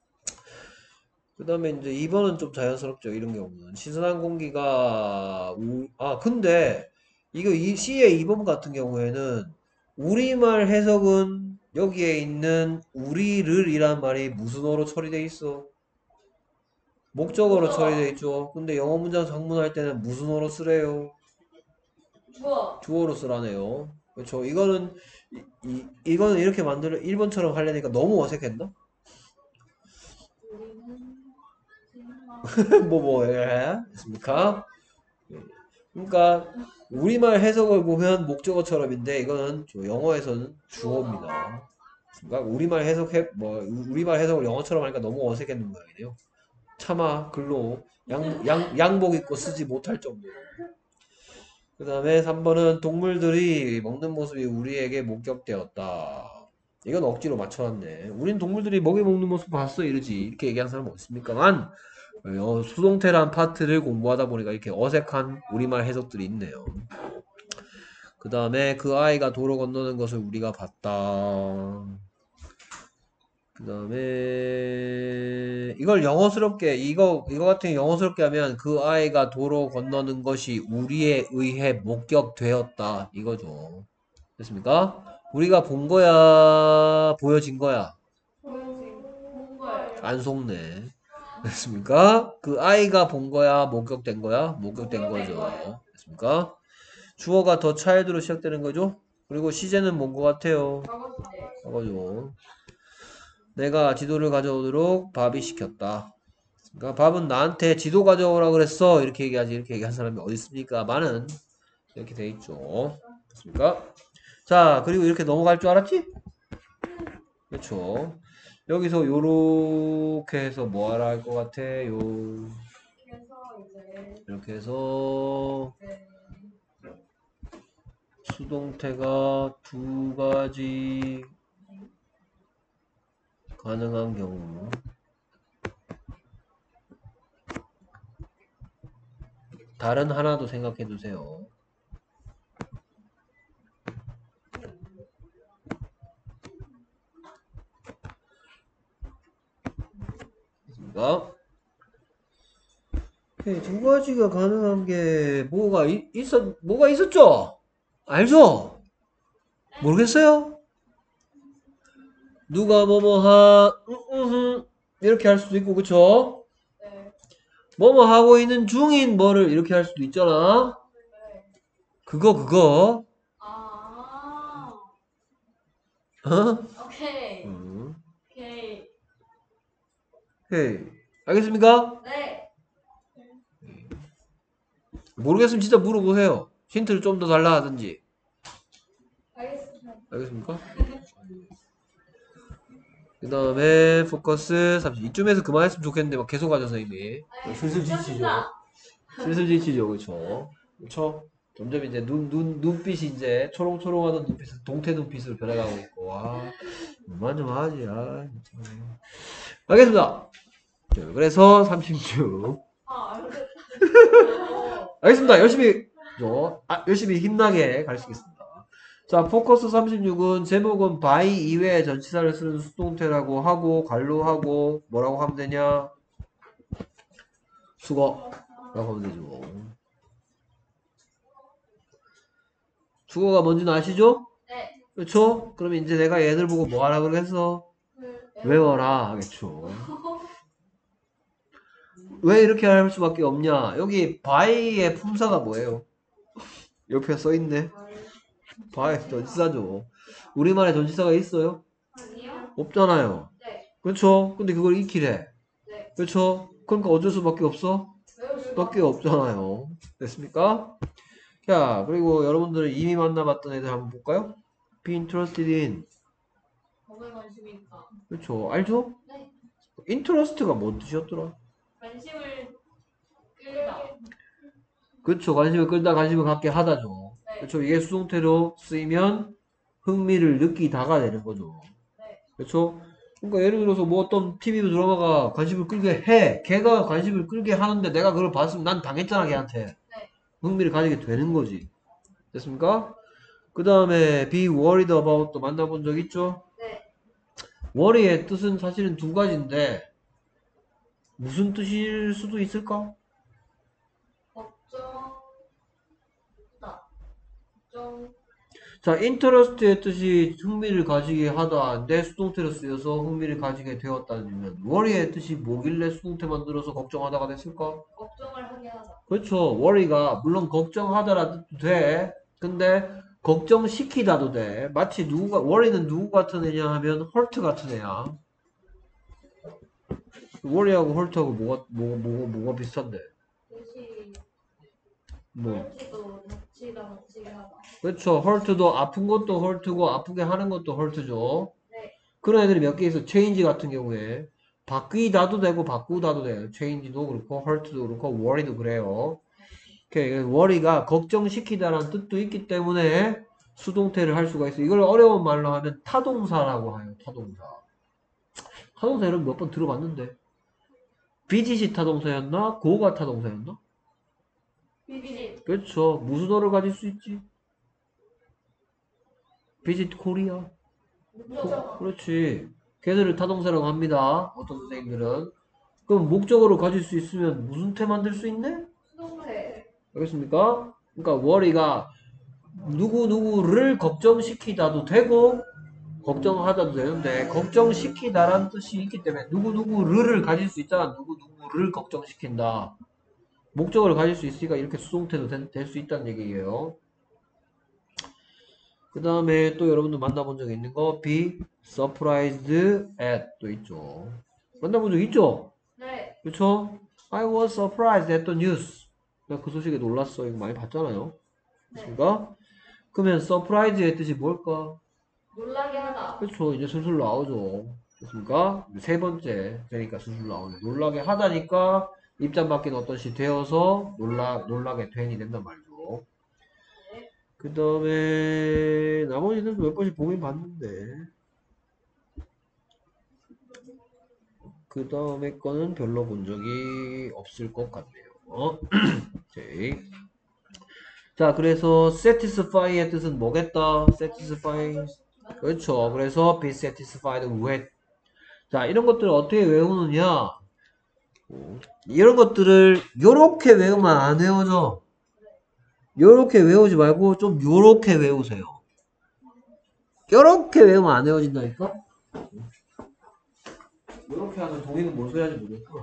그 다음에 이제 이 번은 좀 자연스럽죠. 이런 경우는. 신선한 공기가, 우, 아, 근데, 이거 이 C의 이 번 같은 경우에는, 우리말 해석은 여기에 있는 우리를 이란 말이 무슨 어로 처리돼 있어? 목적어로 주어. 처리돼 있죠. 근데 영어 문장 작문할 때는 무슨 어로 쓰래요? 주어. 주어로 쓰라네요. 그렇죠. 이거는, 이, 이, 이거는 이렇게 만들어, 일 번처럼 하려니까 너무 어색했나? 우리는 뭐, 뭐, 예? 됐습니까? 그러니까 우리말 해석을 보면 목적어처럼인데 이거는 저 영어에서는 주어입니다. 그러니까 우리말 해석해 뭐 우리말 해석을 영어처럼 하니까 너무 어색했는 모양이네요. 차마 글로 양, 양, 양복 입고 쓰지 못할 정도로. 그 다음에 삼 번은 동물들이 먹는 모습이 우리에게 목격되었다. 이건 억지로 맞춰놨네. 우린 동물들이 먹이 먹는 모습 봤어 이러지. 이렇게 얘기하는 사람은 없습니까만 어, 수동태란 파트를 공부하다 보니까 이렇게 어색한 우리말 해석들이 있네요. 그 다음에 그 아이가 도로 건너는 것을 우리가 봤다. 그 다음에 이걸 영어스럽게 이거 이거 같은 게 영어스럽게 하면 그 아이가 도로 건너는 것이 우리에 의해 목격되었다 이거죠. 됐습니까? 우리가 본 거야 보여진 거야 보여진 본 거예요. 안 속네. 됐습니까? 그 아이가 본 거야 목격된 거야 목격된 거죠. 됐습니까? 주어가 더 child로 시작되는 거죠. 그리고 시제는 뭔 것 같아요? 과거시제. 저거죠. 내가 지도를 가져오도록 밥이 시켰다. 그러니까 밥은 나한테 지도 가져오라 그랬어. 이렇게 얘기하지. 이렇게 얘기한 사람이 어디 있습니까? 많은 이렇게 돼 있죠. 됐습니까? 자, 그리고 이렇게 넘어갈 줄 알았지? 그렇죠. 여기서 요렇게 해서 뭐 하라 할 것 같아? 요 그래서 이제 이렇게 해서 네. 수동태가 두 가지 가능한 경우 다른 하나도 생각해 두세요. 됐습니까? 오케이, 두 가지가 가능한 게 뭐가 이- 있었 뭐가 있었죠? 알죠? 모르겠어요? 누가 뭐뭐하 음, 음, 음, 이렇게 할 수도 있고 그쵸? 네. 뭐뭐 하고 있는 중인 뭐를 이렇게 할 수도 있잖아. 네. 그거 그거 아. 어? 오케이. 음. 오케이. 헤이. 알겠습니까? 네. 모르겠으면 진짜 물어보세요. 힌트를 좀 더 달라 하든지. 알겠습니다. 알겠습니까? 그 다음에 포커스 삼십. 이쯤에서 그만했으면 좋겠는데 막 계속 하죠 선생님이. 슬슬 지치죠. 괜찮습니다. 슬슬 지치죠. 그쵸? 그쵸? 점점 이제 눈, 눈, 눈빛이 이제 초롱초롱하던 눈빛에서 동태 눈빛으로 변해가고 있고 아 그만 좀 하지 아 참. 알겠습니다. 자, 그래서 삼십육. 아, 알겠다. 알겠습니다. 열심히 저, 아, 열심히 힘나게 가르치겠습니다. 자, 포커스 삼십육은 제목은 by 이외의 전치사를 쓰는 수동태라고 하고 관로하고 뭐라고 하면 되냐? 수거라고 하면 되죠. 수거가 뭔지는 아시죠? 네. 그렇죠? 그러면 이제 내가 얘들 보고 뭐 하라 그랬어? 외워라 하겠죠. 왜 이렇게 할 수밖에 없냐? 여기 by의 품사가 뭐예요? 옆에 써있네. by 전치사죠. 우리말에 전치사가 있어요? 아니요? 없잖아요. 네. 그렇죠? 근데 그걸 익히래. 네. 그렇죠? 그러니까 어쩔 수밖에 없어? 외울 수가 밖에 없잖아요. 됐습니까? 자, 그리고 여러분들 이미 만나봤던 애들 한번 볼까요? Be interested in. 뭐에 관심이 있다. 그렇죠. 알죠? 네. interest가 뭔 뜻이었더라? 관심을 끌다. 그렇죠. 관심을 끌다 관심을 갖게 하다죠. 네. 그렇죠. 이게 수동태로 쓰이면 흥미를 느끼다가 되는 거죠. 네. 그렇죠? 그러니까 예를 들어서 뭐 어떤 티비 드라마가 관심을 끌게 해. 걔가 관심을 끌게 하는데 내가 그걸 봤으면 난 당했잖아 걔한테. 네. 흥미를 가지게 되는 거지. 됐습니까? 그 다음에 be worried about도 만나본 적 있죠? 네. worry의 뜻은 사실은 두 가지인데 무슨 뜻일 수도 있을까? 걱정다. 걱정. 자, interest의 뜻이 흥미를 가지게 하다인데 수동태로 쓰여서 흥미를 가지게 되었다는 worry의 뜻이 뭐길래 수동태 만들어서 걱정하다가 됐을까? 걱정을 하게 하다. 그렇죠. worry가 물론 걱정하다라도 돼. 근데 걱정시키다도 돼. 마치 누구가 worry는 누구 같은 애냐 하면 hurt 같은 애야. worry하고 hurt하고 뭐가 뭐가 뭐가, 뭐가 비슷한데? 뜻이 뭐 헐티도 다치다 다치게 하다. 그렇죠. hurt도 아픈 것도 hurt고 아프게 하는 것도 hurt죠. 네. 그런 애들이 몇 개 있어. change 같은 경우에 바뀌다도 되고 바꾸다도 돼요. change도 그렇고 hurt도 그렇고 worry도 그래요. 오케이. worry가 걱정시키다라는 뜻도 있기 때문에 수동태를 할 수가 있어. 이걸 어려운 말로 하면 타동사라고 해요. 타동사. 타동사 여러분 몇 번 들어봤는데 비짓이 타동사였나? 고가 타동사였나? 비비. 그렇죠. 무슨 어를 가질 수 있지? 비짓 코리아. 목적. 그렇지. 걔들을 타동사라고 합니다. 어떤 선생님들은. 그럼 목적어로 가질 수 있으면 무슨 태 만들 수 있네? 수동태. 알겠습니까? 그러니까 worry가 누구누구를 걱정시키다도 되고 걱정하다도 되는데 걱정시키다라는 뜻이 있기 때문에 누구누구를 가질 수 있잖아. 누구누구를 걱정시킨다. 목적어를 가질 수 있으니까 이렇게 수동태도 될 수 있다는 얘기예요. 그 다음에 또 여러분들 만나본 적 있는 거 be surprised at 또 있죠. 만나본 적 있죠? 네. 그쵸? I was surprised at the news. 내가 그 소식에 놀랐어. 이거 많이 봤잖아요. 네. 그니까 그러면 surprise의 뜻이 뭘까? 놀라게 하다. 그쵸. 이제 술술 나오죠. 됐습니까? 세 번째 되니까 술술 나오네. 놀라게 하다니까 입장 바뀐 어떤 시 되어서 놀라, 놀라게 된이 된단 말이죠. 그 다음에 나머지는 몇 번씩 보긴 봤는데 그 다음에 거는 별로 본 적이 없을 것 같네요. 오케이. 자, 그래서 satisfy의 뜻은 뭐겠다? satisfy. 그렇죠. 그래서 be satisfied with. 자, 이런 것들을 어떻게 외우느냐? 이런 것들을 요렇게 외우면 안 외워져. 요렇게 외우지 말고 좀 요렇게 외우세요. 요렇게 외우면 안 외워진다니까? 요렇게 하면 동의는 뭔 소리 하는지 모르겠고.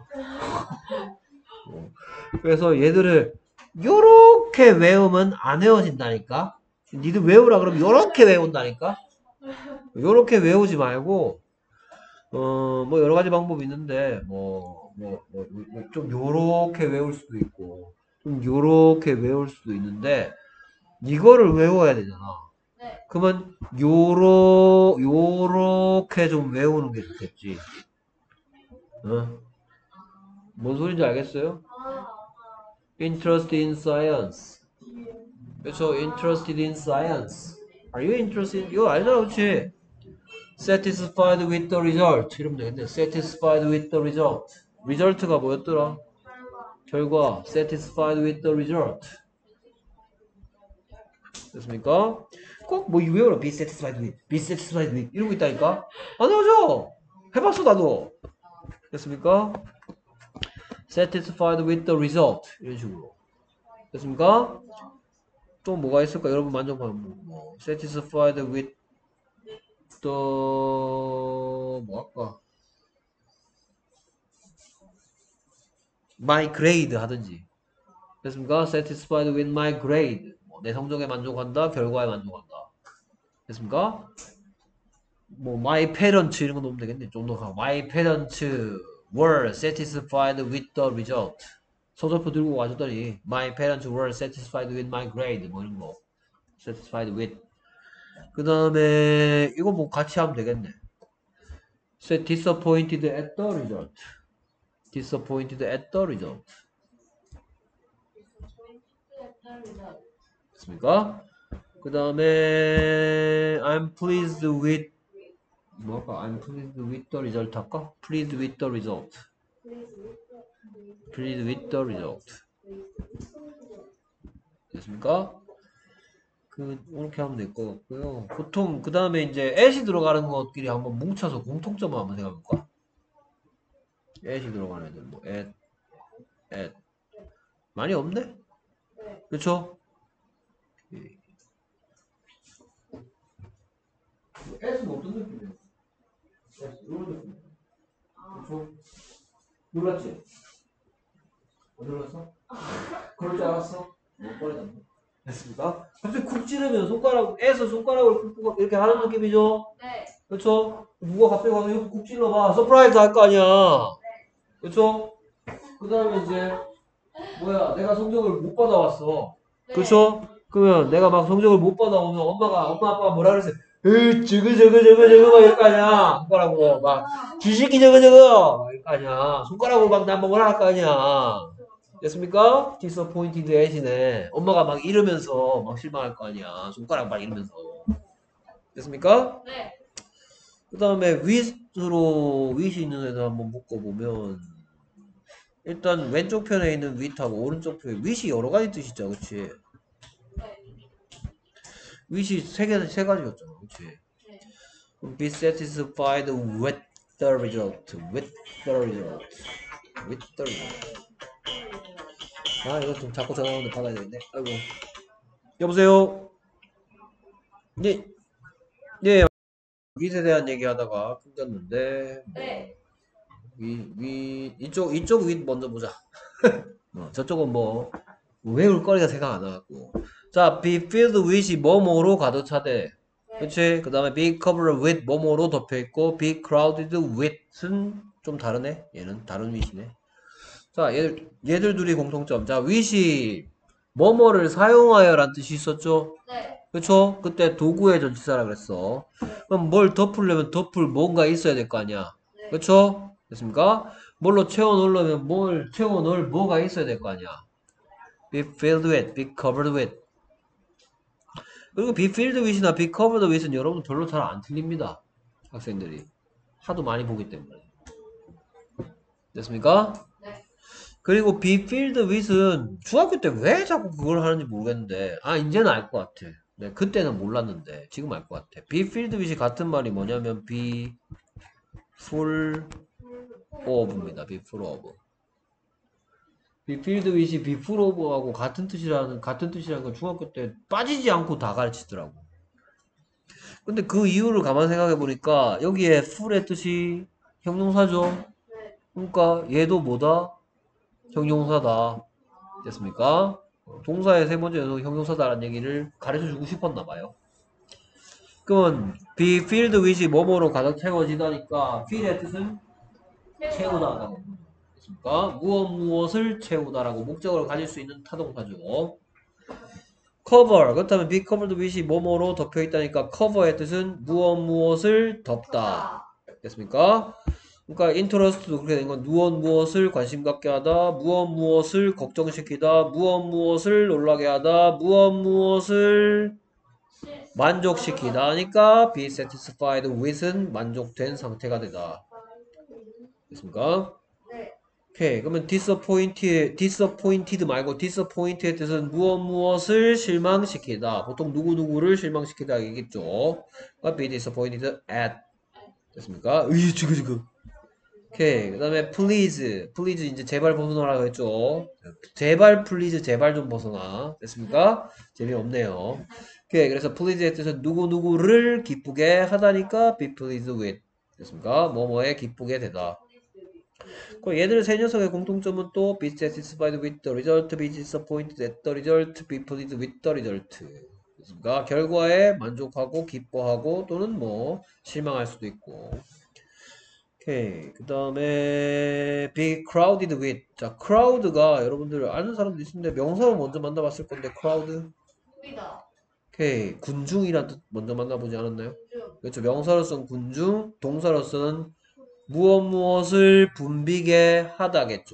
어. 그래서 얘들을 요렇게 외우면 안 외워진다니까? 니들 외우라 그러면 요렇게 외운다니까? 요렇게 외우지 말고, 어, 뭐 여러 가지 방법이 있는데, 뭐, 뭐, 뭐, 뭐 좀 요렇게 외울 수도 있고, 좀 요렇게 외울 수도 있는데, 이거를 외워야 되잖아. 네. 그러면 요로, 요렇게 좀 외우는 게 좋겠지. 어? 뭔 소린지 알겠어요? Interested in science. 그렇죠? Interested in science. Are you interested? 이거 알잖아, 그렇지? Satisfied with the result. 이러면 되겠네. Satisfied with the result. result가 뭐였더라? 결과. Satisfied with the result. 됐습니까? 꼭 뭐 외워라. Be satisfied with. Be satisfied with. 이러고 있다니까? 안 해오죠? 해봤어, 나도. 됐습니까? Satisfied with the result. 이런 식으로. 됐습니까? 또 뭐가 있을까? 여러분 만족하면 뭐 satisfied with the 뭐 할까? my grade 하든지. 됐습니까? satisfied with my grade. 뭐 내 성적에 만족한다, 결과에 만족한다. 됐습니까? 뭐 my parents 이런 거 넣으면 되겠네. 좀 더 가고 my parents were satisfied with the result. 서적표 들고 와줬더니 my parents were satisfied with my grade 뭐 이런 거 satisfied with. 그 다음에 이거 뭐 같이 하면 되겠네. So disappointed at the result. disappointed at the result. 됐습니까? 그 다음에 I'm pleased with 뭐 할까? I'm pleased with the result 할까? Pleased with the result. Pleased with the result. 됐습니까? 그 이렇게 하면 될 것 같고요. 보통 그 다음에 이제 at이 들어가는 것끼리 한번 뭉쳐서 공통점을 한번 생각해볼까? at이 들어가는 애들 뭐 at, at 많이 없네? 그렇죠? at은 어떤 느낌이에요? at 이런 느낌. 그렇죠? 놀랐지? 안 놀랐어? 그럴 줄 알았어? 못 버리잖아. 됐습니까? 갑자기 쿡 찌르면 손가락, 애서 손가락을 쿡 이렇게 하는 느낌이죠? 네. 그렇죠? 누가 갑자기 와서 이거 쿡 찔러봐. 서프라이즈 할 거 아니야. 그렇죠? 그 다음에 이제 뭐야 내가 성적을 못 받아왔어. 네. 그렇죠? 그러면 내가 막 성적을 못 받아오면 엄마가 엄마 아빠가 뭐라 그랬어? 으 저거 저거 저거 저거 막 이럴 거 아니야. 손가락으로 막 쥐새끼 저거 저거 막 이럴 거 아니야. 손가락으로 막 나 뭐라 할 거 아니야. 됐습니까? disappointed at이네. 엄마가 막 이러면서 막 실망할 거 아니야. 손가락 막 이러면서. 됐습니까? 네. 그 다음에 with로 with이 있는 애들 한번 묶어보면 일단 왼쪽 편에 있는 with하고 오른쪽 편에 with이 여러 가지 뜻이죠. 그치? with이 세 개, 세 가지였잖아. 그치? 네. be satisfied with the result. with the result. with the result. 아 이거 좀 자꾸 전화 오는데 받아야 되겠네. 아이고. 여보세요? 네. 네. with에 대한 얘기하다가 끊겼는데 네. 위, 위, 이쪽, 이쪽 윗 먼저 보자. 어, 저쪽은 뭐, 외울 거리가 생각 안 나갖고. 자, be filled with이 뭐뭐로 가득 차대. 그치? 그 다음에 be covered with 뭐뭐로 덮여있고, be crowded with은 좀 다르네? 얘는 다른 with이네. 자, 얘들, 얘들 둘이 공통점. 자, with이 뭐뭐를 사용하여 라는 뜻이 있었죠? 네. 그쵸? 그때 도구의 전치사라 그랬어. 그럼 뭘 덮으려면 덮을 뭔가 있어야 될 거 아니야. 네. 그쵸? 됐습니까? 뭘로 채워놓으려면 뭘 채워놓을 뭐가 있어야 될 거 아니야. be filled with, be covered with. 그리고 be filled with나 be covered with는 여러분 별로 잘 안 틀립니다. 학생들이. 하도 많이 보기 때문에. 됐습니까? 네. 그리고 be filled with은 중학교 때 왜 자꾸 그걸 하는지 모르겠는데 아 이제는 알 것 같아. 네, 그때는 몰랐는데 지금 알 것 같아. be filled with이 같은 말이 뭐냐면 be full of입니다. be full of. be filled with이 be full of하고 같은 뜻이라는 같은 뜻이라는 건 중학교 때 빠지지 않고 다 가르치더라고. 근데 그 이유를 가만 생각해 보니까 여기에 full의 뜻이 형용사죠. 네. 그러니까 얘도 뭐다? 형용사다. 됐습니까? 어, 동사의 세 번째 연속 형용사다라는 얘기를 가르쳐 주고 싶었나 봐요. 그러면 be filled with 뭐뭐로 가득 채워지다니까 fill의 뜻은 채우다라고 됐습니까? 무엇 무엇을 채우다라고 목적어를 가질 수 있는 타동사죠. cover 그렇다면 be covered with이 뭐뭐로 덮여 있다니까 cover의 뜻은 무엇 무엇을 덮다. 됐습니까? 그러니까 interest도 그렇게 된 건 무엇 무엇을 관심 갖게 하다, 무엇 무엇을 걱정시키다, 무엇 무엇을 놀라게 하다, 무엇 무엇을 만족시키다 하니까 be satisfied with은 만족된 상태가 되다. 됐습니까? 네. 오케이. 그러면 disappointed, disappointed 말고 disappointed의 뜻은 무엇 무엇을 실망시키다. 보통 누구누구를 실망시키다 얘기겠죠. 그러니까 be disappointed at. 됐습니까? 으이, 지금, 지금. 오케이. 그 다음에 please. please 이제 제발 벗어나라고 했죠. 제발 please 제발 좀 벗어나. 됐습니까? 재미없네요. 오케이. 그래서 please의 뜻은 누구누구를 기쁘게 하다니까 be pleased with. 됐습니까? 뭐뭐에 기쁘게 되다. 그럼 얘들 세 녀석의 공통점은 또 be satisfied with the result, be disappointed at the result, be pleased with the result. 됐습니까? 결과에 만족하고 기뻐하고 또는 뭐 실망할 수도 있고. 오케이. 그 다음에 be crowded with. 자, crowd가 여러분들 아는 사람도 있는데 명사로 먼저 만나봤을 건데 crowd. 우리다. 오케이. 군중이란 뜻 먼저 만나보지 않았나요? 좀. 그렇죠. 명사로서는 군중, 동사로서는 무엇 무엇을 붐비게 하다겠죠.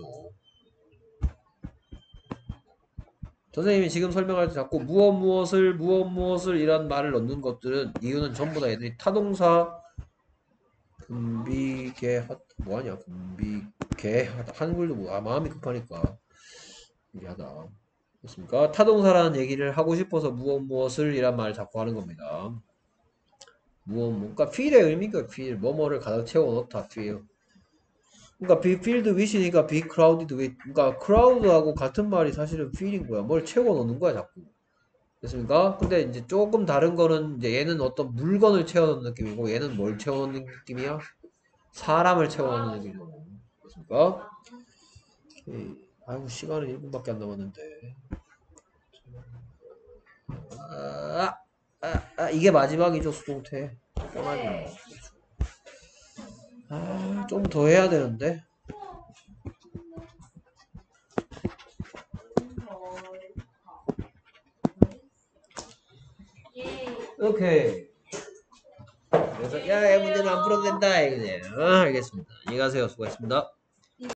선생님이 지금 설명할 때 자꾸 무엇 무엇을 무엇 무엇을 이란 말을 넣는 것들은 이유는 전부 다 얘들이 타동사 붐비게 하 뭐하냐 붐비게 하다 한글도 뭐 아 마음이 급하니까 이게 하다 그렇습니까? 타동사라는 얘기를 하고 싶어서 무엇 무엇을 이란 말을 자꾸 하는 겁니다. 무엇 뭐 그러니까 feel의 의미가 feel 뭐뭐를 가득 채워 넣다 feel. 그러니까 be filled with이니까 be crowded with. 그러니까 crowd하고 같은 말이 사실은 feel인 거야. 뭘 채워 넣는 거야 자꾸. 됐습니까? 근데 이제 조금 다른 거는 이제 얘는 어떤 물건을 채워 넣는 느낌이고 얘는 뭘 채워 넣는 느낌이야? 사람을 채워 넣는 느낌이고. 됐습니까? 오케이. 아이고 시간은 일 분밖에 안 남았는데. 아, 아, 아 이게 마지막이죠 수동태. 뻔하게. 아, 좀 더 해야 되는데. 예. 오케이. 그래서 야, 이 문제는 안 풀어도 된다 이거네. 아, 알겠습니다. 안녕히 가세요. 수고하셨습니다.